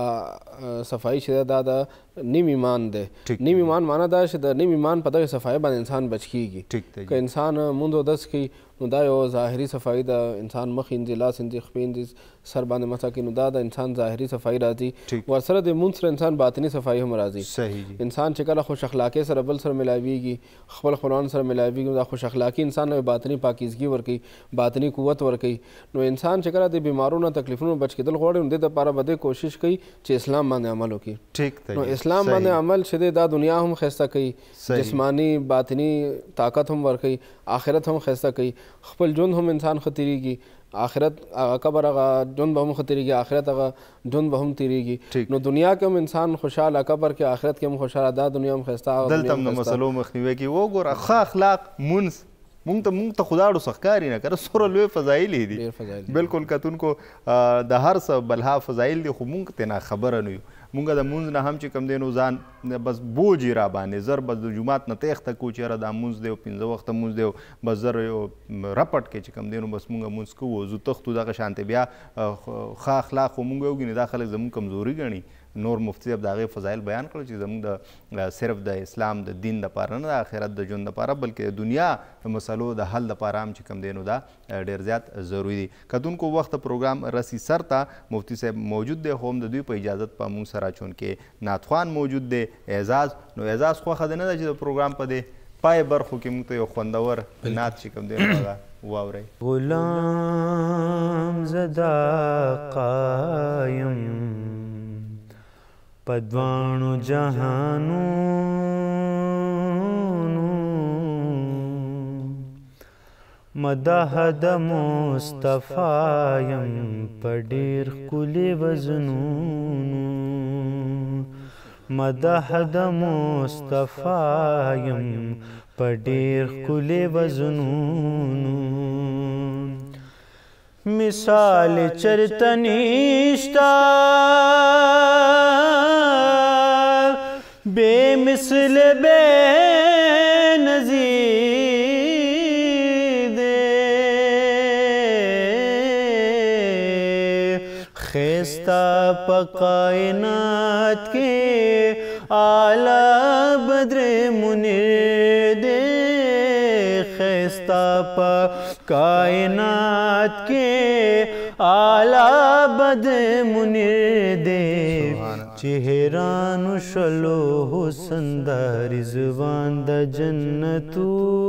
صفایي چې دا د نیم ایمان دی نیم ایمان معنا دا چې د نیم ایمان په دغې صفایي باندې انسان بچ کېږي که انسان مونځ او دس کوي نو دا یو ظاهري صفایي ده انسان مخ انځي لاس انځي خپې انځي سر باندې مسح کوي نو دا د انسان ظاهري صفایي راځي ورسره د مونځ سره انسان باطني صفایي هم راځي انسان چې کله خوش اخلاقۍ سره بل سره ملاویږي خپل خپلوانو سره ملاویږي دا خوش اخلاقي انسان له باطني پاکیزګي ورکوي باطني قوت ورکوي نو انسان چې کله د بیمارونو تکلیفونو بچ کېدل غواړي نو دې دپاره به دې کوشش کوي چې اسلام باندې عمل وکړي نو اسلام باندې عمل چې دی دا دنیا هم ښایسته کوي جسماني باطني طاقت هم ورکوي آخرت هم ښایسته کوي خپل ژوند هم انسان ښه تېرېږي آخرت قبر هغه ژوند به هم ښه تېرېږي آخرت هغه ژوند به هم تېرېږي نو دنیا کې هم انسان خوشحاله قبر کې آخرت کې هم خوشحاله دا دنیا هم ښایسته دلته هم د مسلو مخنیوی کوي وګوره ښه اخلاق مونځ مونږ ته خداړو څه ښکاري نه که څومره لوی فضایل یې دي بالکل کتونکو د هر څه بلها فضایل دي خو مونږ ته نه خبره نه یو مونږ د مونځ نه هم چې کوم دی نو ځان بس بوج یې را باندې زر بس د جومات نه تېښته کوو چې یاره دا مونځ دی او 15 وخته مونځ دی بس زر یو رپټ کې چې کوم دی نو بس مونږ مونځ کوو زو تښتو دغه شانتې بیا ښه اخلاق خو مونږ وګینې دا خلک زمونږ کمزوري ګڼي نور مفتی صاحب د هغې فضایل بیان کړل چې زموږ د صرف د اسلام د دین دپاره نه د آخرت د ژوند دپاره بلکې د دنیا د مسلو د حل دپاره هم چې کوم دی نو دا ډېر زیات ضروري دي کتونکو وخت پروګرام رسی سر ته مفتی صاحب موجود دی خو هم د دوی په اجازت په موږ سره چونکې نعتخوان موجود دی اعزاز نو اعزاز خوښه دی نه ده چې د پروګرام په دې پای برخو کې موږ ته یو خوندور نعت چې کوم دی نو هغه واورئ غلام زدا قایم پدوانو جهانونو مدح د مصطفی یم په ډېر ښکلي وزنونو مدح د مصطفی یم په ډېر ښکلي وزنونو مثال چرته نشته بے مثل بے نظیر دے خیستہ پا کائنات کے اعلیٰ بدر منیر دے خیستہ پا کائنات کے اعلیٰ بدر منیر دے چهرانو شلو حسن دا رضوان دا جنتونو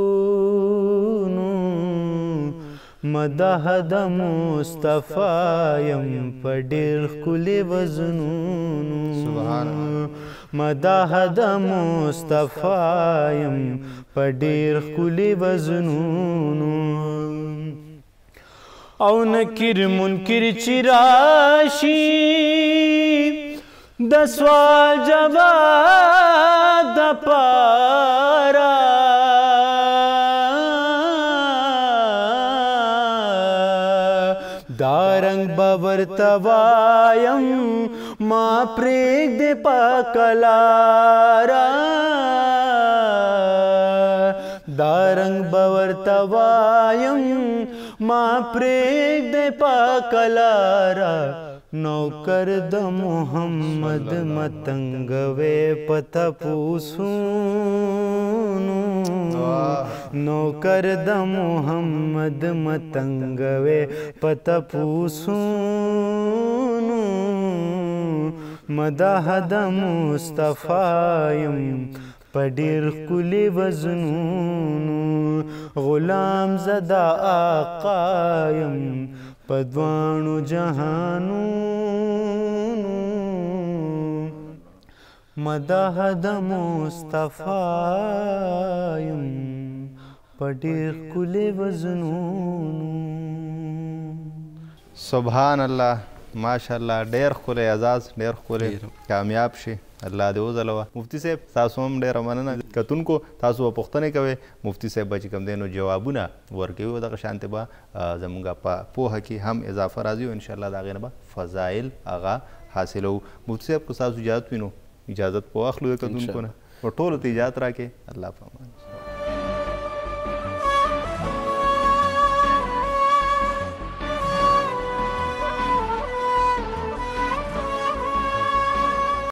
مدح د مصطفی یم په ډېر ښکلي وزنونو مدح د مصطفی یم په ډېر ښکلي وزنونو او نکر منکر چې راشي د سوال جواب د پاره دا رنګ به ورته وایم ما پرېږدې پاکه لاره دا رنګ به ورته وایم ما پرېږدې پاکه لاره نوکر د محمد متنګوې په تپوسونو نوکر د محمد متنګوې په تپوسونو مدح د مصطفی یم په ډېر ښکلي وزنونو غلام زدا آقا یم په دواړو جهانونو مدح د مصطفی یم په ډېر ښکلي وزنونو سبحان الله ماشاءالله ډېر ښکلی اعزاز ډېر ښکلی کامیاب شي الله دې وځلوه. مفتي صاحب تاسو هم ډېره مننه. کتونکو تاسو به پوښتنې کوئ مفتي صاحب به چې کوم دی نو جوابونه ورکوي او دغه شانتې به زموږ په پوهه کې هم اضافه راځي او انشاءالله د هغې نه به فضایل هغه حاصلوو. مفتي صاحب که ستاسو اجازت وي نو اجازت به واخلو د کتونکو نه او ټولو ته اجازت راکړې. الله په امان.